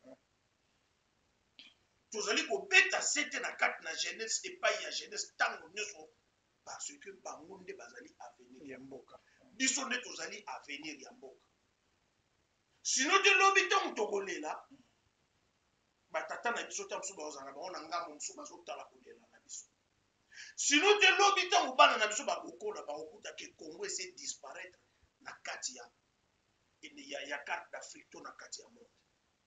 tozali kobeta sete na kati na jeunesse epai ya jeunesse ntango nyonso parce que bango nde bazali avenir ya mboka biso nde tozali avenir ya mboka. Sinon te lobi ntango tokolela batata na biso ntango mosusu bazala bango na ngambo mosusu bazotala kolela na biso. Sinon te lobi ntango bana na biso bakokola bakokuta ke Congo ese disparaître na kati ya ya ya carte d'Afrique to na kati ya monde.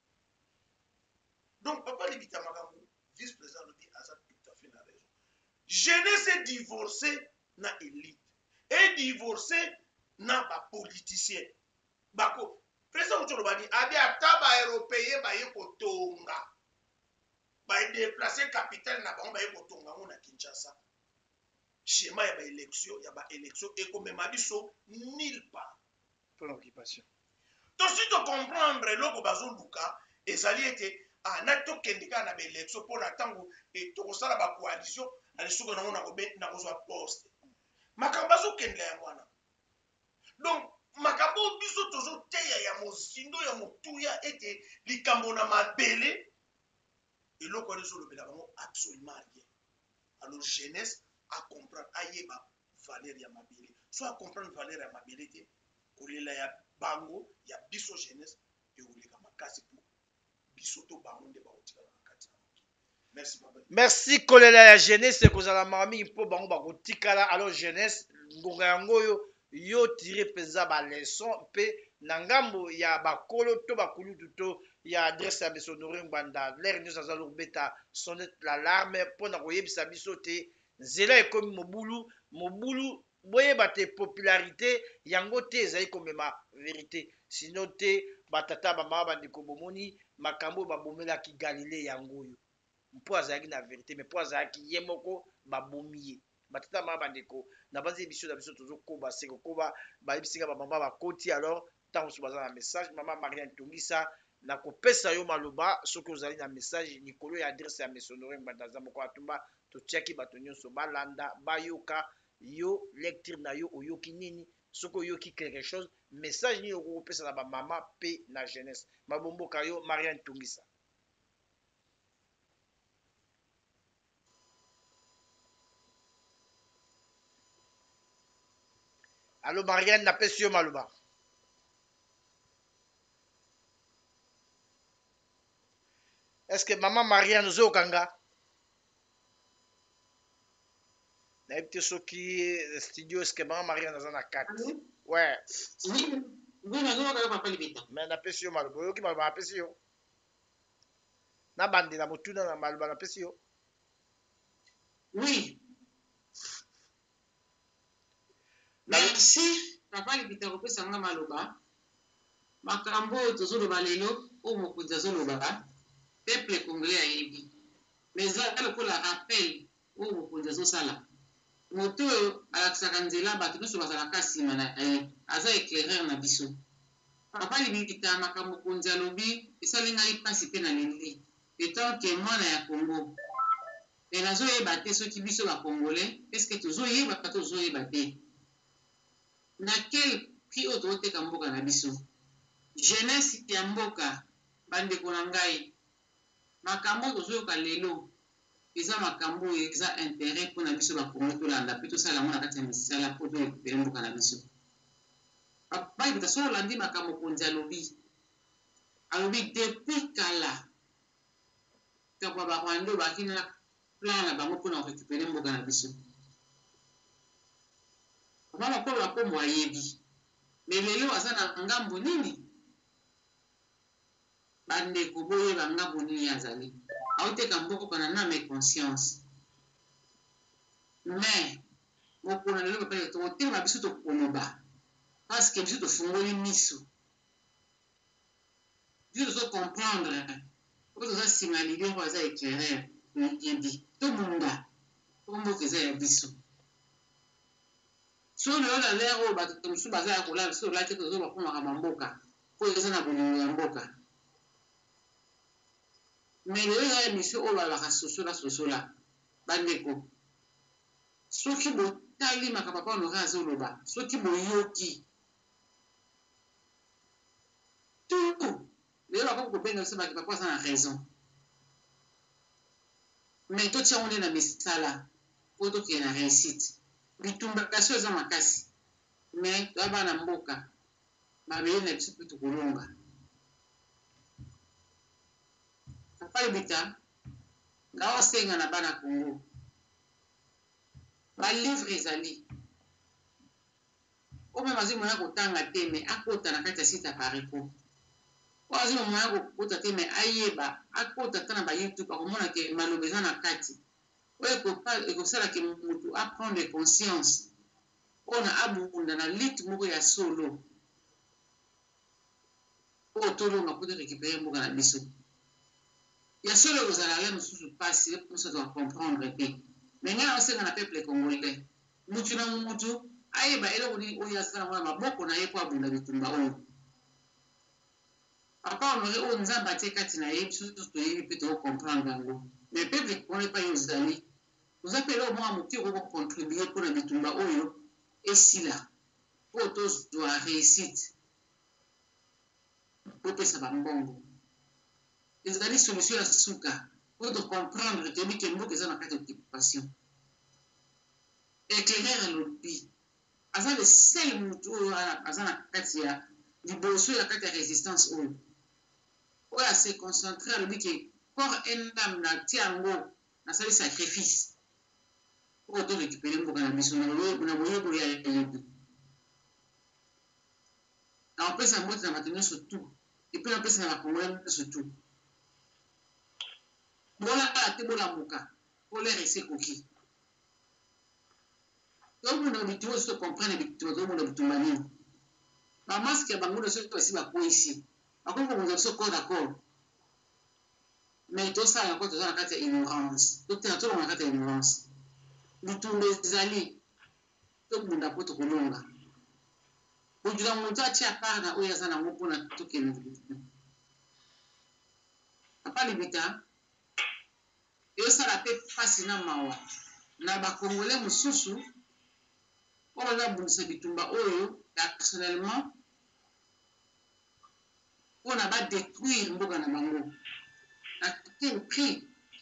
Donc Papa Libita makambo vice président lobi aza tout à fait na raison. Jeunesse est divorcé na élite et divorcé na ba politicien bako président Mutolo bani abi ata ba européen ba ye kotonga ba déplacer capitale na bango ba ye kotonga ngo na Kinshasa schéma ya ba élection ya ba élection et comme mabiso nulle part Pour l'occupation. donc si tu comprendre loko bazo luka ezali ete ah na to kendika na ba élection pour na tango et to kosala ba coalition ali suko na ngona ko be na ko so poste makambo bazo kendela ya mwana. Donc makambo biso tozo teya ya mozindo ya motuya ete likambo na mabele eloko rezo lobela bango absolument rien. Alors jeunesse à comprendre ayeba valeur ya mabele so à comprendre valeur ya mabele te kolela ya bango ya biso jeunesse et oleka makasi pour biso to bango nde ba otika na kati. Merci papa. Merci kolela ya jeunesse kozala mami mpo bango bakotikala. Alors jeunesse ngonga yango yo yo tire peza ba leçon pe na ngambo ya bakolo to bakulutu to ya adresse ya biso Honoré Gbanda l'air nyonso aza lobeta sonnet l'alarme mpo na koyebisa biso te nzela ekomi mobulu mobulu boyeba te popularité yango te ezali komema vérité sino te batata bamama bandeko bomoni makambo oyo babomelaki galilée yango oyo mpo azalaki na vérité me mpo azalaki ye moko babomi ye batata mama bandeko na banzi émission na biso tozokoba se kokoba bayebisinga bamama bakoti alors ntango mosusu baza na message mama Marianne Tongisa na kopesa yo maloba soki ozali na message likolo ya adresse ya Monsieur Honoré Mbanda moko atumba totiaki bato nyonso balanda bayoka yo lecture na yo oyoki nini soki oyoki quelque chose message nini okopesa na bamama pe na jeunesse mabomboka yo Marianne Tongisa. Allô Marianne, napesi yo maloba. Est-ce que maman Marianne nous okanga? Nayebi te soki studio est-ce que maman Marianne aza na kati? Ouais. Oui, oui, nazoyoka papa libita. Mais napesi yo maloba. Oyoki maloba napesi yo. Na bandela motuna na maloba napesi yo. Oui. Merci papa libita kopesa nga maloba. Makambo oyo tozoloba lelo oyo mokonzi azoloba peuple congolais ayebi. Mais eza lokola rappel oyo mokonzi azosala. Moto oyo alakisaka nzela bato nyonso bazalaka nsima na ye aza éclaireur na biso. Papa libita makambo mokonzi alobi esali ngai mpasi mpe na leli etant ke mwana ya Congo. Me nazoyeba te soki biso bacongolais eske tozoyeba kata tozoyeba te na quel prix oyo tozoteka mboka na biso. Jeunesse ya mboka bandeko na ngai makambo tozoyoka lelo eza makambo eza intérêt mpona biso bakongo tolanda mpe tosala yango na kati ya misala mpo torekupere mboka na biso. Papa libita so olandi makambo mokonzi alobi alobi depuis kala kakwa barwanda oyo baki na plan na bango mpona korekupere mboka na biso. Papa makolo bakombo ayebi me lelo aza na ngambo nini bandeko boyeba ngambo nini azali aoteka mboka na name conscience. Mais mokolo lelo papa tokotema biso tokoloba parce que biso tofungoli miso biso tozocomprendre po toza nsima lide mpo aza éclaireur yebi tomunga po mboka eza ya biso. So lelo na lere oyo bato mosusu baza ya kolala biso olaki tozobakomaka bamboka po eza na bolingo ya mboka. Mais lelo eza émission oyo balobaka sosola sosola bandeko soki botali makambo papa Honoré azoloba soki boyoki tout lelo bakoki kobenga biso baki papa aza na raison. Mais totiango nde na misala po tokende na réussite bitumbakasio eza makasi mais toya bana mboka mabele na biso mpe tokolonga. Papa libita ngaosenga na bana Congo balivre ezali oyo meme azwi moya kotanga te me akota na kati ya site ya pareko oyo azwi moya kokota te me ayeba akota ta na bayoutube akomona ke maloba eza na kati oyo ekosala ke motu aprendre conscience mpona abunda na lite moko ya solo oyo tolonga mpo torekipere mboka na biso ya solo ekozala le mosusu mpasi mosusu tokomprendre te. Me ngai naosenga na peuple congolais mutu na mutu ayeba eloko nini oyo aza nango na maboko na ye mpo abunda bitumba oyo. Papa Honoré oyo nzambe atie kati na ye biso toyebi mpe tokokomprendre yango. Me peuple congolais mpa yo ozali oza mpe eloko moko moke okokontribue mpona bitumba oyo esila mpo tozwa réussite popesa bambongo ezali solution ya suka po tocomprendre toyebi ke mboka eza na kati ya occupation. Éclaireur alobi aza le seul motu oyo aza na kati ya liboso ya kati ya résistance oyo oyo ase concentré alobi ke corps et âme na tia yango nasali sacrifice oyo torécupere mboka na biso na boyebo ya yebi na opesa mbote na bato nyonso tu epe na opesa na bakongolais nyonso tu bolala te bolamuka polere ese ekoki donc on a bitumba so comprendre bitumba donc on a bitumba nini ba masque ya bango so to si ba ko ici akoko on a so corps d'accord mais to ça encore to ça na kati ya ignorance to tena to na kati ya ignorance bitumba ezali to bunda poto kolonga ojula moto atia part na oyo aza nango mpona tokende bitumba apali bita ezosala mpe mpasi na mawa na bakongole mosusu oyo bazabundisa bitumba oyo personnellement mpona badétruire mboka na bango na quel prix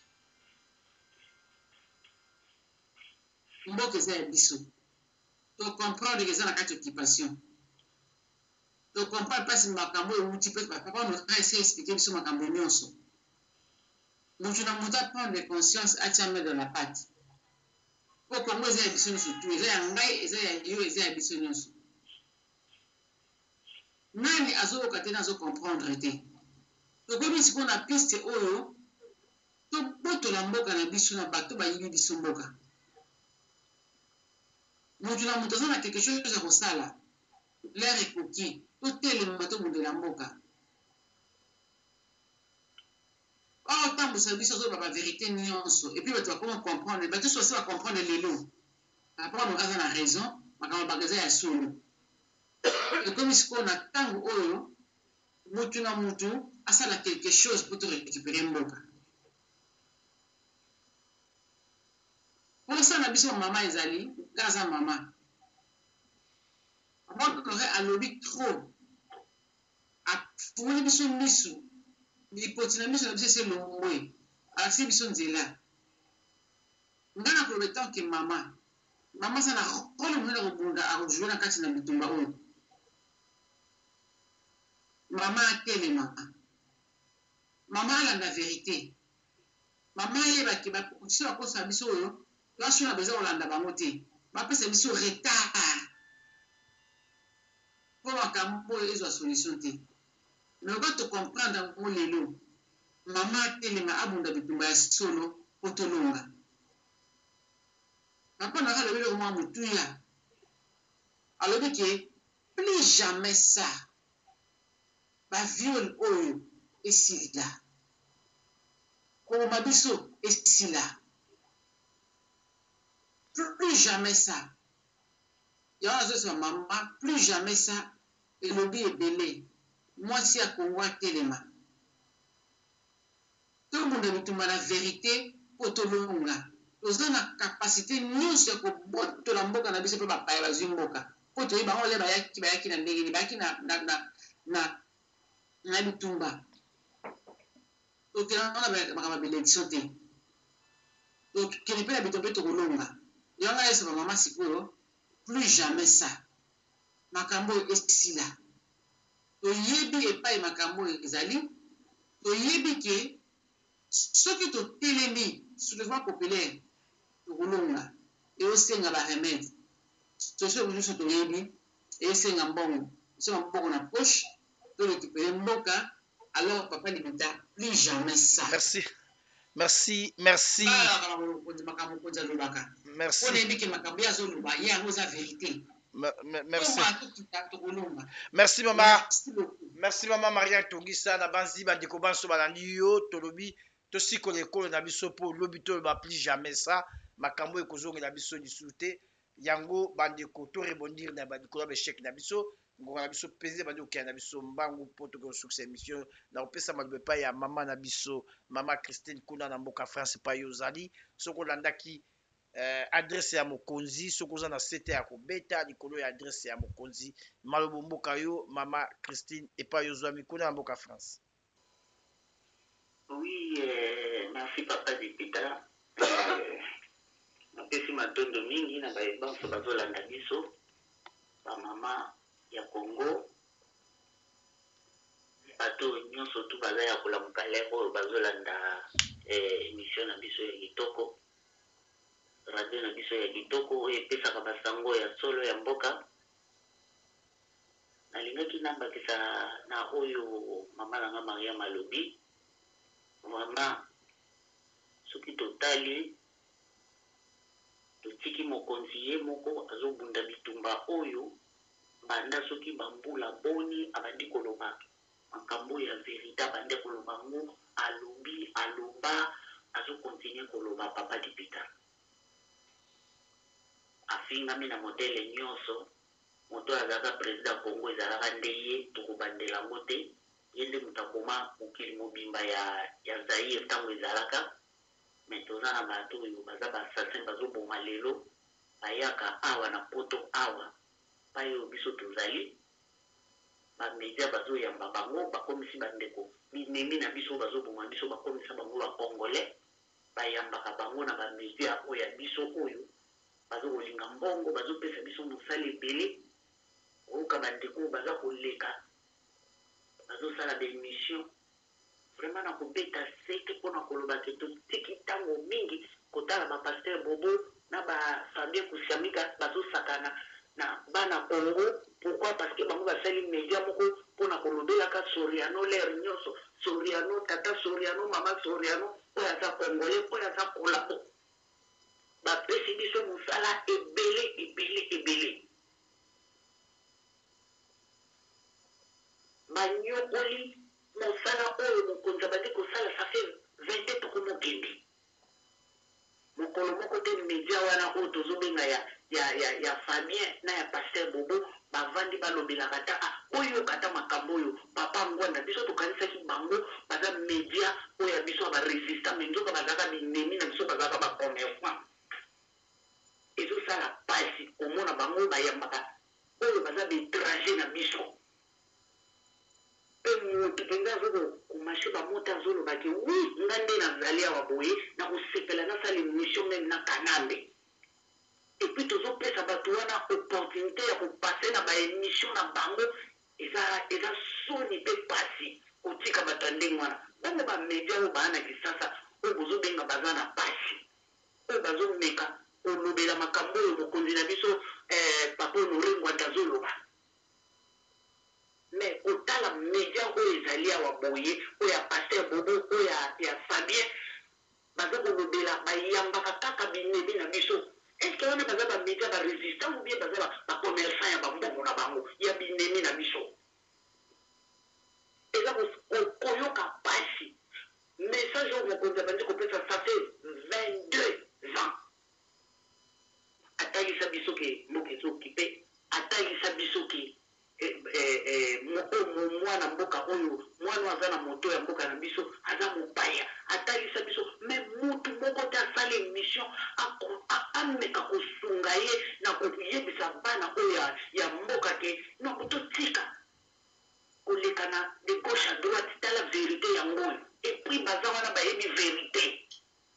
mboka eza ya biso tocomprendre eza na kati occupation tocomprendre mpasi makambo euti mpe papa noka esi explike biso makambo nyonso motu na moto aprendre conscience atia main dans la pate po kongo eza ya biso nyonso tu eza ya ngai eza ya yo eza ya biso nyonso nani azoyoka te na azocomprendre te tokomi sikoyo na piste oyo tobotola mboka na biso na bato bayibi biso mboka motu na moto aza na quelque chose ya kosala lere ekoki totelema tobundela mboka oyo otambwisa biso ozoyoba baverité nyonso epuis bato bakoma comprendre bato sosi bacomprendre lelo rapport aza na raison makambo baka eza ya solo ekomi sikoyo na ntango oyo motu na motu asala quelque chose mpo to récupérer mboka mposa na biso mama ezali nga aza mama amonore alobi trop afungoli biso misu lipoti na miso na biso esi elongwe alakisi biso nzela nga na koloba etanke mama mama aza na role monene akobunda akojue na kati na bitumba oyo mama atelema mama alanda verité mama ayebaki bakokisi bakosa biso oyo basona beza kolanda bango te bapesa biso retard mpo makambo oyo ezwa solution te mais oka tocomprendre yango lelo mama atelema abunda bitumba ya solo mpo tolonga papa naka alobi loko mwa motuya alobi ke plus jamais ça baviole oyo esila koboma biso esila plus jamais ça yango azosema mama plus jamais ça elobi ebele mwasi ya kongo atelema tobunda bitumba na verité mpo tolonga toza na kapasité nyonso ya kobotola mboka na biso mpe bapaya bazwi mboka mpo toyebi bango le bayaki bayaki na ndenge bayaki na bitumba tokendana makambo bénédiction te tokende mpe na bitumba mpe tokolonga yango ayesaba mama sikoyo plus jamais ça makambo oyo esila toyebi epai makambo oyo ezali toyebi ke soki totelemi soulèvement populaire tokolonga eosenga baremède solution nyonso toyebi eosenga mbongo esenga mbongo na poche torécupere mboka alors papa limita plus jamais ça merci merci merci makambo mokonzi alobaka merci mpona yebi ke makambo ye azoloba ye yango eza vérité merci merci mama merci mama Maria Tongisa na banzi bandeko banso balandi yo tolobi tosikola ekolo na biso mpo lobi toloba plus jamais ça makambo ekozongela biso lisusu te yango bandeko to rebondir na bandeko ya beshek na biso ngonga na biso peze bandi okea na biso mbangu mpo tokoki kosuccès émission na kopesa maloba epai ya mama na biso mama Christine kuna na mboka France epai yo ozali soki olandaki Uh, adresse ya mokonzi soki oza na sete ya kobeta likolo ya adresse ya mokonzi maloba mboka yo mama Christine epai ozwami kuna na mboka France. Oui, euh, merci papa dipita euh, napesi matondo mingi na bayebanso bazolanda biso bamama ya Congo bato nyonso tu baza ya kolamuka lere oyo bazolanda eh, émission na biso ya kitoko radio na biso ya kitoko oyo epesaka basango ya solo ya mboka nalingaki nambakisa na oyo mama nanga Maria malobi vraiment soki totali tiki mokonzi ye moko azobunda bitumba oyo banda soki bambula boni abandi koloba makambo ya verite abandi koloba ngo alobi aloba azokontinue koloba papa dipita afingami na modele nyonso moto azalaka président Congo ezalaka nde ye tokobandela ngo te ye nde moto akoma mokili mobimba ya, ya Zaire ntango ezalaka me toza na bato oyo baza basasin bazoboma lelo bayaka awa na poto awa pai oyo biso tozali bamedia bazoyamba bango bakomisi bandeko binemi na biso bazoboma biso bakomisa bango bacongolais bayambaka bango na bamedia oyo ya biso oyo bazokolinga mbongo bazopesa biso mosala ebele oyoka bandeko baza koleka bazosala baémission vraiment na kobeta seke mpona koloba ke totiki ntango mingi kotala bapaster bobo na bafabien kusiamika bazosakana na bana Congo. Pourquoi? Parce que bango basali media moko mpona kolobelaka Soriano l'air nyonso Soriano tata Soriano mama Soriano oyo aza congolais oyo aza kolabo bapesi biso mosala ebele ebele ebele banyokoli mosala oyo mokonzi abandi kosala ça fait vingt ans tokomokende mokolo moko te media wana oyo tozobenga ya ya ya ya Fabien na ya Pasteur Bobo bavandi balobelaka ta oyo kata makambo oyo papa ngwanda biso tokanisaki bango baza media oyo ya biso baresista me nzoka bazalaka binemi na biso bazalaka bacommerçant ezosala pasi komona bango bayambaka oyo baza baétranger na biso moto mpenza azoko komashe bamoto azolobaki wi nga nde nazali awa boye na kosepela nasala émission meme na kanambe epuis tozopesa bato wana opportunité ya kopase na baémission na bango eza soni mpe pasi kotika bato ya ndenge wana bango bamedia oyo baa na kisasa oyo bozobenga baza na pasi oyo bazomeka kolobela makambo oyo mokonzi na biso papa Honore Ngwanda azoloba mais otala media oyo ezali awa boye oyo ya Pasteur Bobo oyo ya Fabien baza kolobela bayambaka kaka binemi na biso eske wana baza bamedia barésistant ou bien baza bacommerçant ya bambongo na bango ya binemi na biso eza koyoka pasi message oyo mokonzi abandi kopesa ça fait vingt-deux ans atalisa biso ke mboka ezokipe atalisa biso ke mwana mboka oyo mwana aza na moto ya mboka na biso aza mopaya atalisa biso me mutu moko te asala émission ameka kosunga ye na koyebisa bana oyo ya mboka ke noko totika kolekana de gauche à droite tala vérité yango oyo epuis baza wana bayebi vérité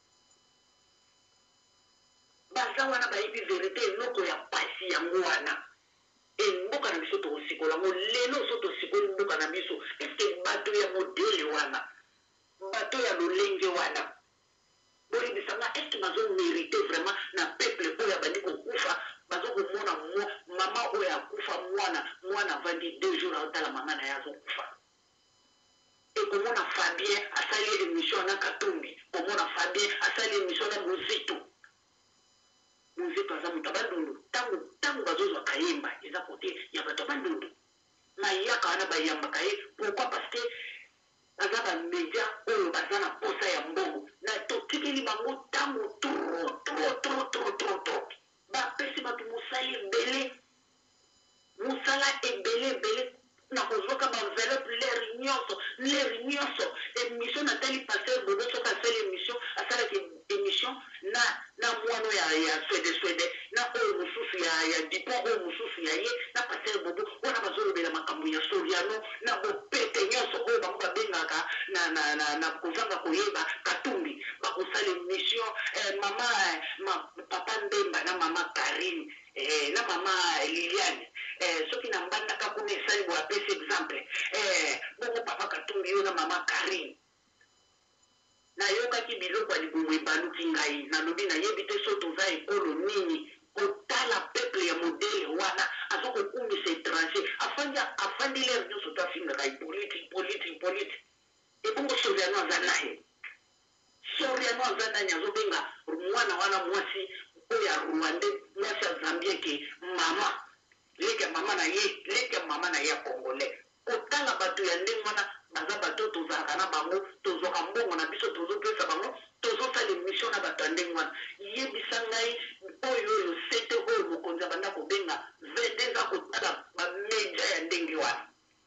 baza wana bayebi vérité eloko ya pasi yango wana mboka na biso tokosikola ngo lelo so tosikoli mboka na biso eske bato ya modele wana bato ya lolenge wana boyebisanga eske bazomérite vraiment na peuple oyo abandi kokufa bazokomona mama oyo akufa mwana mwana avandi deux jours aotala mama na ye azokufa ekomona Fabien asali émission na Katumbi komona Fabien asali émission na Muzito Muzito aza moto abandundu ntango ntango bazozwa kayemba eza kote ya bato abandundu mayaka wana bayambaka ye pourquoi parce que baza bamedia oyo baza na posa ya mbongo na totikeli bango ntango tro tro tro tro tro tro bapesi bato mosala ebele mosala ebele ebele na kozwaka baenveloppe lere nyonso lere nyonso émission natali Pasteur Bobo soki asali émission asalaki émission na na mwana ya ya swede swede na oyo mosusu ya ya dipon oyo mosusu ya ye na Pasteur Bobo wana bazolobela makambo ya Soriano na bopete nyonso oyo bango babengaka na na na na kozanga koyeba Katumbi bakosala émission mama ma papa Ndemba na mama Karine eh, na mama Liliane eh, soki na mbandaka kuna esali bo apesi exemple eh, bongo papa Katumbi yo na mama Karine nayokaki biloko ya libumu ebaluki ngai nalobi nayebi te so toza ekolo nini kotala peuple ya modele wana azokokumisa étranger afandi afandi lere nyonso to afingaka ipoliti politi politi ebongo Soriano aza naye Soriano aza nani azobenga mwana wana mwasi oyo ya rwandais mwasi ya zambien ke mama leke mama na ye leke mama na ye ya congolais kotala bato ya ndenge wana baza bato tozalaka na bango tozwaka mbongo na biso tozopesa bango tozosala émission na bato ya ndenge wana yebisa ngai oyo oyo sete oyo mokonzi abanda kobenga vd eza kotala bamedia ya ndenge wana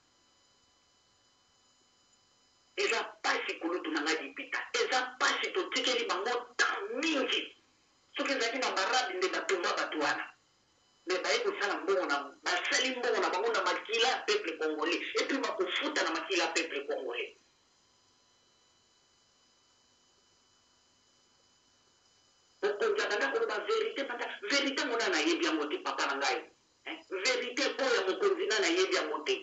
eza pasi kulutu na ngai lipita eza pasi totikeli bango tan mingi soki ezalaki na barabi nde batumba bato wana me baye kosala mbongo na basali mbongo na bango na makila ya peuple congolais epuis bakofuta na makila ya peuple congolais mokonzi abanda koloba verité pata verité mona nayebi yango te papa na ngai verité oyo ya mokonzi na nayebi yango te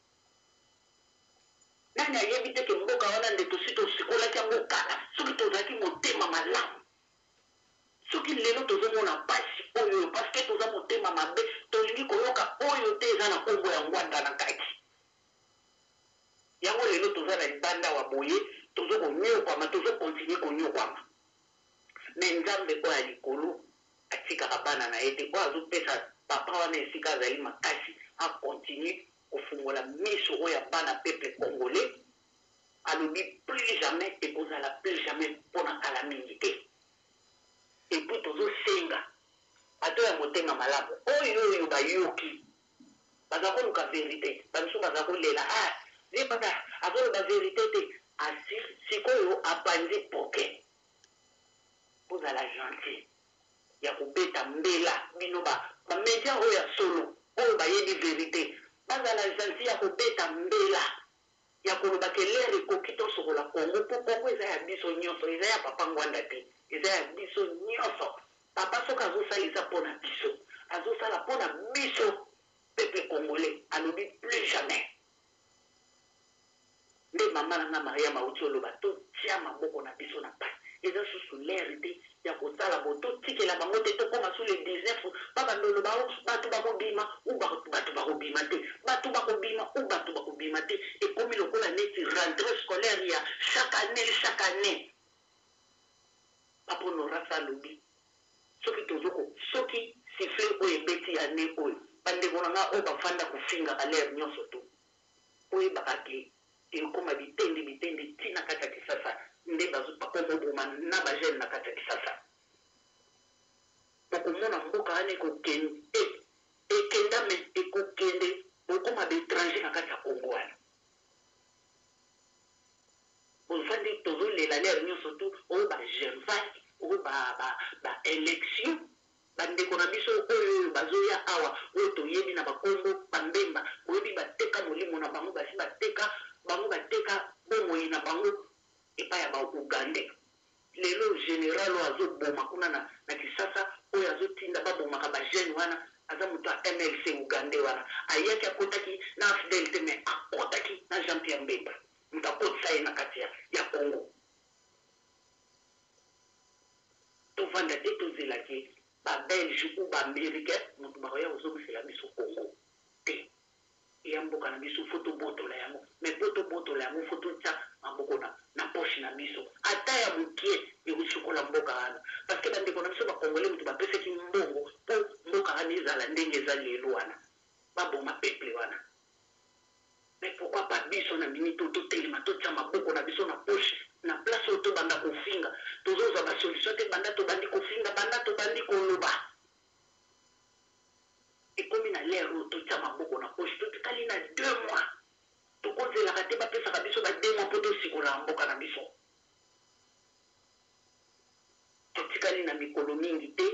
nani ayebi te ke mboka wana nde tosi tosikolaki yango kala soki tozalaki motema malamu soki lelo tozomona pasi oyo parceke toza motema mabe tolingi koyoka oyo te eza na kombo ya ngwanda na kati yango lelo toza na libanda wa boye tozokonyokwama tozokontinue konyokwama me nzambe oyo ya likolo atikaka bana na ye te oyo azopesa papa wana esika azali makasi akontinue kofungola miso oyo ya bana peuple congolais alobi plus jamais ekozala plus jamais mpona kala mingi te epuis tozosenga bato ya motema malamu oyo oyo bayoki baza koluka verité bamiso baza kolela ah ye pata azoloba verité te sikoyo apanzi poke kozala gentil ya kobeta mbela bino bamedia oyo ya solo oyo bayebi verité bazala gentil ya kobeta mbela ya koloba ke lere ekoki tosokola kongo mpo kongo eza ya biso nyonso eza ya papa ngwanda te eza ya biso nyonso papa soki azosalisa mpona biso azosala mpona biso peuple congolais alobi plus jamais nde mama nanga maria mauti oloba totia maboko na biso na pasi eza susu lere te ya kosala bo totikela bango te tokóma su le dix-neuf babandolo bao bato bakobima u bato bakobima te bato bakobima u bato bakobima te ekomi lokola neti rentrée scolaire ya chaque année chaque année papa honorasa alobi soki tozoko soki sifle oyo ebeti ya ne oyo bandeko na nga oyo bafanda kofingaka lere nyonso to oyebaka ke ekóma bitendi bitendi ntina kati ya kisasa nde bakomoboma na bagene na kati ya kisasa okomona mboka wana ekokende ekenda me ekokende okóma baétranger na kati ya kongo wana ofandi tozolela lere nyonso tu oyo bagervas oyo baélection bandeko na biso oyo oyo bazoya awa oyo toyebi na bakongo bambemba oyebi bateka molimo na bango basi bateka bango bateka bomoi na bango epai ya baugande lelo général oyo azoboma kuna na, na kisasa oyo azotinda babomaka bagene wana aza moto ya M L C ugande wana ayaki akotaki na fidel te me akotaki na Jean Pierre Mbemba moto akotisa ye na kati ya congo tovanda te tozelaki babelge ou baaméricain moto bakoya kozomisela biso congo te eya mboka na biso fo tobotola yango me po tobotola yango fo totya maboko na, na poshe na biso ata ya mokie ekosukola mboka wana parceke bandeko na biso bakongole moto bapesaki mbongo mpo mboka wana ezala ndenge eza lelo wana baboma peple wana me pourkui pa biso na minito totelema totya maboko na biso na poshe na place oyo tobanda kofinga tozozwa basolution te banda tobandi kofinga banda tobandi koloba ekomi na lere oyo totya maboko na poshe totikali na deux mois tokozelaka te bapesaka biso ba deux mois mpo tosikola mboka na biso totikali na mikolo mingi te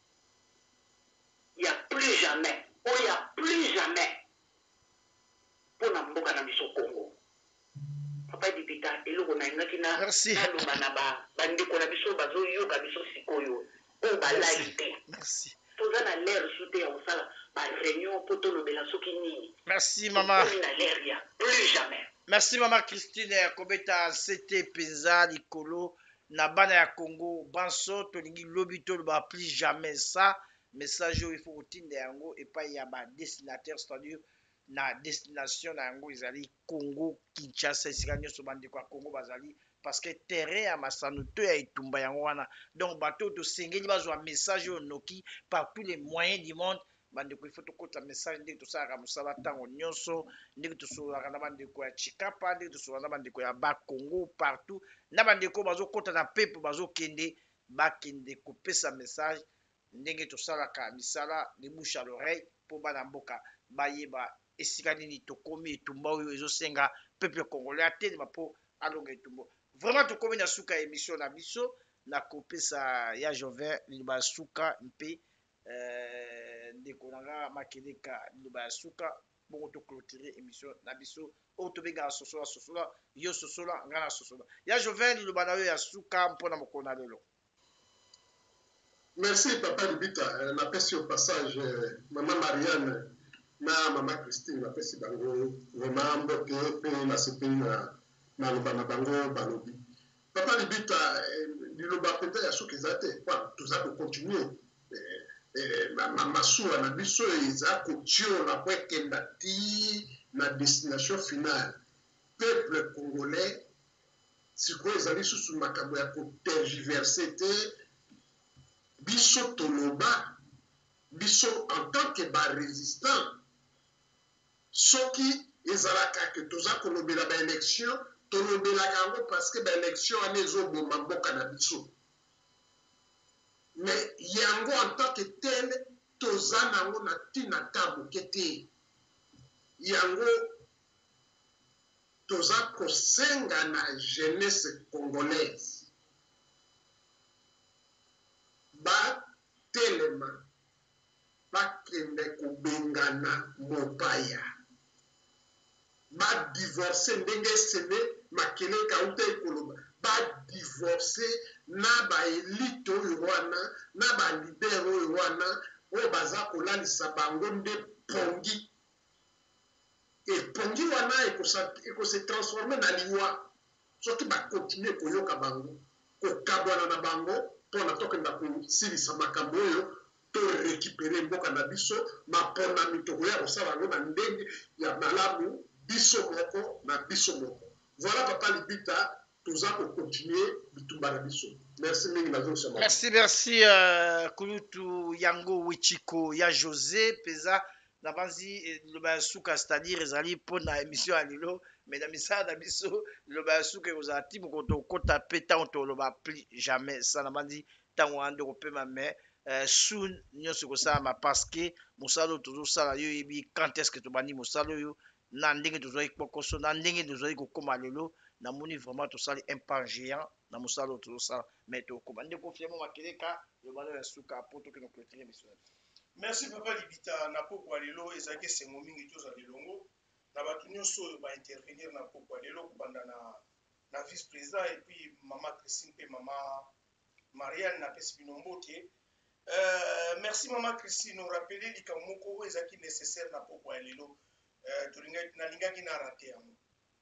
ya plus jamais oyo ya plus jamais mpo na mboka na biso congo papa dipita eloko na ingaki naloba na bandeko na biso bazoyoka biso sikoyo oyo balali te toza na lere su te ya kosala baréunion mpo tolobela soki nini merci mama na lere ya plus jamais merci mama Christine kobeta nsete mpenza likolo na bana ya congo banso tolingi lobi toloba plus jamais ça message oyo ifo kotinda yango epai ya badestinateur c'est-à-dire na destination na yango ezali congo kinshasa esika nyonso bandeko ya congo bazali parce que terrain ya masano to ya etumba yango wana donc bato tosengeli bazwa message oyo noki par tous les moyens du monde bandeko il faut tokota message ndenge tosalaka mosala ntango nyonso ndenge tosololaka na bandeko ya chikapa ndenge tosololaka na bandeko ya bakongo partout na bandeko bazokota na pepe bazokende bakende kopesa message ndenge tosalaka misala de bouche à l'oreille mpo bana mboka bayeba esika nini tokomi etumba oyo ezosenga peuple congolais atelema mpo alonga etumba vraiment tokomi na suka ya émission na biso na kopesa ya Joven liloba ya suka mpe euh, ndeko na nga makeleka liloba ya suka bongo toclôturer émission na biso oyo tobengaka sosola sosola yo sosola nga na sosola ya Joven liloba na yo ya suka mpona mokolo na lelo. Merci papa Libita, napesi au passage maman Marianne na maman Christine napesi bango vraiment mbote pe na sepeli na na loba na bango balobi. Papa Libita liloba peta ya soki eza te kwa toza kocontinue masuwa na biso eza kotiola po ekenda ti na destination finale. Peuple congolais sikoyo ezali susu makambo ya kotergiverse te biso toloba biso en tant que ba résistant soki ezalaka ke toza kolobela ba élection tolobelaka yango parce que ba élection wana ezoboma mboka na biso mais yango en tant que tel toza nango na ntina ta moke te yango toza kosenga na jeunesse congolaise batelema bakende kobengana mopaya badivorce ndenge esene makeleka uta ekoloba badivorce na baelite oyo wana na balidere oyo wana oyo baza kolalisa bango nde pongi epongi wana ekose transforme na liwa soki bakontinue koyoka bango kokabwana na bango mpona tokenda kosilisa makambo oyo to récupérer mboka na biso maponami tokoya kosala yango na ndenge ya malamu biso moko na biso moko. Voilà papa Libita toza kocontinue bitumba na biso. Merci mingi nazosema. Merci merci uh, kulutu yango wichiko ya José peza na banzi loba suka c'est-à-dire ezali pona émission ya lelo mais na misala na biso loba suka kozala ti mokoto kota pe tant to loba plus jamais ça na banzi tango ande ko pe ma mais Uh, soon nyonso kosalama parce que mosala oyo tozosala yo yebi quand est ce que tobandi mosala oyo na ndenge tozwaki kokoso na ndenge tozwaki kokóma lelo namoni vraiment tosali un pas géant na mosala oyo tozosala mais tokóma nde kofiamo makeleka lobalo ya suka po tokende clôturer émission. Merci papa Libita na pokwa lelo ezalaki esengo mingi tozala lelongo na bato nyonso oyo baintervenir na pokwa lelo kobanda na, na vice président et puis mama Christine mpe mama Marianne napesi bino mbote. Euh, merci maman Christine, on rappelle likambo moko ezaki nécessaire na pokwa ya lelo euh, tolinga nalingaki na raté yango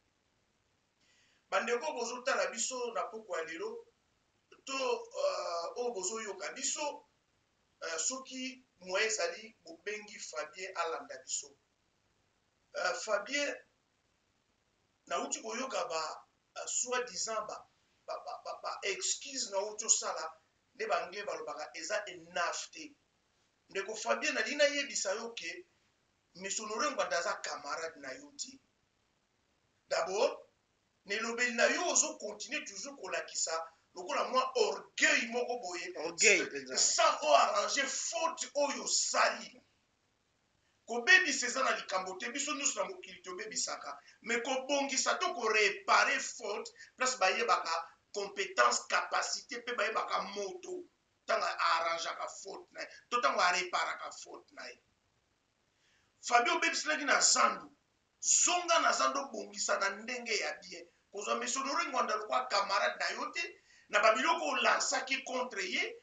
bandeko bozotala biso na pokwa ya lelo to uh, oyo bozoyoka biso uh, soki moye ezali bobengi Fabien alanda biso uh, Fabien nauti koyoka ba uh, soi-disant ba, ba, ba, ba, ba excuse na uti osala nde bange balobaka eza enough te ndeko Fabien nali nayebisa yo ke Mesonore Ngwanda aza camarade na yo te d'abord nelobeli na yo ozokontinue toujours kolakisa lokola mwa orgueil moko boye sans oarrange faute oyo osali kobebisa eza na likambo te biso nyonso na mokili tobebisaka mais kobongisa to korepare faute place bayebaka compétence capacité pe bayebaka moto tanga arrangeaka faute na ye to ntango areparaka faute na ye Fabien obebisilaki na zandu zonga na zandu obongisa na ndenge ya bien kozwa Mesonore Ngwanda lokwa camarade na yo te na babiloko olansaki contre ye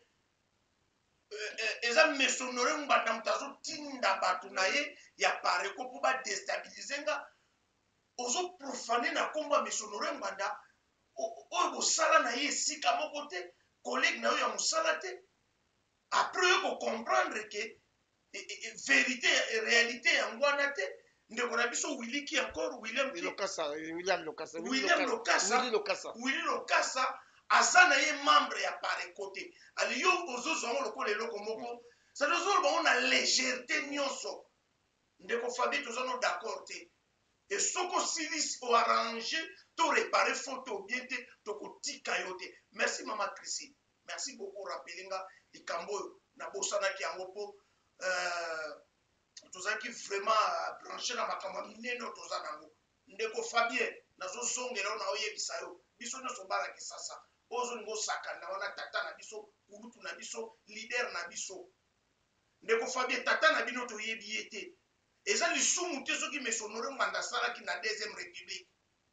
eza Mesonore Ngwanda moto azotinda bato na ye ya pareko mpo badestabilize nga ozoprofane na nkombo ya Mesonore Ngwanda oyo bosala na ye esika moko te collègue na yo ya mosala te après oyo kocomprendre ke vérité réalité yango wana te ndeko na biso Willy qui encore William qui Lokasa, William Lokasa, William Lokasa, Willy Lokasa, Willy Lokasa, azana ye membre ya pare côté. Ali yo ozozo ngo lokola eloko moko. Ça nous on a légèreté nyonso. Ndeko Fabien tozano d'accord te. Et soko silis o arrangé to réparer photo bien te to kotika yote. Merci maman Chrissy. Merci beaucoup rappelinga likambo na bosana ki yango po euh tozaki vraiment branché na makambo mineno tozana ngo. Ndeko Fabien nazo zongela na oyebisa yo. Biso nyonso bala kisasa. Ozo ngo saka na wana tata na biso, kulutu na biso, leader na biso. Ndeko Fabien tata na bino to yebi ete. Eza lisumu te soki mesonore nganda sala ki na deuxième république.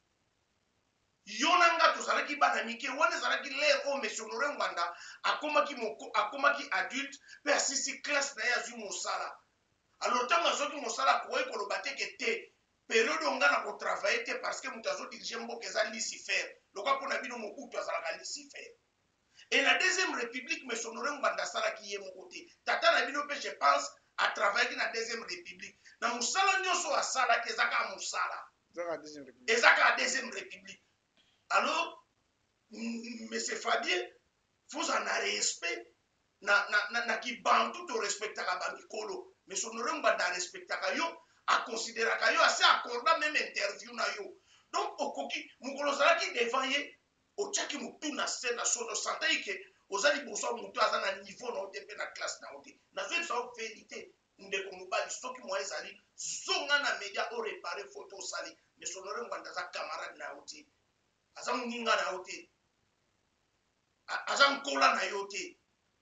Yonanga to sala ki bana mike wana sala ki l'air o mesonore nganda akoma ki moko akoma ki adulte pe asisi classe na ya zu mosala. Alors tanga soki mosala ko e ko lo bateke te. Période ngana ko travailler te parce que mutazo diriger mboka eza Lucifer. Lokwa pona bino mokutu azala ka Lucifer. Et la deuxième république me sonore nganda sala ki ye mokote. Tata na bino pe je pense à travailler dans la deuxième république. Na musala nyonso asala ke zaka musala. Zaka deuxième république. Ezaka la deuxième république. Alors monsieur Fabien, faut en respect na na na, na ki bantu to respecta ka bangikolo. Mais sonore nganda respecta ka yo, a considérer ka yo assez accorda même interview na yo. Donc okoki mukolo zala ki devant ye o chaki mutu na scène na sono santai ke ozali boso mutu aza na niveau na otepe na classe na ote. Na zo ça vérité ndeko mobali soki mo ezali zonga na média o réparer photo sali mais sonore nganda za camarade na ote. Aza muninga na ote. Aza nkola na yote.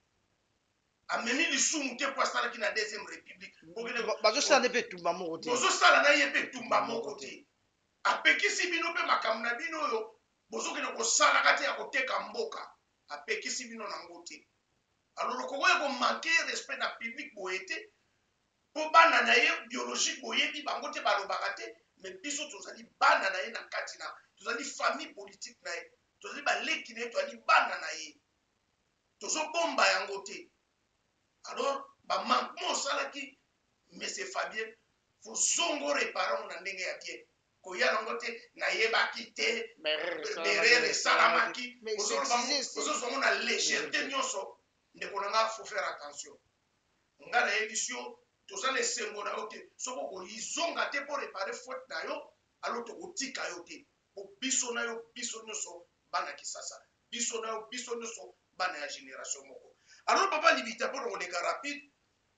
Ameni lisumu te po asala ki na deuxième république. Bazo sala ne pe tumba moko te. Bazo sala na ye pe tumba moko te. Apekisi bino pe makambo na bino yo bozo kena ko sala kati ya koteka mboka. Apekisi bino na ngote. Alors ko ya ko manquer respect na public boyete po bana na ye biologique boyebi bango te balobaka te mais biso tozali bana na ye na kati na tozali famille politique na ye tozali baleki na ye tozali bana na ye tozo bomba yango te. Alors ba manquement salaki monsieur Fabien faut zongo réparer na ndenge ya bien koya nango te na yebaki te derrière salamaki ozo zongo na légèreté nyonso ndeko nanga faut faire attention nga na édition tozana esengo na yo te soko koyizonga te po réparer faute na yo alors tokotika yo te po biso na yo biso nyonso bana kisasa biso na yo biso nyonso bana ya génération moko. Alors papa libita po koleka rapide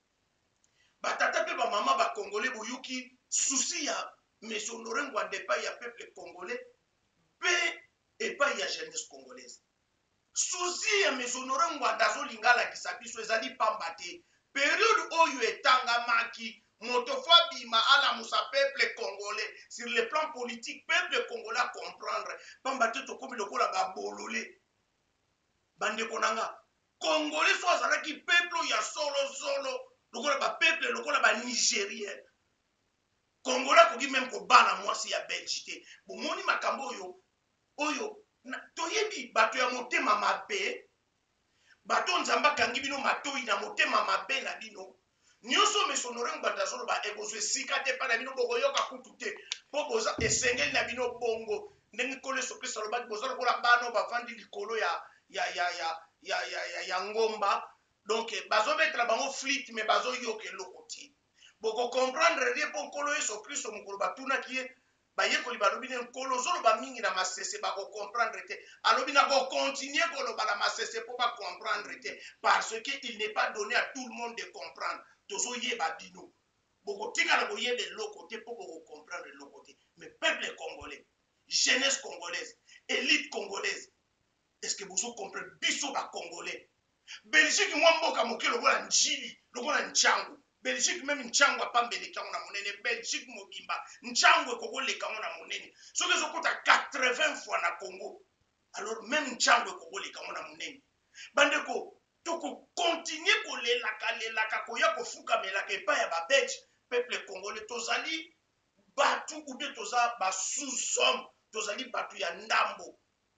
batata pe bamama bacongolais boyuki souci ya monsieur Honoré Ngwanda epai ya peuple congolais pe epai ya jeunesse congolaise. Souci ya monsieur Honoré Ngwanda azolinga alakisa biso ezali pamba te période oyo etangamaki moto fo abima alamusa peuple congolais sur le plan politique peuple congolais comprendre pamba te tokomi lokola babolole bandeko nanga congolais so azalaki peuple ya solo solo lokola ba peuple lokola ba nigérien congolais koki même kobala mwasi ya belgique bomoni makambo oyo oyo toyebi bato ya motema mabe bato nzambe akangi bino matoi na motema mabe na bino nyonso monsieur Honoré Ngwanda azoloba ekozwa esika te mpa na bino bokoyoka kutu te mpo boza esengeli na bino bongo ndenge nkolo Yesu Kristo alobaki boza lokola bana oyo bavandi likolo ya ya ya ya ya ya ya ya ngomba donc bazobetela bango flite me bazoyoka eloko te bokocomprendre rie mpo nkolo Yesu Kristo mokolo batunaki ye bayekoli balobi ne nkolo ozoloba mingi na masese bakocomprendre te alobi na kocontinue koloba na masese mpo bacomprendre te parce que il n'est pas donné à tout le monde de comprendre tozoyeba bino bokotikala koyeba eloko te mpo bokocomprendre eloko te mais peuple congolais jeunesse congolaise élite congolaise est-ce que vous comprenez biso bacongolais Belgique mwa mboka moke lokola njili lokola nchangu Belgique même nchangu apambeleka ngo na monene Belgique mobimba nchangu ekokoleka ngo na monene soki ezokota quatre-vingts fois na Congo alors même nchangu ekokoleka ngo na monene bandeko tokokontinue kolelaka lelaka koya kofukamelaka epai ya babelge peuple congolais tozali batu ou bien toza ba sous-homme tozali batu ya ndambo.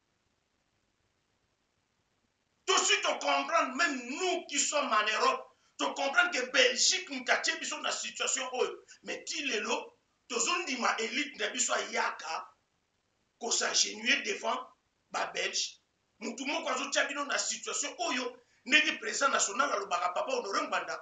Tout de suite, on comprend, même nous qui sommes en Europe, tu comprends que Belgique nous a dans la situation où, mais il est là, tozondima élite na biso ayaka kosagenue devant babelge mutu moko azotia bino na situation oyo ndenge président national alobaka papa Honoré Ngbanda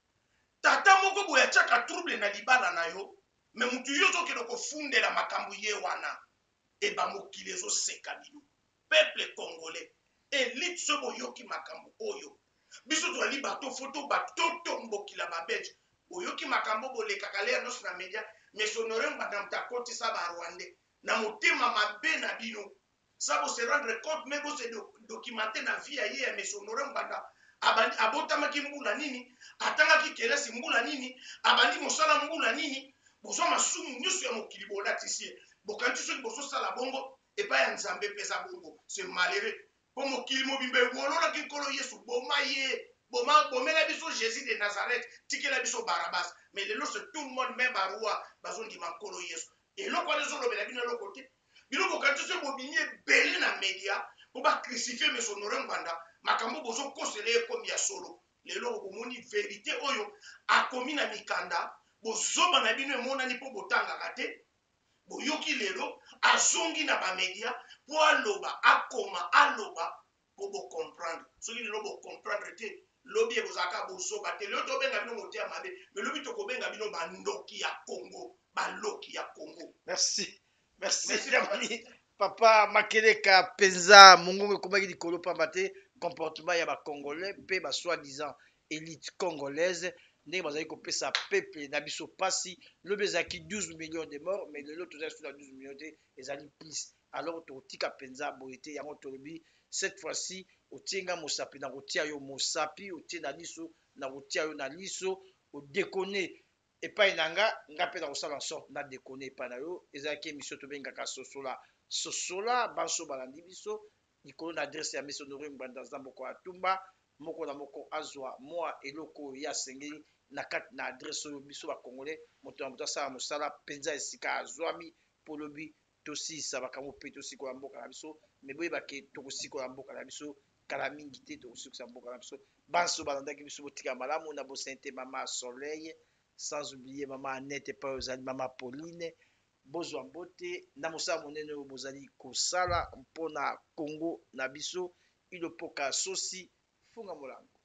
tata moko boye atiaka trouble na libala na yo me mutu yo ozokende kofundela makambo ye wana eba mokili ezoseka bino peuple congolais élite so boyoki makambo oyo biso tozali bato foto batotombokila babelge boyoki makambo bolekaka lere nyonso na media mais Honoré Ngbanda mutu akotisa barwandais na motema mabe na bino sa bose rendre compte me bose documenter na vie ya ye ya monsieur Honoré Ngbanda abotamaki mbula nini atangaki kelasi mbula nini abandi mosala mbula nini bozwa masumu nyonso ya mokili bolatisi ye bokanisi soki bozosala bongo epai ya nzambe mpeza bongo c'est malheureux mpo mokili mobimba ewololaki nkolo yesu boma ye boma bomela biso jésus de nazareth tikela biso barabas mais lelo c'est tout le monde me barua bazondima nkolo yesu eloko wana ezolobela bino eloko te bino bokanisi soki bobimi ebele na media po bacrucifie monsieur Honoré Ngbanda makambo bozokosela ekomi ya solo lelo bomoni verité oyo akomi na mikanda bozoba na bino emonani mpo botangaka te boyoki lelo azongi na bamedia mpo aloba akoma aloba mpo bocomprendre soki lelo bocomprendre te lobi ekozalaka bozoba te lelo tobenga bino moteya mabe me lobi tokobenga bino bandoki ya Congo baloki ya Congo. Merci. Merci, Merci papa. Papa Makeleka penza mongongo ekomaki likolo pamba te comportement ya bacongolais mpe basoi-disant élite congolaise ndenge bazali kopesa peuple na biso pasi lobi ezalaki douze millions de morts mais lelo tozali sur la douze millions te ezali plus alors tokotika penza boye te yango tolobi cette fois-ci otienga mosapi na kotia yo mosapi otie na liso na kotia yo na liso odekone epai na nga nga mpe na kosala sorte na dekone epai na yo ezalaki émission tobengaka sosola sosola banso balandi biso likolo na adresse ya monsieur Honoré Ngbanda za moko atumba moko na moko azwa mwa eloko oyo ye asengeli na kati na adresse oyo biso bakongolais moto na moto asala mosala mpenza esika azwami mpo lobi tosisa makambo mpe tosikola mboka na biso me boyebake tokosikola mboka na biso kala mingi te tokosikisa mboka na biso banso balandaki biso botika malamu na bosente mama Soleil sans oublier mama Annette epai ozali mama Pauline bozwa mbote na mosala monene oyo bozali kosala mpona Congo na biso ilopoka sosi funga molango.